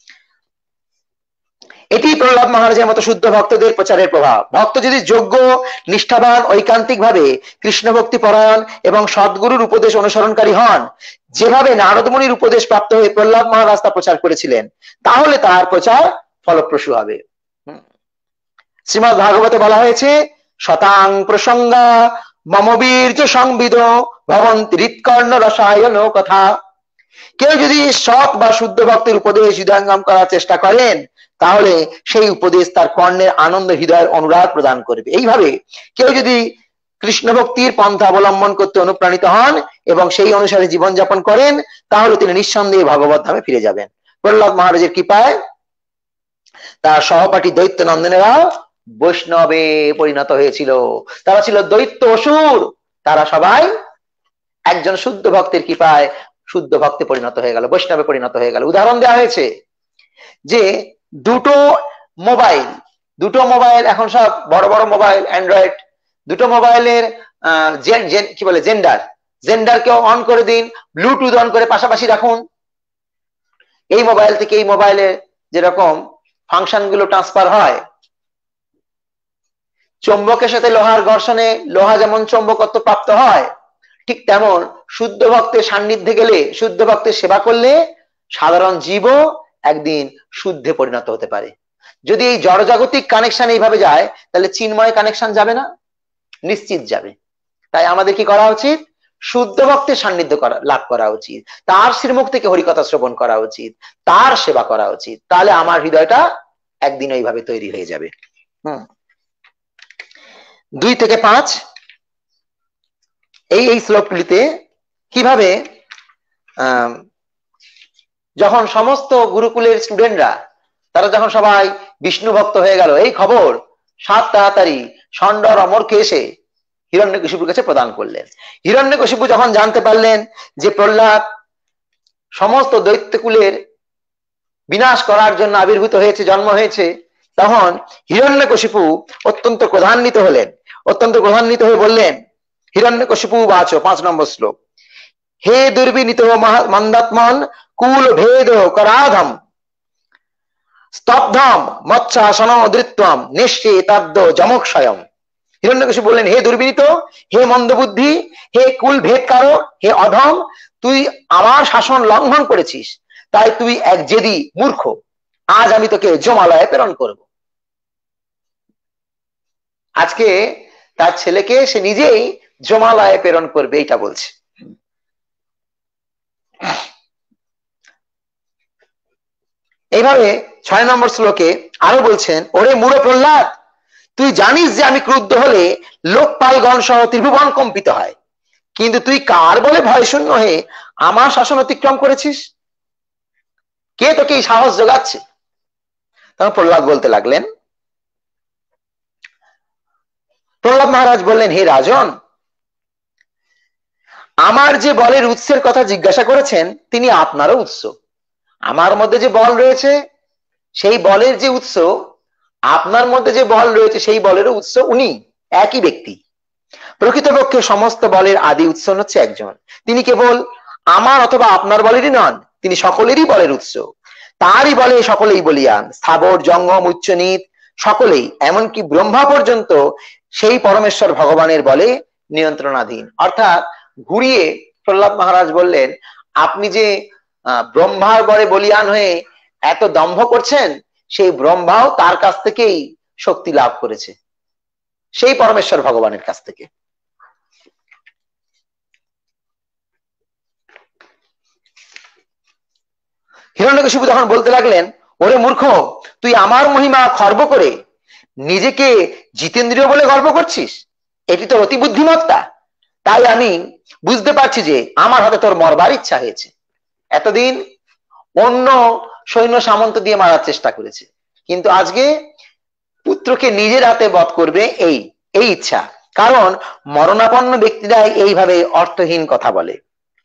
এটি প্রহ্লাদ মহারাজের মতো শুদ্ধ ভক্তদের প্রচারের প্রভাব। ভক্ত যদি যোগ্য, নিষ্ঠাবান, ঐকান্তিক ভাবে কৃষ্ণ ভক্তি পরায়ণ এবং সদ্গুরুর উপদেশ অনুসরণকারী হন, যেভাবে নারদ মুনির উপদেশ প্রাপ্ত হয়ে প্রহ্লাদ মহারাজ তা প্রচার করেছিলেন, তাহলে তার প্রচার ফলপ্রসূ হবে। শ্রীমদ্ ভাগবতে বলা হয়েছে শতাং প্রসঙ্গা মম বীর্য সংবিদ ভবন্তি হৃৎকর্ণ রসায়ন কথা। কেউ যদি সৎ বা শুদ্ধ ভক্তের উপদেশ হৃদয়ঙ্গম করার চেষ্টা করেন, তাহলে সেই উপদেশ তার কর্ণের আনন্দ হৃদয়ের অনুরাগ প্রদান করবে। এইভাবে কেউ যদি কৃষ্ণ ভক্তির পন্থা অবলম্বন করতে অনুপ্রাণিত হন এবং সেই অনুসারে জীবনযাপন করেন, তাহলে তিনি নিঃসন্দেহে ভগবত ধামে ফিরে যাবেন। প্রহ্লাদ মহারাজের কৃপায় তার সহপাঠী দৈত্য নন্দনেরাও বৈষ্ণবে পরিণত হয়েছিল। তারা ছিল দৈত্য অসুর, তারা সবাই একজন শুদ্ধ ভক্তের কৃপায় শুদ্ধ ভক্তে পরিণত হয়ে গেল, বৈষ্ণবে পরিণত হয়ে গেল। উদাহরণ দেওয়া হয়েছে যে দুটো মোবাইল দুটো মোবাইল এখন সব বড় বড় মোবাইল অ্যান্ড্রয়েড, দুটো মোবাইলের আহ কি বলে জেন্ডার জেন্ডারকেও অন করে দিন, ব্লুটুথ অন করে পাশাপাশি রাখুন। এই মোবাইল থেকে এই মোবাইলে যেরকম ফাংশন গুলো ট্রান্সফার হয়, চুম্বকের সাথে লোহার ঘর্ষণে লোহা যেমন চুম্বকত্ব প্রাপ্ত হয়, ঠিক তেমন শুদ্ধ ভক্তের সান্নিধ্যে গেলে, শুদ্ধ ভক্তের সেবা করলে সাধারণ জীবও একদিন শুদ্ধে পরিণত হতে পারে। যদি এই জড়জাগতিক কানেকশন এইভাবে যায়, তাহলে চিন্ময় কানেকশন যাবে না? নিশ্চিত যাবে। তাই আমাদের কি করা উচিত? শুদ্ধ ভক্তের সান্নিধ্য করা লাভ করা উচিত, তার শ্রীমুখ থেকে হরিকথা শ্রবণ করা উচিত, তার সেবা করা উচিত। তাহলে আমার হৃদয়টা একদিন এইভাবে তৈরি হয়ে যাবে। হুম দুই থেকে পাঁচ এই এই শ্লোকগুলিতে কিভাবে আহ যখন সমস্ত গুরুকুলের স্টুডেন্টরা তারা যখন সবাই বিষ্ণু ভক্ত হয়ে গেল, এই খবর সাত তাড়াতাড়ি ষণ্ডর অমরকে এসে হিরণ্যকশিপুর কাছে প্রদান করলেন। হিরণ্যকশিপু যখন জানতে পারলেন যে প্রহ্লাদ সমস্ত দৈত্যকুলের বিনাশ করার জন্য আবির্ভূত হয়েছে, জন্ম হয়েছে, তখন হিরণ্যকশিপু অত্যন্ত ক্রধান্বিত হলেন। অত্যন্ত ক্রধান্বিত হয়ে বললেন, হিরণ্যকশিপু বাচ, পাঁচ নম্বর শ্লোক, হে দুর্বিনীত মন্দাত্মন কুল ভেদ করাধম স্তব্ধম মৎসাসন ধৃত্বম নিশ্চে তদ্দ যমক্ষয়ম। হিরণ্যকশিপু বললেন, হে দুর্বিনীত, হে মন্দবুদ্ধি, হে কুল ভেদকারক, হে অধম, তুই আমার শাসন লঙ্ঘন করেছিস, তাই তুই এক জেদি মূর্খ, আজ আমি তোকে যমালয়ে প্রেরণ করব। আজকে তার ছেলেকে সে নিজেই যমালয়ে প্রেরণ করবে, এইটা বলছে। এইভাবে ছয় নম্বর শ্লোকে আরো বলছেন, ওরে মূঢ় প্রহ্লাদ, তুই জানিস যে আমি ক্রুদ্ধ হলে লোকপালগণ সহ ত্রিভুবন কম্পিত হয়, কিন্তু তুই কার বলে ভয় শূন্য হয়ে আমার শাসন অতিক্রম করেছিস? কে তোকে এই সাহস যোগাচ্ছে? তখন প্রহ্লাদ বলতে লাগলেন, প্রহ্লাদ মহারাজ বললেন, হে রাজন, আমার যে বলের উৎসের কথা জিজ্ঞাসা করেছেন তিনি আপনারও উৎস। আমার মধ্যে যে বল রয়েছে সেই বলের যে উৎস, আপনার মধ্যে যে বল রয়েছে সেই বলেরও উৎস উনি, একই ব্যক্তি। প্রকৃতপক্ষে সমস্ত বলের আদি উৎস হচ্ছে একজন, তিনি কেবল আমার অথবা আপনার বলেরই নন, তিনি সকলেরই বলের উৎস। তারই বলে সকলেই বলিয়ান, স্থাবর জঙ্গম উচ্চনীত সকলেই, এমনকি ব্রহ্মা পর্যন্ত সেই পরমেশ্বর ভগবানের বলে নিয়ন্ত্রণাধীন। অর্থাৎ ঘুরিয়ে প্রহ্লাদ মহারাজ বললেন, আপনি যে ব্রহ্মার বলে বলিয়ান হয়ে এত দম্ভ করছেন, সেই ব্রহ্মাও তার কাছ থেকেই শক্তি লাভ করেছে, সেই পরমেশ্বর ভগবানের কাছ থেকে। হিরণ্যকশিপু যখন বলতে লাগলেন, ওরে মূর্খ, তুই আমার মহিমা খর্ব করে নিজেকে জিতেন্দ্রীয় বলে গর্ব করছিস, এটি তোর অতি বুদ্ধিমত্তা। তাই আমি বুঝতে পারছি যে আমার হাতে তোর মরবার ইচ্ছা হয়েছে। এতদিন অন্য সৈন্য সামন্ত দিয়ে মারার চেষ্টা করেছে, কিন্তু আজকে পুত্রকে নিজের হাতে বধ করবে, এই এই ইচ্ছা। কারণ মরণাপন্ন ব্যক্তিরাই এইভাবে অর্থহীন কথা বলে।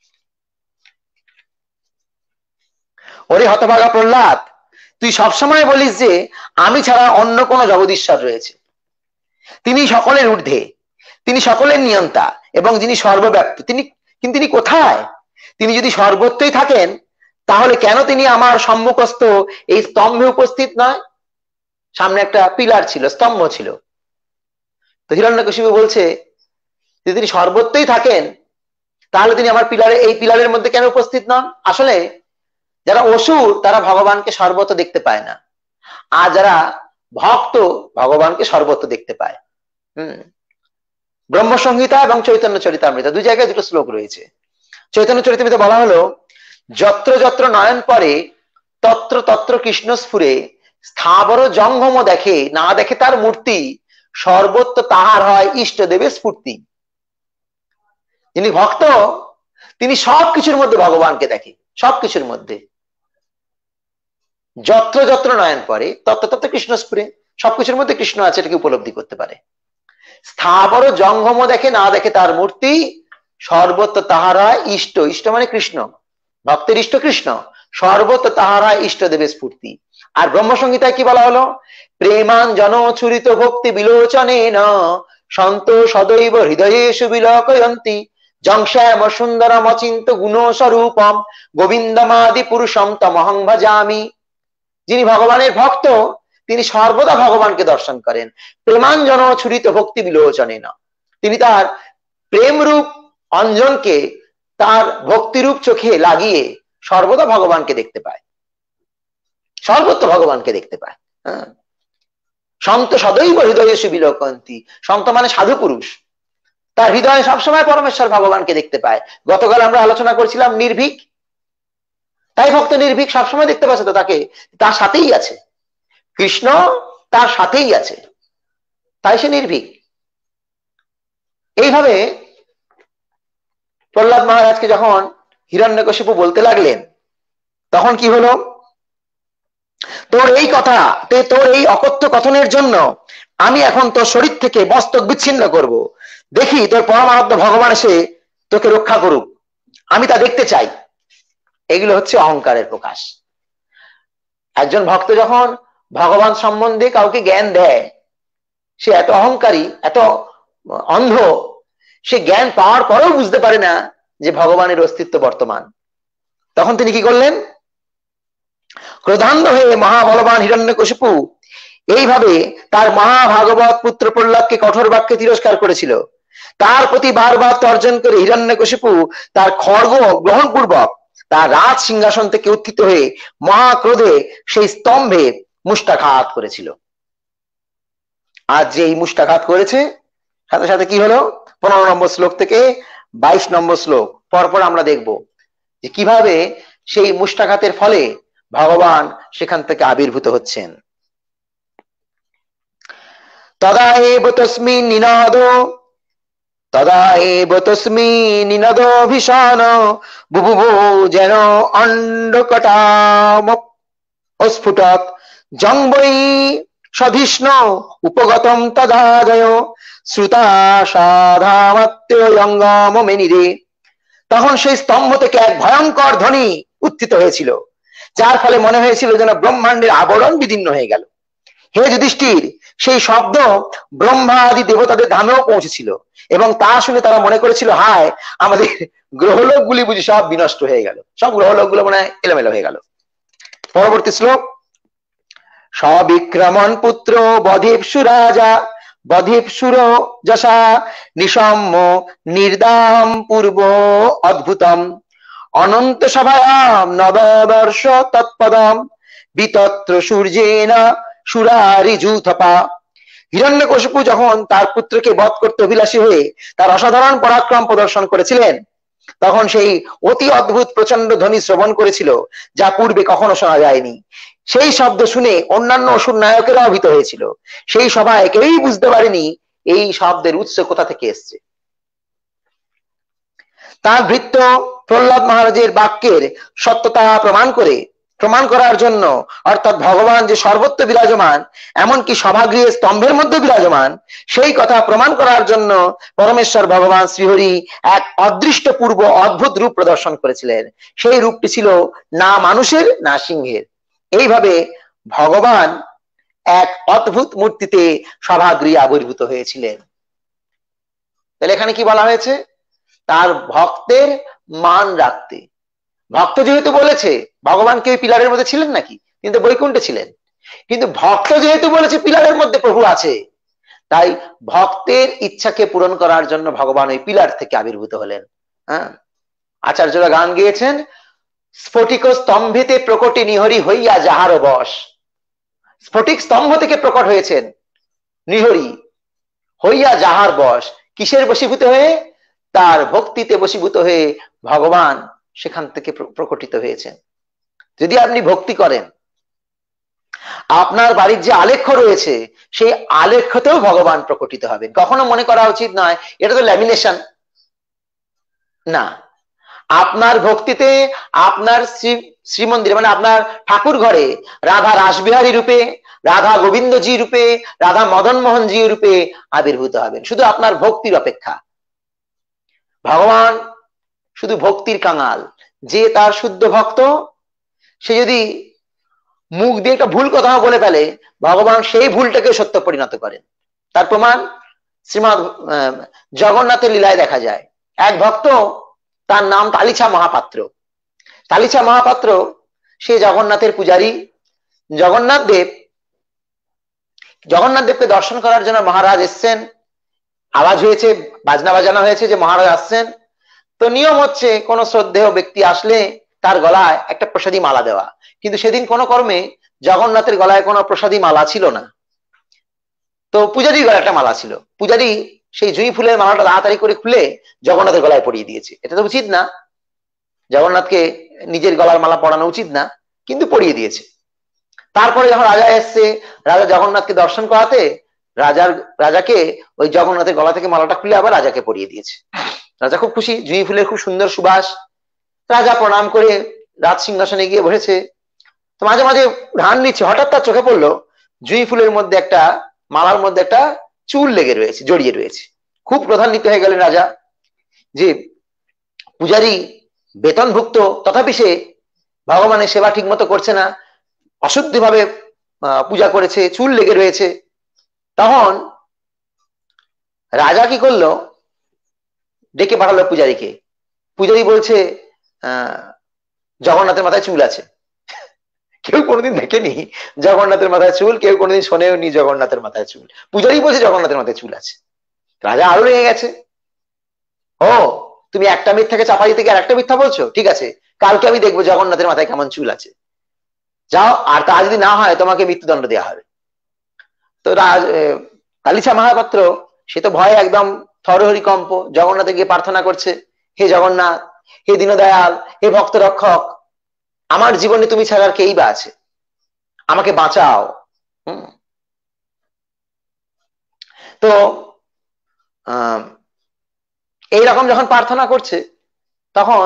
ওরে হতভাগা প্রহ্লাদ, তুই সবসময় বলিস যে আমি ছাড়া অন্য কোন জগদীশ্বর রয়েছে, তিনি সকলের ঊর্ধ্বে, তিনি সকলের নিয়ন্তা এবং যিনি সর্বব্যাপ্ত। তিনি কিন্তু তিনি কোথায়? তিনি যদি সর্বত্রই থাকেন, তাহলে কেন তিনি আমার সম্মুখস্থ এই স্তম্ভে উপস্থিত নয়? সামনে একটা পিলার ছিল, স্তম্ভ ছিল। তো হিরণ্যকশিপু বলছে, যদি তিনি সর্বত্রই থাকেন, তাহলে তিনি আমার পিলারে, এই পিলারের মধ্যে কেন উপস্থিত নন? আসলে যারা অসুর তারা ভগবানকে সর্বত্র দেখতে পায় না, আর যারা ভক্ত ভগবানকে সর্বত্র দেখতে পায়। হম ব্রহ্মসংহিতা এবং চৈতন্য চরিতামৃত দুই জায়গায় দুটো শ্লোক রয়েছে। চৈতন্য চরিতামৃত বলা হলো, যত্র যত্র নয়ন পরে তত্র তত্র কৃষ্ণ স্ফুরে স্থাবর জঙ্গম দেখে না দেখে তার মূর্তি, সর্বত্র তাহার হয় ইষ্ট দেবের স্ফূর্তি। যিনি ভক্ত তিনি সবকিছুর মধ্যে ভগবানকে দেখে, সবকিছুর মধ্যে। যত্র যত্র নয়ন পরে তত্র তত্র কৃষ্ণ স্ফুরে, সবকিছুর মধ্যে কৃষ্ণ আছে এটাকে উপলব্ধি করতে পারে। স্থাবর জঙ্গম দেখে না দেখে তার মূর্তি, সর্বত্র তাহার হয় ইষ্ট, ইষ্ট মানে কৃষ্ণ, ভক্তের ইষ্ট কৃষ্ণ, সর্বত্র তাহার হয় ইষ্ট দেবের স্ফূর্তি। আর ব্রহ্মসংহিতায় কি বলা হলো? প্রেমাঞ্জন ছুরিত ভক্তি বিলোচনে ন সন্ত সদৈব হৃদয়েষু বিলোকয়ন্তি জংশ্যাম সুন্দরম অচিন্ত গুণ স্বরূপম গোবিন্দমাদি পুরুষম তমহং ভজামি। যিনি ভগবানের ভক্ত তিনি সর্বদা ভগবানকে দর্শন করেন। প্রেমাঞ্জন ছুরিত ভক্তি বিলোচনে না, তিনি তার প্রেম রূপ অঞ্জনকে তার ভক্তিরূপ চোখে লাগিয়ে সর্বদা ভগবানকে দেখতে পায়, সর্বত্র ভগবানকে দেখতে পায়। হ্যাঁ, সন্ত সদৈব হৃদয়েষু বিলোকয়ন্তি, সন্ত মানে সাধু পুরুষ, তার হৃদয়ে সবসময় পরমেশ্বর ভগবানকে দেখতে পায়। গতকাল আমরা আলোচনা করছিলাম নির্ভীক, তাই ভক্ত নির্ভীক সবসময় দেখতে পাচ্ছে তো তাকে, তার সাথেই আছে কৃষ্ণ, তার সাথেই আছে, তাই সে নির্ভীক। এইভাবে প্রহ্লাদ মহারাজকে যখন হিরণ্যকশিপু বলতে লাগলেন তখন কি হলো? তোর এই কথা, তোর এই অকথ্য কথনের জন্য আমি এখন তোর শরীর থেকে মস্তক বিচ্ছিন্ন করব, দেখি তোর পরমারাধ্য ভগবান এসে তোকে রক্ষা করুক, আমি তা দেখতে চাই। এগুলো হচ্ছে অহংকারের প্রকাশ। একজন ভক্ত যখন ভগবান সম্বন্ধে কাউকে জ্ঞান দেয়, সে এত অহংকারী, এত অন্ধ, সে জ্ঞান পাওয়ার পরেও বুঝতে পারে না যে ভগবানের অস্তিত্ব বর্তমান। তখন তিনি কি করলেন? ক্রোধান্ধ হয়ে মহাবলবান হিরণ্যকশিপু এইভাবে তার মহাভাগবত পুত্র প্রহ্লাদকে কঠোর বাক্যে তিরস্কার করেছিল। তার প্রতি বারবার তর্জন করে হিরণ্যকশিপু তার খড়গ গ্রহণ পূর্বক তার রাজ সিংহাসন থেকে উত্থিত হয়ে মহাক্রোধে সেই স্তম্ভে মুষ্টাঘাত করেছিল। আর যে এই মুষ্টাঘাত করেছে, সাথে সাথে কি হলো? পনেরো নম্বর শ্লোক থেকে বাইশ নম্বর শ্লোক পরপর আমরা দেখব যে কিভাবে সেই মুষ্টাঘাতের ফলে ভগবান সেখান থেকে আবির্ভূত হচ্ছেন। তদা এব তস্মিন নিনাদ তদা এব তস্মিন নিনাদ ভীষণ বুবুবু যেন অন্ডকটাম অস্ফুটৎ জংবৈ সধিষ্ণ উপগতম তদাজয় শ্রুতা সাধামাত্যয়ঙ্গম মেনিরে। তখন সেই স্তম্ভ থেকে এক ভয়ঙ্কর ধ্বনি উত্থিত হয়েছিল, যার ফলে মনে হয়েছিল যেন ব্রহ্মাণ্ডের আবরণ বিদীর্ণ হয়ে গেল। হে যুধিষ্ঠির, সেই শব্দ ব্রহ্মা আদি দেবতাদের ধামেও পৌঁছেছিল এবং তা শুনে তারা মনে করেছিল, হায় আমাদের গ্রহলোক গুলি বুঝি সব বিনষ্ট হয়ে গেল, সব গ্রহলোক গুলো মনে হয় এলোমেলো হয়ে গেল। পরবর্তী শ্লোক, সবিক্রমণ পুত্র বধিপসু রাজা বধিপসুর যশা নিসম্য নির্দাম পূর্ব অদ্ভুতম অনন্ত সভায়াম নবদর্শ তৎপদম বিতত্র সূর্যেন সুরারিজুথপা। হিরণ্যকশিপু যখন তার পুত্রকে বধ করতে অভিলাষী হয়ে তার অসাধারণ পরাক্রম প্রদর্শন করেছিলেন, তখন সেই অতি অদ্ভুত প্রচন্ড ধ্বনি শ্রবণ করেছিল, যা পূর্বে কখনো শোনা যায়নি। সেই শব্দ শুনে অন্যান্য অসুর নায়কেরাও ভীত হয়েছিল। সেই সভায় কেউই বুঝতে পারেনি এই শব্দের উৎস কোথা থেকে এসছে। তার ভৃত্য প্রহ্লাদ মহারাজের বাক্যের সত্যতা প্রমাণ করে প্রমাণ করার জন্য, অর্থাৎ ভগবান যে সর্বত্র বিরাজমান, এমনকি সভাগৃহে স্তম্ভের মধ্যে বিরাজমান, সেই কথা প্রমাণ করার জন্য পরমেশ্বর ভগবান শ্রীহরি এক অদৃষ্ট পূর্ব অদ্ভুত রূপ প্রদর্শন করেছিলেন। সেই রূপটি ছিল না মানুষের না সিংহের। এইভাবে ভগবান এক অদ্ভুত মূর্তিতে সভাগৃহে আবির্ভূত হয়েছিলেন। তাহলে এখানে কি বলা হয়েছে? তার ভক্তের মান রাখতে। ভক্ত যেহেতু বলেছে ভগবান কি ওই পিলারের মধ্যে ছিলেন নাকি? কিন্তু বৈকুণ্ঠে ছিলেন। কিন্তু ভক্ত যেহেতু বলেছে পিলারের মধ্যে প্রভু আছে, তাই ভক্তের ইচ্ছাকে পূরণ করার জন্য ভগবান ওই পিলার থেকে আবির্ভূত হলেন। হ্যাঁ, আচার্যরা গান গেয়েছেন, স্ফটিক স্তম্ভেতে প্রকটে নিহরি হইয়া যাহার বশ। স্ফটিক স্তম্ভ থেকে প্রকট হয়েছেন নিহরি হইয়া যাহার বশ। কিসের বশীভূত হয়ে? তার ভক্তিতে বশীভূত হয়ে ভগবান সেখান থেকে প্রকটিত হয়েছেন। যদি আপনি ভক্তি করেন আপনার বাড়ির যে আলেখ্য রয়েছে সেই আলেখ্যতেও ভগবান প্রকটিত হবেন। কখনো মনে করা উচিত নয় এটা তো ল্যামিনেশন, না, আপনার ভক্তিতে আপনার শ্রী শ্রীমন্দিরে মানে আপনার ঠাকুর ঘরে রাধা রাসবিহারী রূপে, রাধা গোবিন্দজি রূপে, রাধা মদন মোহনজি রূপে আবির্ভূত হবেন, শুধু আপনার ভক্তির অপেক্ষা। ভগবান শুধু ভক্তির কাঙাল, যে তার শুদ্ধ ভক্ত সে যদি মুখ দিয়ে একটা ভুল কথা বলে ফেলে ভগবান সেই ভুলটাকে সত্য পরিণত করেন। তার প্রমাণ শ্রীমৎ জগন্নাথের লীলায় দেখা যায়। এক ভক্ত, তার নাম তালিছা মহাপাত্র। তালিছা মহাপাত্র সে জগন্নাথের পূজারী। জগন্নাথ দেব জগন্নাথ দেবকে দর্শন করার জন্য মহারাজ এসছেন, আওয়াজ হয়েছে, বাজনা বাজানো হয়েছে যে মহারাজ আসছেন। তো নিয়ম হচ্ছে কোন শ্রদ্ধেয় ব্যক্তি আসলে তার গলায় একটা প্রসাদী মালা দেওয়া, কিন্তু সেদিন কোন কর্মে জগন্নাথের গলায় কোনো প্রসাদী মালা ছিল না। তো পূজারীর গলায় একটা মালা ছিল, পূজারী সেই জুঁই ফুলের মালাটা তাড়াতাড়ি করে খুলে জগন্নাথের গলায় পরিয়ে দিয়েছে। এটা তো উচিত না, জগন্নাথকে নিজের গলার মালা পরানো উচিত না, কিন্তু পরিয়ে দিয়েছে। তারপরে যখন রাজা এসছে, রাজা জগন্নাথকে দর্শন করাতে রাজার রাজাকে ওই জগন্নাথের গলা থেকে মালাটা খুলে আবার রাজাকে পরিয়ে দিয়েছে। রাজা খুব খুশি, জুঁই ফুলের খুব সুন্দর সুবাস। রাজা প্রণাম করে রাজ সিংহাসনে গিয়ে বসেছে। তো মাঝে মাঝে ধ্যান নিচ্ছে, হঠাৎ তার চোখে পড়লো জুঁই ফুলের মধ্যে একটা মালার মধ্যে একটা চুল লেগে রয়েছে, জড়িয়ে রয়েছে। খুব প্রধান্বিত হয়ে গেলেন রাজা যে পূজারী বেতনভুক্ত, তথাপি সে ভগবানের সেবা ঠিক মতো করছে না, অশুদ্ধি ভাবে পূজা করেছে, চুল লেগে রয়েছে। তখন রাজা কি করলো, ডেকে পাঠালো পূজারীকে। পূজারী বলছে আহ জগন্নাথের মাথায় চুল আছে। কেউ কোনোদিন দেখেনি জগন্নাথের মাথায় চুল, কেউ কোনোদিন শোনেও নি জগন্নাথের মাথায় চুল। পূজারী বলছে জগন্নাথের মাথায় চুল আছে। রাজা আরো রেগে গেছে, ও তুমি একটা মিথ্যাকে চাপাই থেকে আর একটা মিথ্যা বলছো, ঠিক আছে কালকে আমি দেখবো জগন্নাথের মাথায় কেমন চুল আছে, যাও, আর তা যদি না হয় তোমাকে মৃত্যুদণ্ড দেওয়া হবে। তো রাজ তালিছা মহাপাত্র সে তো ভয়ে একদম থরহরিকম্প, জগন্নাথে গিয়ে প্রার্থনা করছে, হে জগন্নাথ, হে দীনদয়াল, হে ভক্ত রক্ষক, আমার জীবনে তুমি ছাড়া আর কেই বা আছে, আমাকে বাঁচাও। হম তো আহ এইরকম যখন প্রার্থনা করছে তখন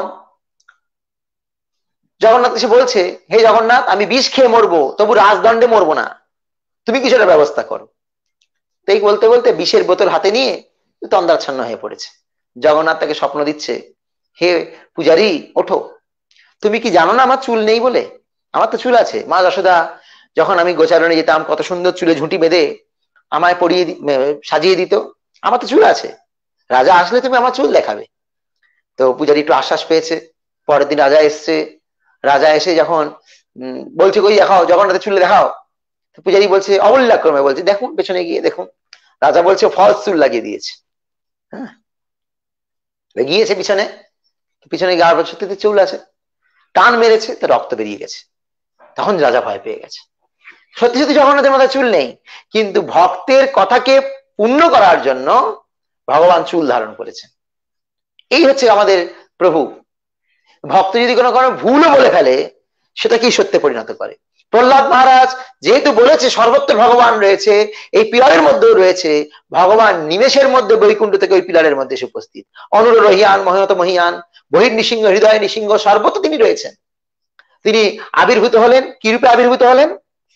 জগন্নাথ এসে বলছে, হে জগন্নাথ, আমি বিষ খেয়ে মরবো তবু রাজদণ্ডে মরবো না, তুমি কিছু একটা ব্যবস্থা করো। তাই বলতে বলতে বিষের বোতল হাতে নিয়ে তন্দ্রাচ্ছন্ন হয়ে পড়েছে। জগন্নাথ তাকে স্বপ্ন দিচ্ছে, হে পূজারী ওঠো, তুমি কি জানো না আমার চুল নেই বলে? আমার তো চুল আছে। মা যশোদা যখন আমি গোচারণে যেতাম কত সুন্দর চুলে ঝুঁটি বেঁধে আমায় পরিয়ে সাজিয়ে দিত, আমার তো চুল আছে, রাজা আসলে তুমি আমার চুল দেখাবে। তো পূজারী একটু আশ্বাস পেয়েছে। পরের দিন রাজা এসছে, রাজা এসে যখন উম বলছে কই দেখাও, জগন্নাথের চুলে দেখাও। পূজারী বলছে অবল্যাক্রমে বলছে, দেখুন পেছনে গিয়ে দেখুন। রাজা বলছে ফলস চুল লাগিয়ে দিয়েছে। হ্যাঁ, গিয়েছে পিছনে, পিছনে গার সত্যি চুল আছে, টান মেরেছে তো রক্ত বেরিয়ে গেছে। তখন রাজা ভয় পেয়ে গেছে, সত্যি সত্যি জগন্নাথের মাথায় চুল নেই, কিন্তু ভক্তের কথাকে পূর্ণ করার জন্য ভগবান চুল ধারণ করেছেন। এই হচ্ছে আমাদের প্রভু। ভক্ত যদি কোনো কোনো ভুলও বলে ফেলে সেটা কি সত্যে পরিণত করে। প্রহ্লাদ মহারাজ যেহেতু বলেছে সর্বত্র ভগবান রয়েছে, এই পিলারের মধ্যেও রয়েছে, ভগবান নিমেষের মধ্যে বৈকুণ্ঠ থেকে ওই পিলারের মধ্যে এসে উপস্থিত। অনুর রহিয়ান মহিনত মহিয়ান, বহির নিসিংহ হৃদয় নিসিংহ, সর্বত্র তিনি রয়েছেন। তিনি আবির্ভূত হলেন, কি রূপে আবির্ভূত হলেন?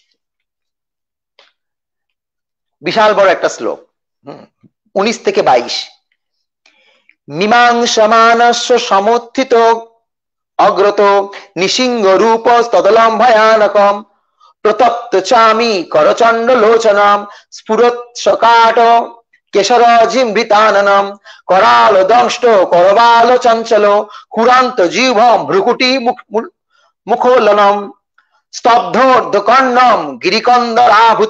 বিশাল বড় একটা শ্লোক, হম উনিশ থেকে বাইশ। মীমাংসমানস্য সমুত্থিত অগ্রত নিসিংহ রূপ তদলম ভয়ানকম প্রতপ্ত চামি করচন্ড লোচনম স্ফুরত সকাট কেশর জিমৃতাননম করাল দংষ্ট করবাল চঞ্চল কুরান্ত জীবম ভ্রুকুটি মুখোলনম স্তব্ধোর্ধকর্ণম গিরিকন্দরাভূত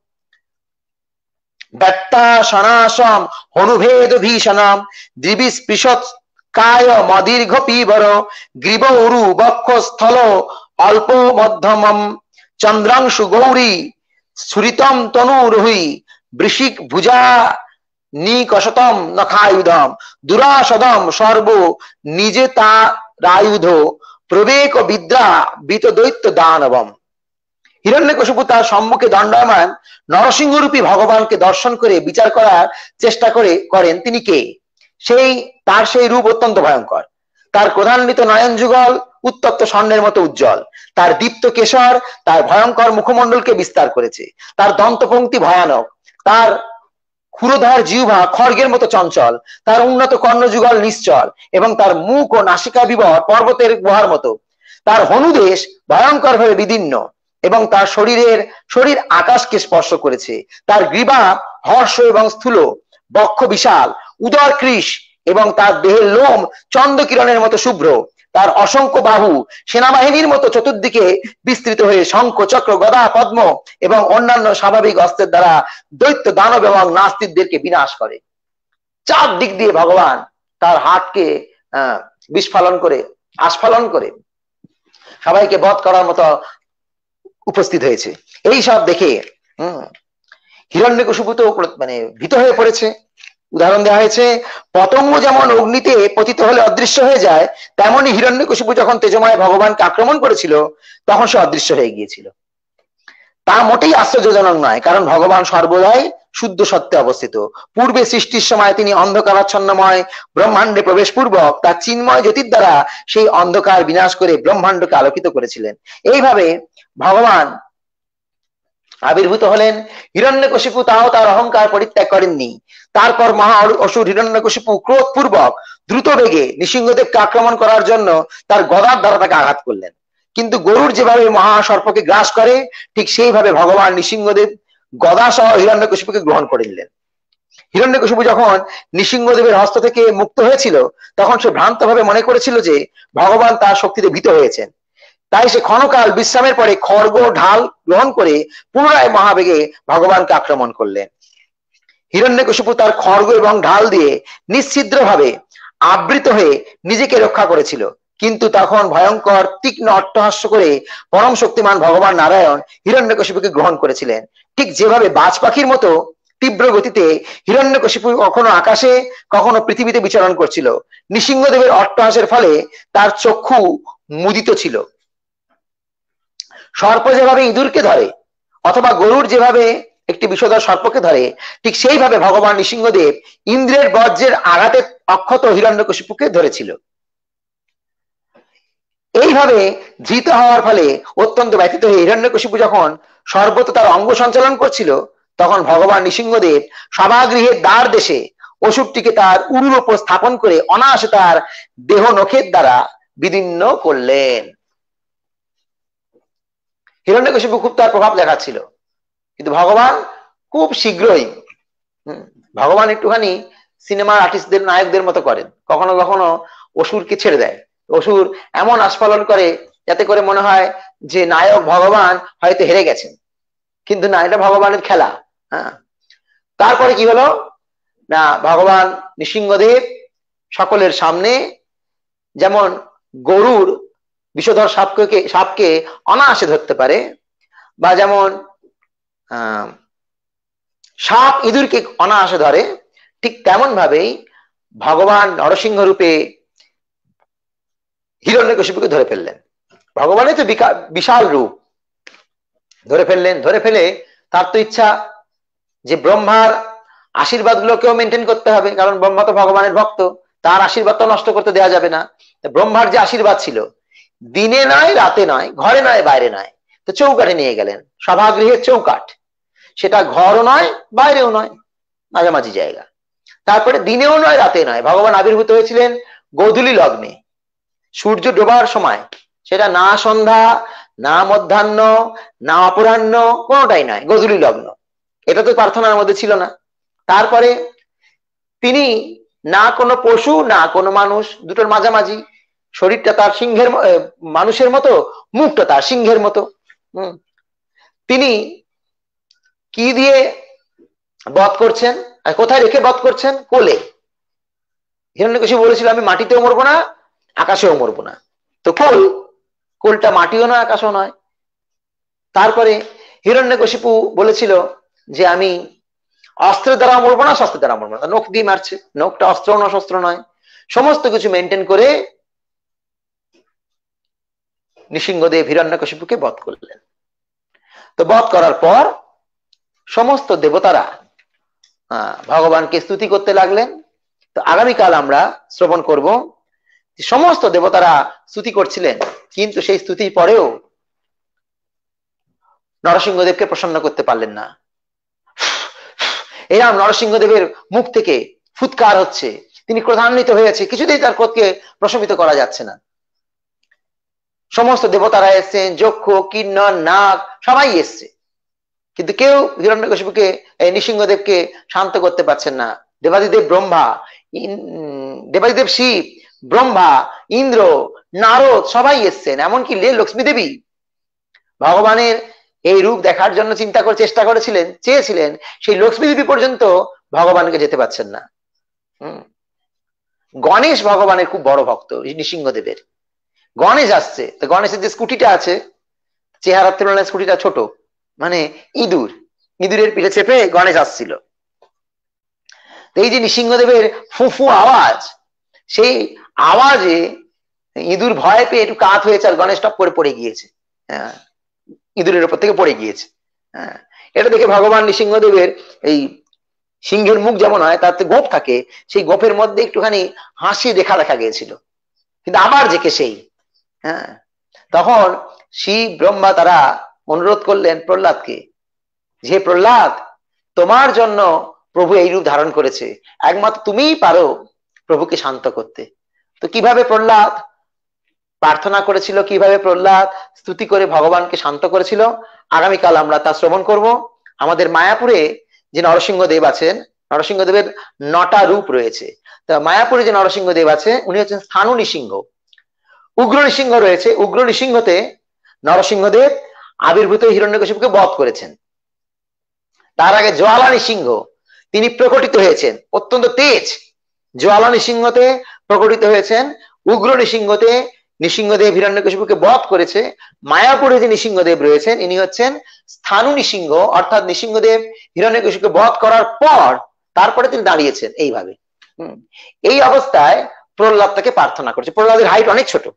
ব্যত্তাসনাসম অনুভেদ ভীষণম দ্বিবিস্পৃশৎ কায় মদীর্ঘ পীবর গ্রীব উরু বক্ষ স্থল অল্প মধ্যমম চন্দ্রাংশু গৌরী স্ফুরিতম তনুরুহি বৃষিক ভুজা নিকশতম নখায়ুধম দুরাসদম সর্ব নিজে তারায়ুধ প্রবেক বিদ্রা বিত দৈত্য দানবম। হিরণ্যকশিপু তার সম্মুখে দণ্ডায়মান নরসিংহরূপী ভগবানকে দর্শন করে বিচার করার চেষ্টা করে করেন তিনি কে। সেই তার সেই রূপ অত্যন্ত ভয়ঙ্কর। তার ক্রোধান্বিত নয়ন যুগল উত্তপ্ত স্বর্ণের মতো উজ্জ্বল, তার দীপ্ত কেশর তার ভয়ঙ্কর মুখমণ্ডলকে বিস্তার করেছে, তার দন্তপংক্তি ভয়ানক, তার ক্ষুরোধার জিহ্বা খড়গের মতো চঞ্চল, তার উন্নত কর্ণযুগল নিশ্চল এবং তার মুখ ও নাসিকা বিবর পর্বতের গুহার মতো, তার হনুদেশ ভয়ঙ্কর ভাবে বিদীর্ণ এবং তার শরীরের শরীর আকাশকে স্পর্শ করেছে, তার গ্রীবা হর্ষ এবং স্থূল, বক্ষ বিশাল, উদর কৃশ এবং তার দেহের লোম চন্দ্রকিরণের মতো শুভ্র, তার অসংখ্য বাহু সেনাবাহিনীর মতো চতুর্দিকে বিস্তৃত হয়ে শঙ্খ চক্র গদা পদ্ম এবং অন্যান্য স্বাভাবিক অস্ত্রের দ্বারা দৈত্য দানব এবং নাস্তিকদেরকে বিনাশ করে। চার দিক দিয়ে ভগবান তার হাতকে আহ বিস্ফালন করে আস্ফালন করে সবাইকে বধ করার মতো উপস্থিত হয়েছে। এই সব দেখে হম হিরণ্যকশিপু তো মানে ভীত হয়ে পড়েছে। উদাহরণ দেওয়া হয়েছে, পতঙ্গ যেমন অগ্নিতে পতিত হলে অদৃশ্য হয়ে যায়, তেমনি হিরণ্যকশিপু যখন তেজময় ভগবানকে আক্রমণ করেছিল তখন সে অদৃশ্য হয়ে গিয়েছিল। তা মোটেই আশ্চর্যজনক নয়, কারণ ভগবান সর্বদাই শুদ্ধ সত্ত্বে অবস্থিত। পূর্বে সৃষ্টির সময় তিনি অন্ধকারাচ্ছন্নময় ব্রহ্মাণ্ডে প্রবেশ পূর্বক তার চিন্ময় জ্যোতির দ্বারা সেই অন্ধকার বিনাশ করে ব্রহ্মাণ্ডকে আলোকিত করেছিলেন। এইভাবে ভগবান আবির্ভূত হলেন। হিরণ্যকশিপু তাও তার অহংকার পরিত্যাগ করেননি। তারপর মহা অসুর হিরণ্যকশিপু ক্রোধ পূর্বক দ্রুত বেগে নৃসিংহদেবকে আক্রমণ করার জন্য তার গদার দ্বারা তাকে আঘাত করলেন। কিন্তু গরুর যেভাবে মহাসর্পকে গ্রাস করে, ঠিক সেইভাবে ভগবান নৃসিংহদেব গদা সহ হিরণ্যকশিপুকে গ্রহণ করে নিলেন। হিরণ্যকশিপু যখন নৃসিংহদেবের হস্ত থেকে মুক্ত হয়েছিল তখন সে ভ্রান্ত ভাবে মনে করেছিল যে ভগবান তার শক্তিতে ভীত হয়েছেন। তাই সে ক্ষণকাল বিশ্রামের পরে খড়গ ঢাল গ্রহণ করে পুনরায় মহাবেগে ভগবানকে আক্রমণ করলেন। হিরণ্যকশিপু তার খড়গ এবং ঢাল দিয়ে নিশ্ছিদ্র ভাবে আবৃত হয়ে নিজেকে রক্ষা করেছিল, কিন্তু তখন ভয়ঙ্কর তীক্ষ্ণ অট্টহাস্য করে পরম শক্তিমান ভগবান নারায়ণ হিরণ্যকশিপুকে গ্রহণ করেছিলেন। ঠিক যেভাবে বাজ পাখির মতো তীব্র গতিতে হিরণ্যকশিপু কখনো আকাশে কখনো পৃথিবীতে বিচরণ করছিল। নৃসিংহদেবের অট্টহাসের ফলে তার চক্ষু মুদিত ছিল। সর্প যেভাবে ইঁদুরকে ধরে অথবা গরুর যেভাবে একটি বিষধর সর্পকে ধরে, ঠিক সেইভাবে ভগবান নৃসিংহদেব ইন্দ্রের বজ্রের আঘাতে অক্ষত হিরণ্যকশিপুকে ধরেছিল। এইভাবে ধৃত হওয়ার ফলে অত্যন্ত ব্যথিত হয়ে হিরণ্যকশিপু যখন সর্বত তার অঙ্গ সঞ্চালন করছিল তখন ভগবান নৃসিংহদেব সভাগৃহের দ্বার দেশে অসুরটিকে তার উরুর উপর স্থাপন করে অনায়াসে তার দেহ নখের দ্বারা বিদীর্ণ করলেন। হিরণ্যকশিপু খুব তার প্রভাব দেখাচ্ছিল, কিন্তু ভগবান খুব শীঘ্রই ভগবান একটুখানি সিনেমার আর্টিস্টদের নায়কদের মতো করেন, কখনো কখনো অসুরকে ছেড়ে দেয়। অসুর এমন আস্ফালন করে যাতে করে মনে হয় যে নায়ক ভগবান হয়তো হেরে গেছেন, কিন্তু না, এটা ভগবানের খেলা। হ্যাঁ, তারপরে কি হলো না, ভগবান নৃসিংহদেব সকলের সামনে যেমন গরুর বিষধর সাপকে সাপকে অনায়াসে ধরতে পারে, বা যেমন আহ সাপ ইঁদুরকে অনায়াসে ধরে, ঠিক তেমন ভাবেই ভগবান নরসিংহ রূপে হিরণ্যকশিপুকে ধরে ফেললেন। ভগবানের তো বিশাল রূপ, ধরে ফেললেন। ধরে ফেলে তার তো ইচ্ছা যে ব্রহ্মার আশীর্বাদ গুলোকেও মেনটেন করতে হবে, কারণ ব্রহ্মা তো ভগবানের ভক্ত, তার আশীর্বাদ তো নষ্ট করতে দেওয়া যাবে না। ব্রহ্মার যে আশীর্বাদ ছিল, দিনে নয় রাতে নয় ঘরে নয় বাইরে নয়, তো চৌকাঠে নিয়ে গেলেন। সভাগৃহের চৌকাঠ, সেটা ঘরও নয় বাইরেও নয়, মাঝামাঝি জায়গা। তারপরে দিনেও নয় রাতে নয়, ভগবান আবির্ভূত হয়েছিলেন গোধূলি লগ্নে, সূর্য ডোবার সময়। সেটা না সন্ধ্যা, না মধ্যাহ্ন, না অপরাহ্ন, কোনোটাই নয়, গোধূলি লগ্ন। এটা তো প্রার্থনার মধ্যে ছিল না। তারপরে তিনি না কোনো পশু না কোনো মানুষ, দুটোর মাঝামাঝি। শরীরটা তার সিংহের মানুষের মতো, মুখটা তার সিংহের মতো। হম তিনি কি দিয়ে বধ করছেন, কোথায় রেখে বধ করছেন? কোলে। হিরণ্যকশিপু বলেছিল আমি মাটিতেও মরবো না, আকাশেও মরবো না। তো কোল, কোলটা মাটিও নয় আকাশও নয়। তারপরে হিরণ্যকশিপু বলেছিল যে আমি অস্ত্রের দ্বারা মরবো না, শস্ত্রের দ্বারা মরবো না। নখ দিয়ে মারছে, নখটা অস্ত্র না শস্ত্র নয়। সমস্ত কিছু মেনটেন করে নৃসিংহদেব হিরণ্যকশিপুকে বধ করলেন। তো বধ করার পর সমস্ত দেবতারা ভগবানকে স্তুতি করতে লাগলেন। তো আগামীকাল আমরা শ্রবণ করব সমস্ত দেবতারা স্তুতি করছিলেন, কিন্তু সেই স্তুতির পরেও নরসিংহদেবকে প্রসন্ন করতে পারলেন না। এরম নরসিংহদেবের মুখ থেকে ফুৎকার হচ্ছে, তিনি ক্রোধান্বিত হয়েছে, কিছুতেই তার ক্রোধকে প্রশমিত করা যাচ্ছে না। সমস্ত দেবতারা এসছেন, যক্ষ, কিন্নর, নাগ সবাই এসছে, কিন্তু কেউ হিরণ্যকশিপুকে নৃসিংহদেবকে শান্ত করতে পারছেন না। দেবাদিদেব ব্রহ্মা, দেবাদিদেব শিব, ব্রহ্মা, ইন্দ্র, নারদ সবাই এসছেন, এমনকি লে লক্ষ্মী দেবী ভগবানের এই রূপ দেখার জন্য চিন্তা করে চেষ্টা করেছিলেন, চেয়েছিলেন, সেই লক্ষ্মী দেবী পর্যন্ত ভগবানকে যেতে পারছেন না। হম গণেশ ভগবানের খুব বড় ভক্ত নৃসিংহদেবের। গণেশ আসছে, তো গণেশের যে স্কুটিটা আছে চেহারার তুলনায় স্কুটিটা ছোট, মানে ইঁদুর, ইঁদুরের পিঠে চেপে গণেশ আসছিল। এই যে নৃসিংহদেবের ফুফু আওয়াজ, সেই আওয়াজে ইঁদুর ভয় পেয়ে একটু কাত হয়েছে, আর গণেশ টপ করে পড়ে গিয়েছে, হ্যাঁ ইঁদুরের উপর থেকে পড়ে গিয়েছে। হ্যাঁ এটা দেখে ভগবান নৃসিংহদেবের এই সিংহের মুখ যেমন হয় তাতে গোপ থাকে, সেই গোপের মধ্যে একটুখানি হাসি দেখা দেখা গিয়েছিল, কিন্তু আবার জেকে সেই। হ্যাঁ তখন শিব ব্রহ্মা তারা অনুরোধ করলেন প্রহ্লাদকে, যে প্রহ্লাদ তোমার জন্য প্রভু এই রূপ ধারণ করেছে, একমাত্র তুমিই পারো প্রভুকে শান্ত করতে। তো কিভাবে প্রহ্লাদ প্রার্থনা করেছিল, কিভাবে প্রহ্লাদ স্তুতি করে ভগবানকে শান্ত করেছিল, আগামীকাল আমরা তা শ্রবণ করব। আমাদের মায়াপুরে যে নরসিংহদেব আছেন, নরসিংহদেবের নটা রূপ রয়েছে। তা মায়াপুরে যে নরসিংহদেব আছে উনি হচ্ছেন স্থানু নৃসিংহ। উগ্র নৃসিংহ রয়েছে, উগ্র নৃসিংহতে নরসিংহদেব আবির্ভূত হিরণ্যকশিপুকে বধ করেছেন। তার আগে জ্বালা নৃসিংহ তিনি প্রকটিত হয়েছেন, অত্যন্ত তেজ। জ্বালা নৃসিংহতে প্রকটিত হয়েছেন, উগ্র নৃসিংহতে নৃসিংহদেব হিরণ্যকশিপুকে বধ করেছে। মায়াপুরে যে নৃসিংহদেব রয়েছেন ইনি হচ্ছেন স্থানু নৃসিংহ, অর্থাৎ নৃসিংহদেব হিরণ্যকশিপুকে বধ করার পর তারপরে তিনি দাঁড়িয়েছেন এইভাবে। হম এই অবস্থায় প্রহ্লাদ তাকে প্রার্থনা করছে। প্রহ্লাদের হাইট অনেক ছোট,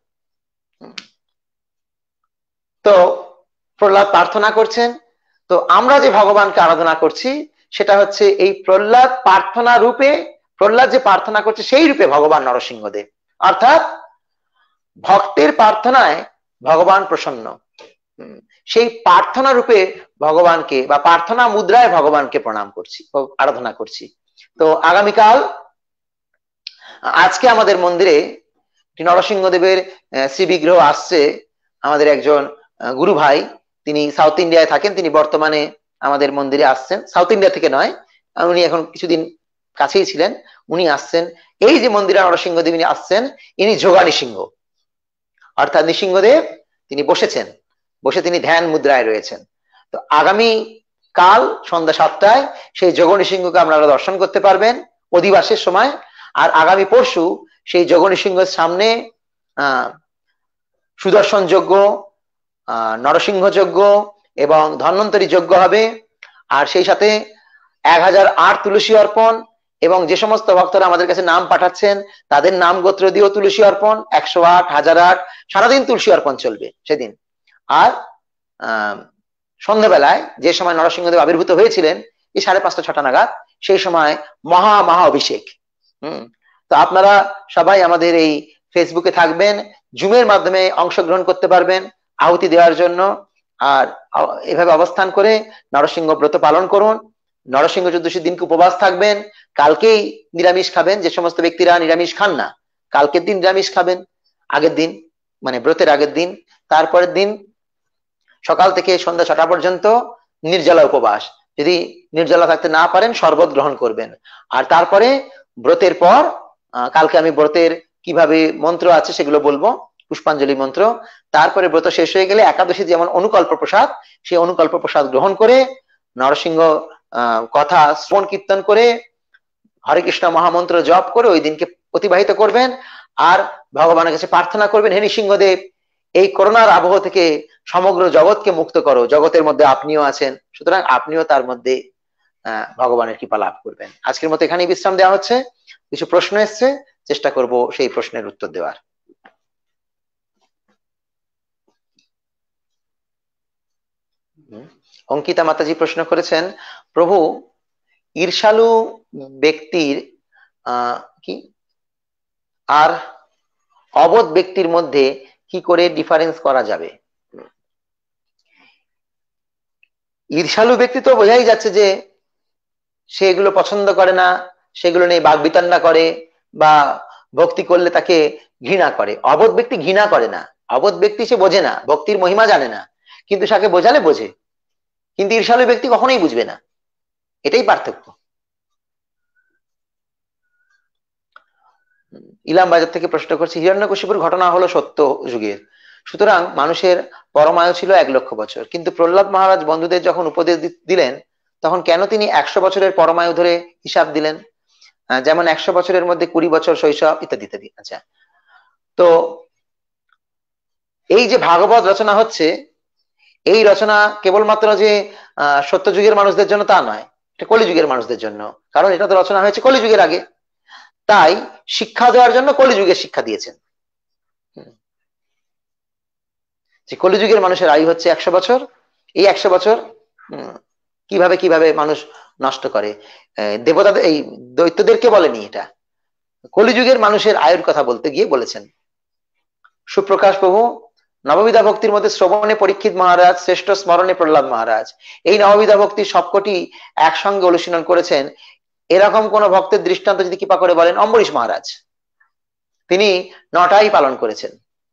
তো প্রহ্লাদ প্রার্থনা করছেন। তো আমরা যে ভগবানকে আরাধনা করছি সেটা হচ্ছে এই প্রহ্লাদ প্রার্থনা রূপে, প্রহ্লাদ যে প্রার্থনা করছে সেই রূপে ভগবান নরসিংহদেব, অর্থাৎ ভক্তের প্রার্থনায় ভগবান প্রসন্ন, সেই প্রার্থনা রূপে ভগবানকে বা প্রার্থনা মুদ্রায় ভগবানকে প্রণাম করছি, আরাধনা করছি। তো আগামীকাল, আজকে আমাদের মন্দিরে নরসিংহদেবের শ্রী বিগ্রহ আসছে। আমাদের একজন গুরু ভাই, তিনি সাউথ ইন্ডিয়ায় থাকেন, তিনি বর্তমানে আমাদের মন্দিরে আসছেন। সাউথ ইন্ডিয়া থেকে নয়, উনি এখন কিছুদিন কাছেই ছিলেন, উনি আসছেন। এই যে মন্দিরে নরসিংহদেব ইনি আসছেন, ইনি যোগা নৃসিংহ, অর্থাৎ নৃসিংহদেব তিনি বসেছেন, বসে তিনি ধ্যান মুদ্রায় রয়েছেন। তো আগামী কাল সন্ধ্যা সাতটায় সেই যোগ নৃসিংহকে আপনারা দর্শন করতে পারবেন অধিবাসের সময়। আর আগামী পরশু সেই যোগ নৃসিংহের সামনে আহ সুদর্শন যজ্ঞ, আহ নরসিংহ যজ্ঞ এবং ধন্বন্তরী যজ্ঞ হবে। আর সেই সাথে এক হাজার আট তুলসী অর্পণ, এবং যে সমস্ত ভক্তরা আমাদের কাছে নাম পাঠাচ্ছেন তাদের নাম গোত্র দিয়েও তুলসী অর্পণ, একশো আট, হাজার আট, সারাদিন তুলসী অর্পণ চলবে সেদিন। আর আহ সন্ধ্যাবেলায় যে সময় নরসিংহদেব আবির্ভূত হয়েছিলেন, এই সাড়ে পাঁচটা ছটা নাগাদ, সেই সময় মহা মহা অভিষেক। হম তো আপনারা সবাই আমাদের এই ফেসবুকে থাকবেন, জুমের মাধ্যমে অংশগ্রহণ করতে পারবেন আহুতি দেওয়ার জন্য। আর এভাবে অবস্থান করে নরসিংহ ব্রত পালন করুন। নরসিংহ চতুর্দশীর দিনকে উপবাস থাকবেন, কালকেই নিরামিষ খাবেন। যে সমস্ত ব্যক্তিরা নিরামিষ খান না, কালকের দিন নিরামিষ খাবেন, আগের দিন মানে ব্রতের আগের দিন। তারপরের দিন সকাল থেকে সন্ধ্যা ছটা পর্যন্ত নির্জলা উপবাস, যদি নির্জলা থাকতে না পারেন শরবত গ্রহণ করবেন। আর তারপরে ব্রতের পর কালকে আমি ব্রতের কিভাবে মন্ত্র আছে সেগুলো বলবো, পুষ্পাঞ্জলি মন্ত্র। তারপরে ব্রত শেষ হয়ে গেলে একাদশী যেমন অনুকল্প প্রসাদ, সেই অনুকল্প প্রসাদ গ্রহণ করে নরসিংহ আহ কথা শ্রবণ কীর্তন করে হরে কৃষ্ণ মহামন্ত্র জপ করে ওই দিনকে অতিবাহিত করবেন। আর ভগবানের কাছে প্রার্থনা করবেন, হে নৃসিংহদেব এই করোনার আবহ থেকে সমগ্র জগৎকে মুক্ত করো, জগতের মধ্যে আপনিও আছেন, সুতরাং আপনিও তার মধ্যে আহ ভগবানের কৃপা লাভ করবেন। আজকের মতো এখানেই বিশ্রাম দেওয়া হচ্ছে। কিছু প্রশ্ন এসছে, চেষ্টা করব সেই প্রশ্নের উত্তর দেওয়ার। অঙ্কিতা মাতাজি প্রশ্ন করেছেন, প্রভু ঈর্ষালু ব্যক্তির আহ কি আর অবোধ ব্যক্তির মধ্যে কি করে ডিফারেন্স করা যাবে? ঈর্ষালু ব্যক্তি তো বোঝাই যাচ্ছে যে সে এগুলো পছন্দ করে না, সেগুলো নিয়ে বাগবিতণ্ডা করে বা ভক্তি করলে তাকে ঘৃণা করে। অবোধ ব্যক্তি ঘৃণা করে না, অবোধ ব্যক্তি সে বোঝে না, ভক্তির মহিমা জানে না, কিন্তু তাকে বোঝালে বোঝে। কিন্তু ঈর্ষালু ব্যক্তি কখনোই বুঝবে না, এটাই পার্থক্য। ইলাম বাজার থেকে প্রশ্ন করছে, হিরণ্যকশিপুর ঘটনা হলো সত্য যুগের, সুতরাং মানুষের পরমায়ু ছিল এক লক্ষ বছর, কিন্তু প্রহ্লাদ মহারাজ বন্ধুদের যখন উপদেশ দিলেন তখন কেন তিনি একশো বছরের পরমায়ু ধরে হিসাব দিলেন? যেমন একশো বছরের মধ্যে কুড়ি বছর শৈশব ইত্যাদি ইত্যাদি। আচ্ছা, তো এই যে ভাগবত রচনা হচ্ছে, এই রচনা কেবলমাত্র যে আহ সত্য যুগের মানুষদের জন্য তা নয়, এটা কলিযুগের মানুষদের জন্য, কারণ এটা তো রচনা হয়েছে কলিযুগের আগে, তাই শিক্ষা দেওয়ার জন্য কলিযুগের শিক্ষা দিয়েছেন। যে কলিযুগের মানুষের আয়ু হচ্ছে একশো বছর, এই একশো বছর কিভাবে কিভাবে মানুষ নষ্ট করে, দেবতাদের এই দৈত্যদেরকে বলেনি, এটা কলিযুগের মানুষের আয়ুর কথা বলতে গিয়ে বলেছেন। সুপ্রকাশ প্রভু, নববিধা ভক্তির মধ্যে শ্রবণে পরীক্ষিত মহারাজ, শ্রেষ্ঠ স্মরণে প্রহ্লাদ মহারাজ, এই নববিধা ভক্তির সবকটি একসঙ্গে অনুশীলন করেছেন, এরকম কোন ভক্তের দৃষ্টান্ত যদি কৃপা করে বলেন। অম্বরীশ মহারাজ, তিনি নটাই পালন করেছেন।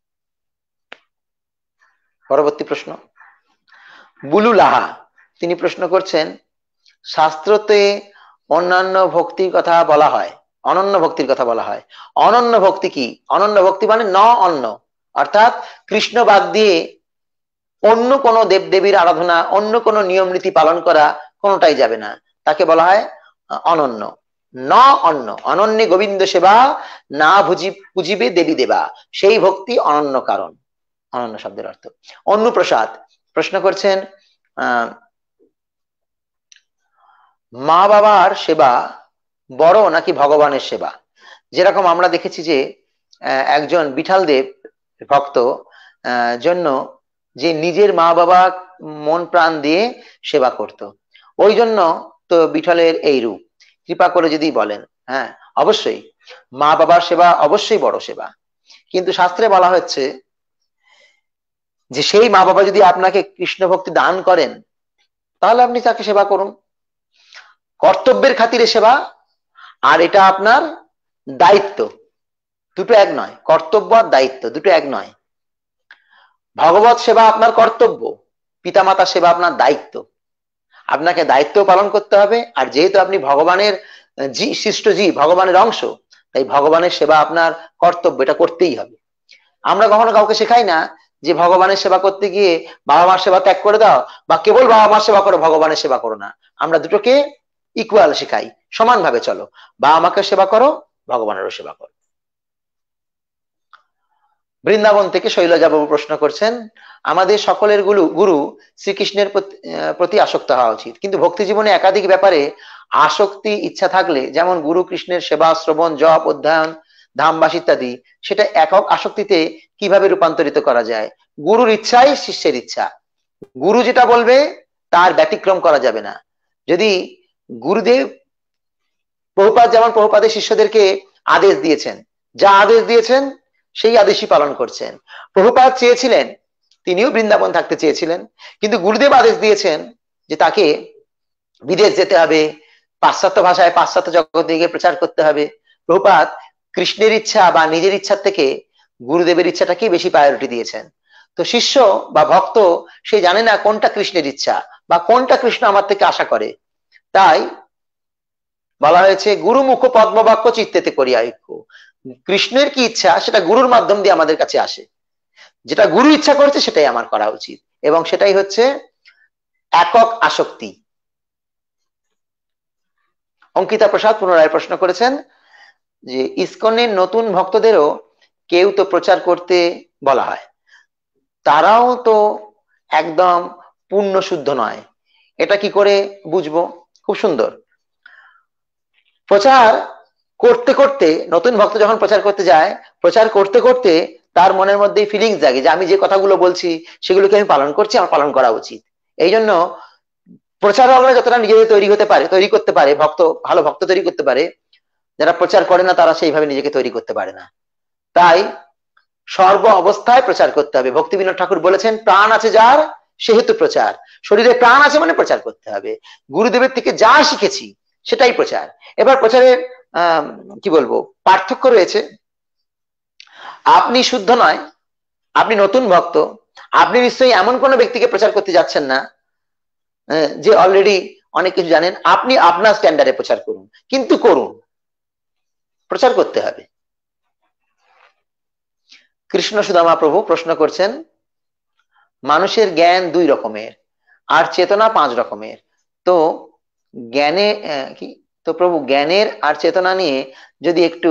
পরবর্তী প্রশ্ন, বুলু লাহা তিনি প্রশ্ন করছেন, শাস্ত্রতে অন্যান্য ভক্তির কথা বলা হয়, অনন্য ভক্তির কথা বলা হয়, অনন্য ভক্তি কি? অনন্য ভক্তি মানে ন অন্য, অর্থাৎ কৃষ্ণ বাদ দিয়ে অন্য কোন দেব দেবীর আরাধনা, অন্য কোন নিয়ম নীতি পালন করা কোনটাই যাবে না, তাকে বলা হয় অনন্য। ন অন্য, অনন্যে গোবিন্দ সেবা না ভুজি পুজিবে দেবী দেবা, সেই ভক্তি অনন্য কারণ। অনন্য শব্দের অর্থ অন্নপ্রসাদ প্রশ্ন করছেন, আহ মা বাবার সেবা বড় নাকি ভগবানের সেবা? যেরকম আমরা দেখেছি যে একজন বিঠাল দেব ভক্ত জন্য যে নিজের মা বাবা মন প্রাণ দিয়ে সেবা করত, ওই জন্য তো বিঠালের এই রূপ। কৃপা করে যদি বলেন। হ্যাঁ, অবশ্যই মা বাবার সেবা অবশ্যই বড় সেবা, কিন্তু শাস্ত্রে বলা হচ্ছে যে সেই মা বাবা যদি আপনাকে কৃষ্ণ ভক্তি দান করেন তাহলে আপনি তাকে সেবা করুন। কর্তব্যের খাতিরে সেবা আর এটা আপনার দায়িত্ব, দুটো এক নয়। কর্তব্য আর দায়িত্ব দুটো এক নয়। ভগবত সেবা আপনার কর্তব্য, পিতামাতা সেবা আপনার দায়িত্ব। আপনাকে দায়িত্ব পালন করতে হবে, আর যেহেতু আপনি ভগবানের জি সৃষ্ট জীব, ভগবানের অংশ, তাই ভগবানের সেবা আপনার কর্তব্য, এটা করতেই হবে। আমরা কখনো কাউকে শেখাই না যে ভগবানের সেবা করতে গিয়ে বাবা মার সেবা ত্যাগ করে দাও, বা কেবল বাবা মার সেবা করো, ভগবানের সেবা করো না। আমরা দুটোকে ইকুয়াল শেখাই, সমানভাবে চলো, বাবা মাকে সেবা করো, ভগবানেরও সেবা করো। বৃন্দাবন থেকে শৈলজা বাবু প্রশ্ন করছেন, আমাদের সকলের গুরু গুরু শ্রীকৃষ্ণের প্রতি আসক্ত হওয়া উচিত, কিন্তু ভক্তি জীবনে একাধিক ব্যাপারে আসক্তি ইচ্ছা থাকলে, যেমন গুরু কৃষ্ণের সেবা, শ্রবণ, জপ, অধ্যয়ন, ধামবাস ইত্যাদি, সেটা একক আসক্তিতে কিভাবে রূপান্তরিত করা যায়? গুরুর ইচ্ছাই শিষ্যের ইচ্ছা, গুরু যেটা বলবে তার ব্যতিক্রম করা যাবে না। যদি গুরুদেব, প্রভুপাদ যেমন প্রভুপাদের শিষ্যদেরকে আদেশ দিয়েছেন, যা আদেশ দিয়েছেন সেই আদেশই পালন করছেন। প্রভুপাদ চেয়েছিলেন, তিনিও বৃন্দাবন থাকতে চেয়েছিলেন, কিন্তু গুরুদেব আদেশ দিয়েছেন যে তাকে বিদেশ যেতে হবে, পাশ্চাত্য ভাষায় পাশ্চাত্য জগতে গিয়ে প্রচার করতে হবে। প্রভুপাদ কৃষ্ণের ইচ্ছা বা নিজের ইচ্ছার থেকে গুরুদেবের ইচ্ছাটাকেই বেশি প্রায়োরিটি দিয়েছেন। তো শিষ্য বা ভক্ত সে জানে না কোনটা কৃষ্ণের ইচ্ছা বা কোনটা কৃষ্ণ আমার থেকে আশা করে, তাই বলা হয়েছে গুরুমুখ পদ্মবাক্য চিত্তেতে করিয়া ঐক্য। কৃষ্ণের কি ইচ্ছা সেটা গুরুর মাধ্যম দিয়ে আমাদের কাছে আসে, যেটা গুরু ইচ্ছা করছে সেটাই আমার করা উচিত, এবং সেটাই হচ্ছে একক আসক্তি। অঙ্কিতা প্রসাদ পুনরায় প্রশ্ন করেছেন যে ইসকনের নতুন ভক্তদেরও কেউ তো প্রচার করতে বলা হয়, তারাও তো একদম পূর্ণ শুদ্ধ নয়, এটা কি করে বুঝবো? খুব সুন্দর। প্রচার করতে করতে, নতুন ভক্ত যখন প্রচার করতে যায়, প্রচার করতে করতে তার মনের মধ্যে ফিলিংস জাগে যে আমি যে কথাগুলো বলছি সেগুলোকে আমি পালন করছি, আমার পালন করা উচিত, এই জন্য প্রচারকরা যতটা নিজেদের তৈরি হতে পারে তৈরি করতে পারে ভক্ত ভালো ভক্ত তৈরি করতে পারে, যারা প্রচার করে না তারা সেইভাবে নিজেকে তৈরি করতে পারে না। তাই সর্ব অবস্থায় প্রচার করতে হবে। ভক্তি বিনোদ ঠাকুর বলেছেন, প্রাণ আছে যার সেহেতু প্রচার। শরীরে প্রাণ আছে মানে প্রচার করতে হবে। গুরুদেবের থেকে যা শিখেছি সেটাই প্রচার। এবার প্রচারের আহ কি বলবো পার্থক্য রয়েছে। আপনি শুদ্ধ নয়, আপনি নতুন ভক্ত, আপনি নিশ্চয়ই এমন কোন ব্যক্তিকে প্রচার করতে যাচ্ছেন না যে অলরেডি অনেক কিছু জানেন। আপনি আপনার স্ট্যান্ডার্ডে প্রচার করুন, কিন্তু করুন, প্রচার করতে হবে। কৃষ্ণ সুদামা প্রভু প্রশ্ন করছেন, মানুষের জ্ঞান দুই রকমের আর চেতনা পাঁচ রকমের, তো জ্ঞানে কি তো প্রভু জ্ঞানের আর চেতনা নিয়ে যদি একটু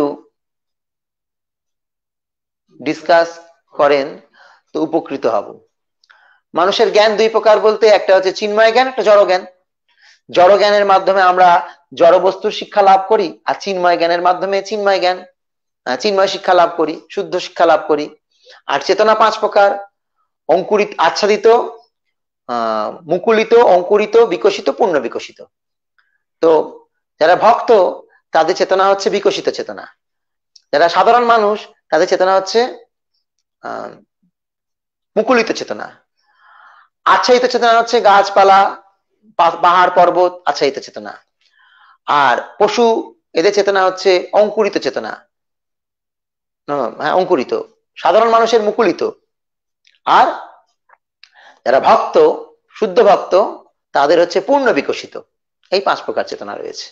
ডিসকাস করেন তো উপকৃত হব। মানুষের জ্ঞান দুই প্রকার বলতে একটা হচ্ছে চিন্ময় জ্ঞান, একটা জড় জ্ঞান। জড় জ্ঞানের মাধ্যমে আমরা জড় বস্তুর শিক্ষা লাভ করি, আর চিন্ময় জ্ঞানের মাধ্যমে চিন্ময় জ্ঞান চিন্ময় শিক্ষা লাভ করি, শুদ্ধ শিক্ষা লাভ করি। আর চেতনা পাঁচ প্রকার, অঙ্কুরিত, আচ্ছাদিত, আহ মুকুলিত, অঙ্কুরিত, বিকশিত, পূর্ণ বিকশিত। তো যারা ভক্ত তাদের চেতনা হচ্ছে বিকশিত চেতনা, যারা সাধারণ মানুষ তাদের চেতনা হচ্ছে আহ মুকুলিত চেতনা। আচ্ছাদিত চেতনা হচ্ছে গাছপালা, পাহাড় পর্বত, আচ্ছাদিত চেতনা। আর পশু, এদের চেতনা হচ্ছে অঙ্কুরিত চেতনা। হ্যাঁ, অঙ্কুরিত। সাধারণ মানুষের মুকুলিত। আর যারা ভক্ত, শুদ্ধ ভক্ত, তাদের হচ্ছে পূর্ণ বিকশিত। এই পাঁচ প্রকার চেতনা রয়েছে।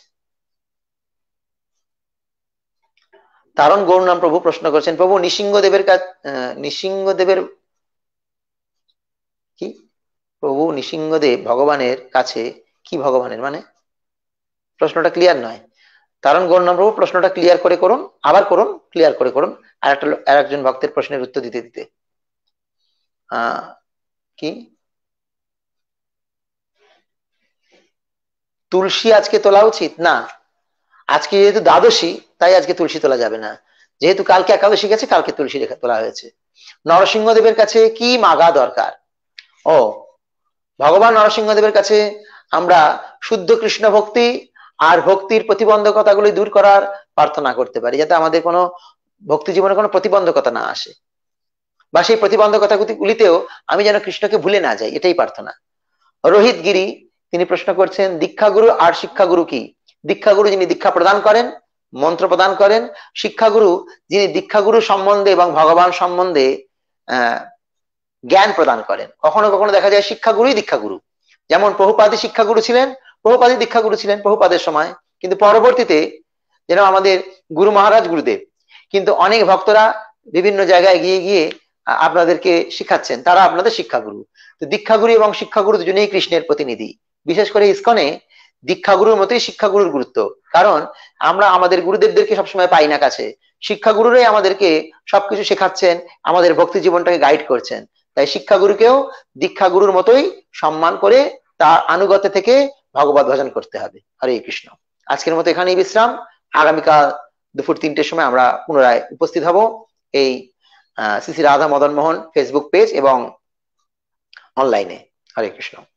তারণ গৌরনাম প্রভু প্রশ্ন করছেন, প্রভু নৃসিংহদেবের কাছে নৃসিংহদেবের কি প্রভু নৃসিংহদেব ভগবানের কাছে কি ভগবানের মানে প্রশ্নটা ক্লিয়ার নয়। তারণ গৌরনাম প্রভু প্রশ্নটা ক্লিয়ার করে করুন, আবার করুন, ক্লিয়ার করে করুন। আর একটা আর একজন ভক্তের প্রশ্নের উত্তর দিতে দিতে আহ কি তুলসী আজকে তোলা উচিত না? আজকে যেহেতু দ্বাদশী তাই আজকে তুলসী তোলা যাবে না। যেহেতু কালকে একাদশী গেছে, কালকে তুলসী রেখা তোলা হয়েছে। নরসিংহদেবের কাছে কি মাগা দরকার? ও, ভগবান নরসিংহদেবের কাছে আমরা শুদ্ধ কৃষ্ণ ভক্তি আর ভক্তির প্রতিবন্ধকতাগুলি দূর করার প্রার্থনা করতে পারি, যাতে আমাদের কোনো ভক্তি জীবনে কোনো প্রতিবন্ধকতা না আসে, বা সেই প্রতিবন্ধকতা গুলিতেও আমি যেন কৃষ্ণকে ভুলে না যাই, এটাই প্রার্থনা। রোহিত গিরি তিনি প্রশ্ন করছেন, দীক্ষাগুরু আর শিক্ষাগুরু কি? দীক্ষাগুরু যিনি দীক্ষা প্রদান করেন, মন্ত্র প্রদান করেন। শিক্ষাগুরু যিনি দীক্ষাগুরু সম্বন্ধে এবং ভগবান সম্বন্ধে আহ জ্ঞান প্রদান করেন। কখনো কখনো দেখা যায় শিক্ষাগুরুই দীক্ষাগুরু। যেমন প্রভুপাদই শিক্ষাগুরু ছিলেন, প্রভুপাদই দীক্ষাগুরু ছিলেন প্রভুপাদের সময়, কিন্তু পরবর্তীতে যেন আমাদের গুরু মহারাজ গুরুদেব। কিন্তু অনেক ভক্তরা বিভিন্ন জায়গায় গিয়ে গিয়ে আপনাদেরকে শিখাচ্ছেন, তারা আপনাদের শিক্ষাগুরু। তো দীক্ষাগুরু এবং শিক্ষাগুরু দুজনেই কৃষ্ণের প্রতিনিধি। বিশেষ করে ইসকনে দীক্ষাগুরুর মতোই শিক্ষাগুরুর গুরুত্ব, কারণ আমরা আমাদের গুরুদেবদেরকে সবসময় পাই না কাছে, শিক্ষাগুরুরাই আমাদেরকে সবকিছু শেখাচ্ছেন, আমাদের ভক্তি জীবনটাকে গাইড করছেন। তাই শিক্ষাগুরুকেও দীক্ষাগুরুর মতোই সম্মান করে তার আনুগত্য থেকে ভগবত ভজন করতে হবে। হরে কৃষ্ণ। আজকের মতো এখানেই বিশ্রাম। আগামীকাল দুপুর তিনটের সময় আমরা পুনরায় উপস্থিত হব এই শ্রী শ্রী রাধা মদন মোহন ফেসবুক পেজ এবং অনলাইনে। হরে কৃষ্ণ।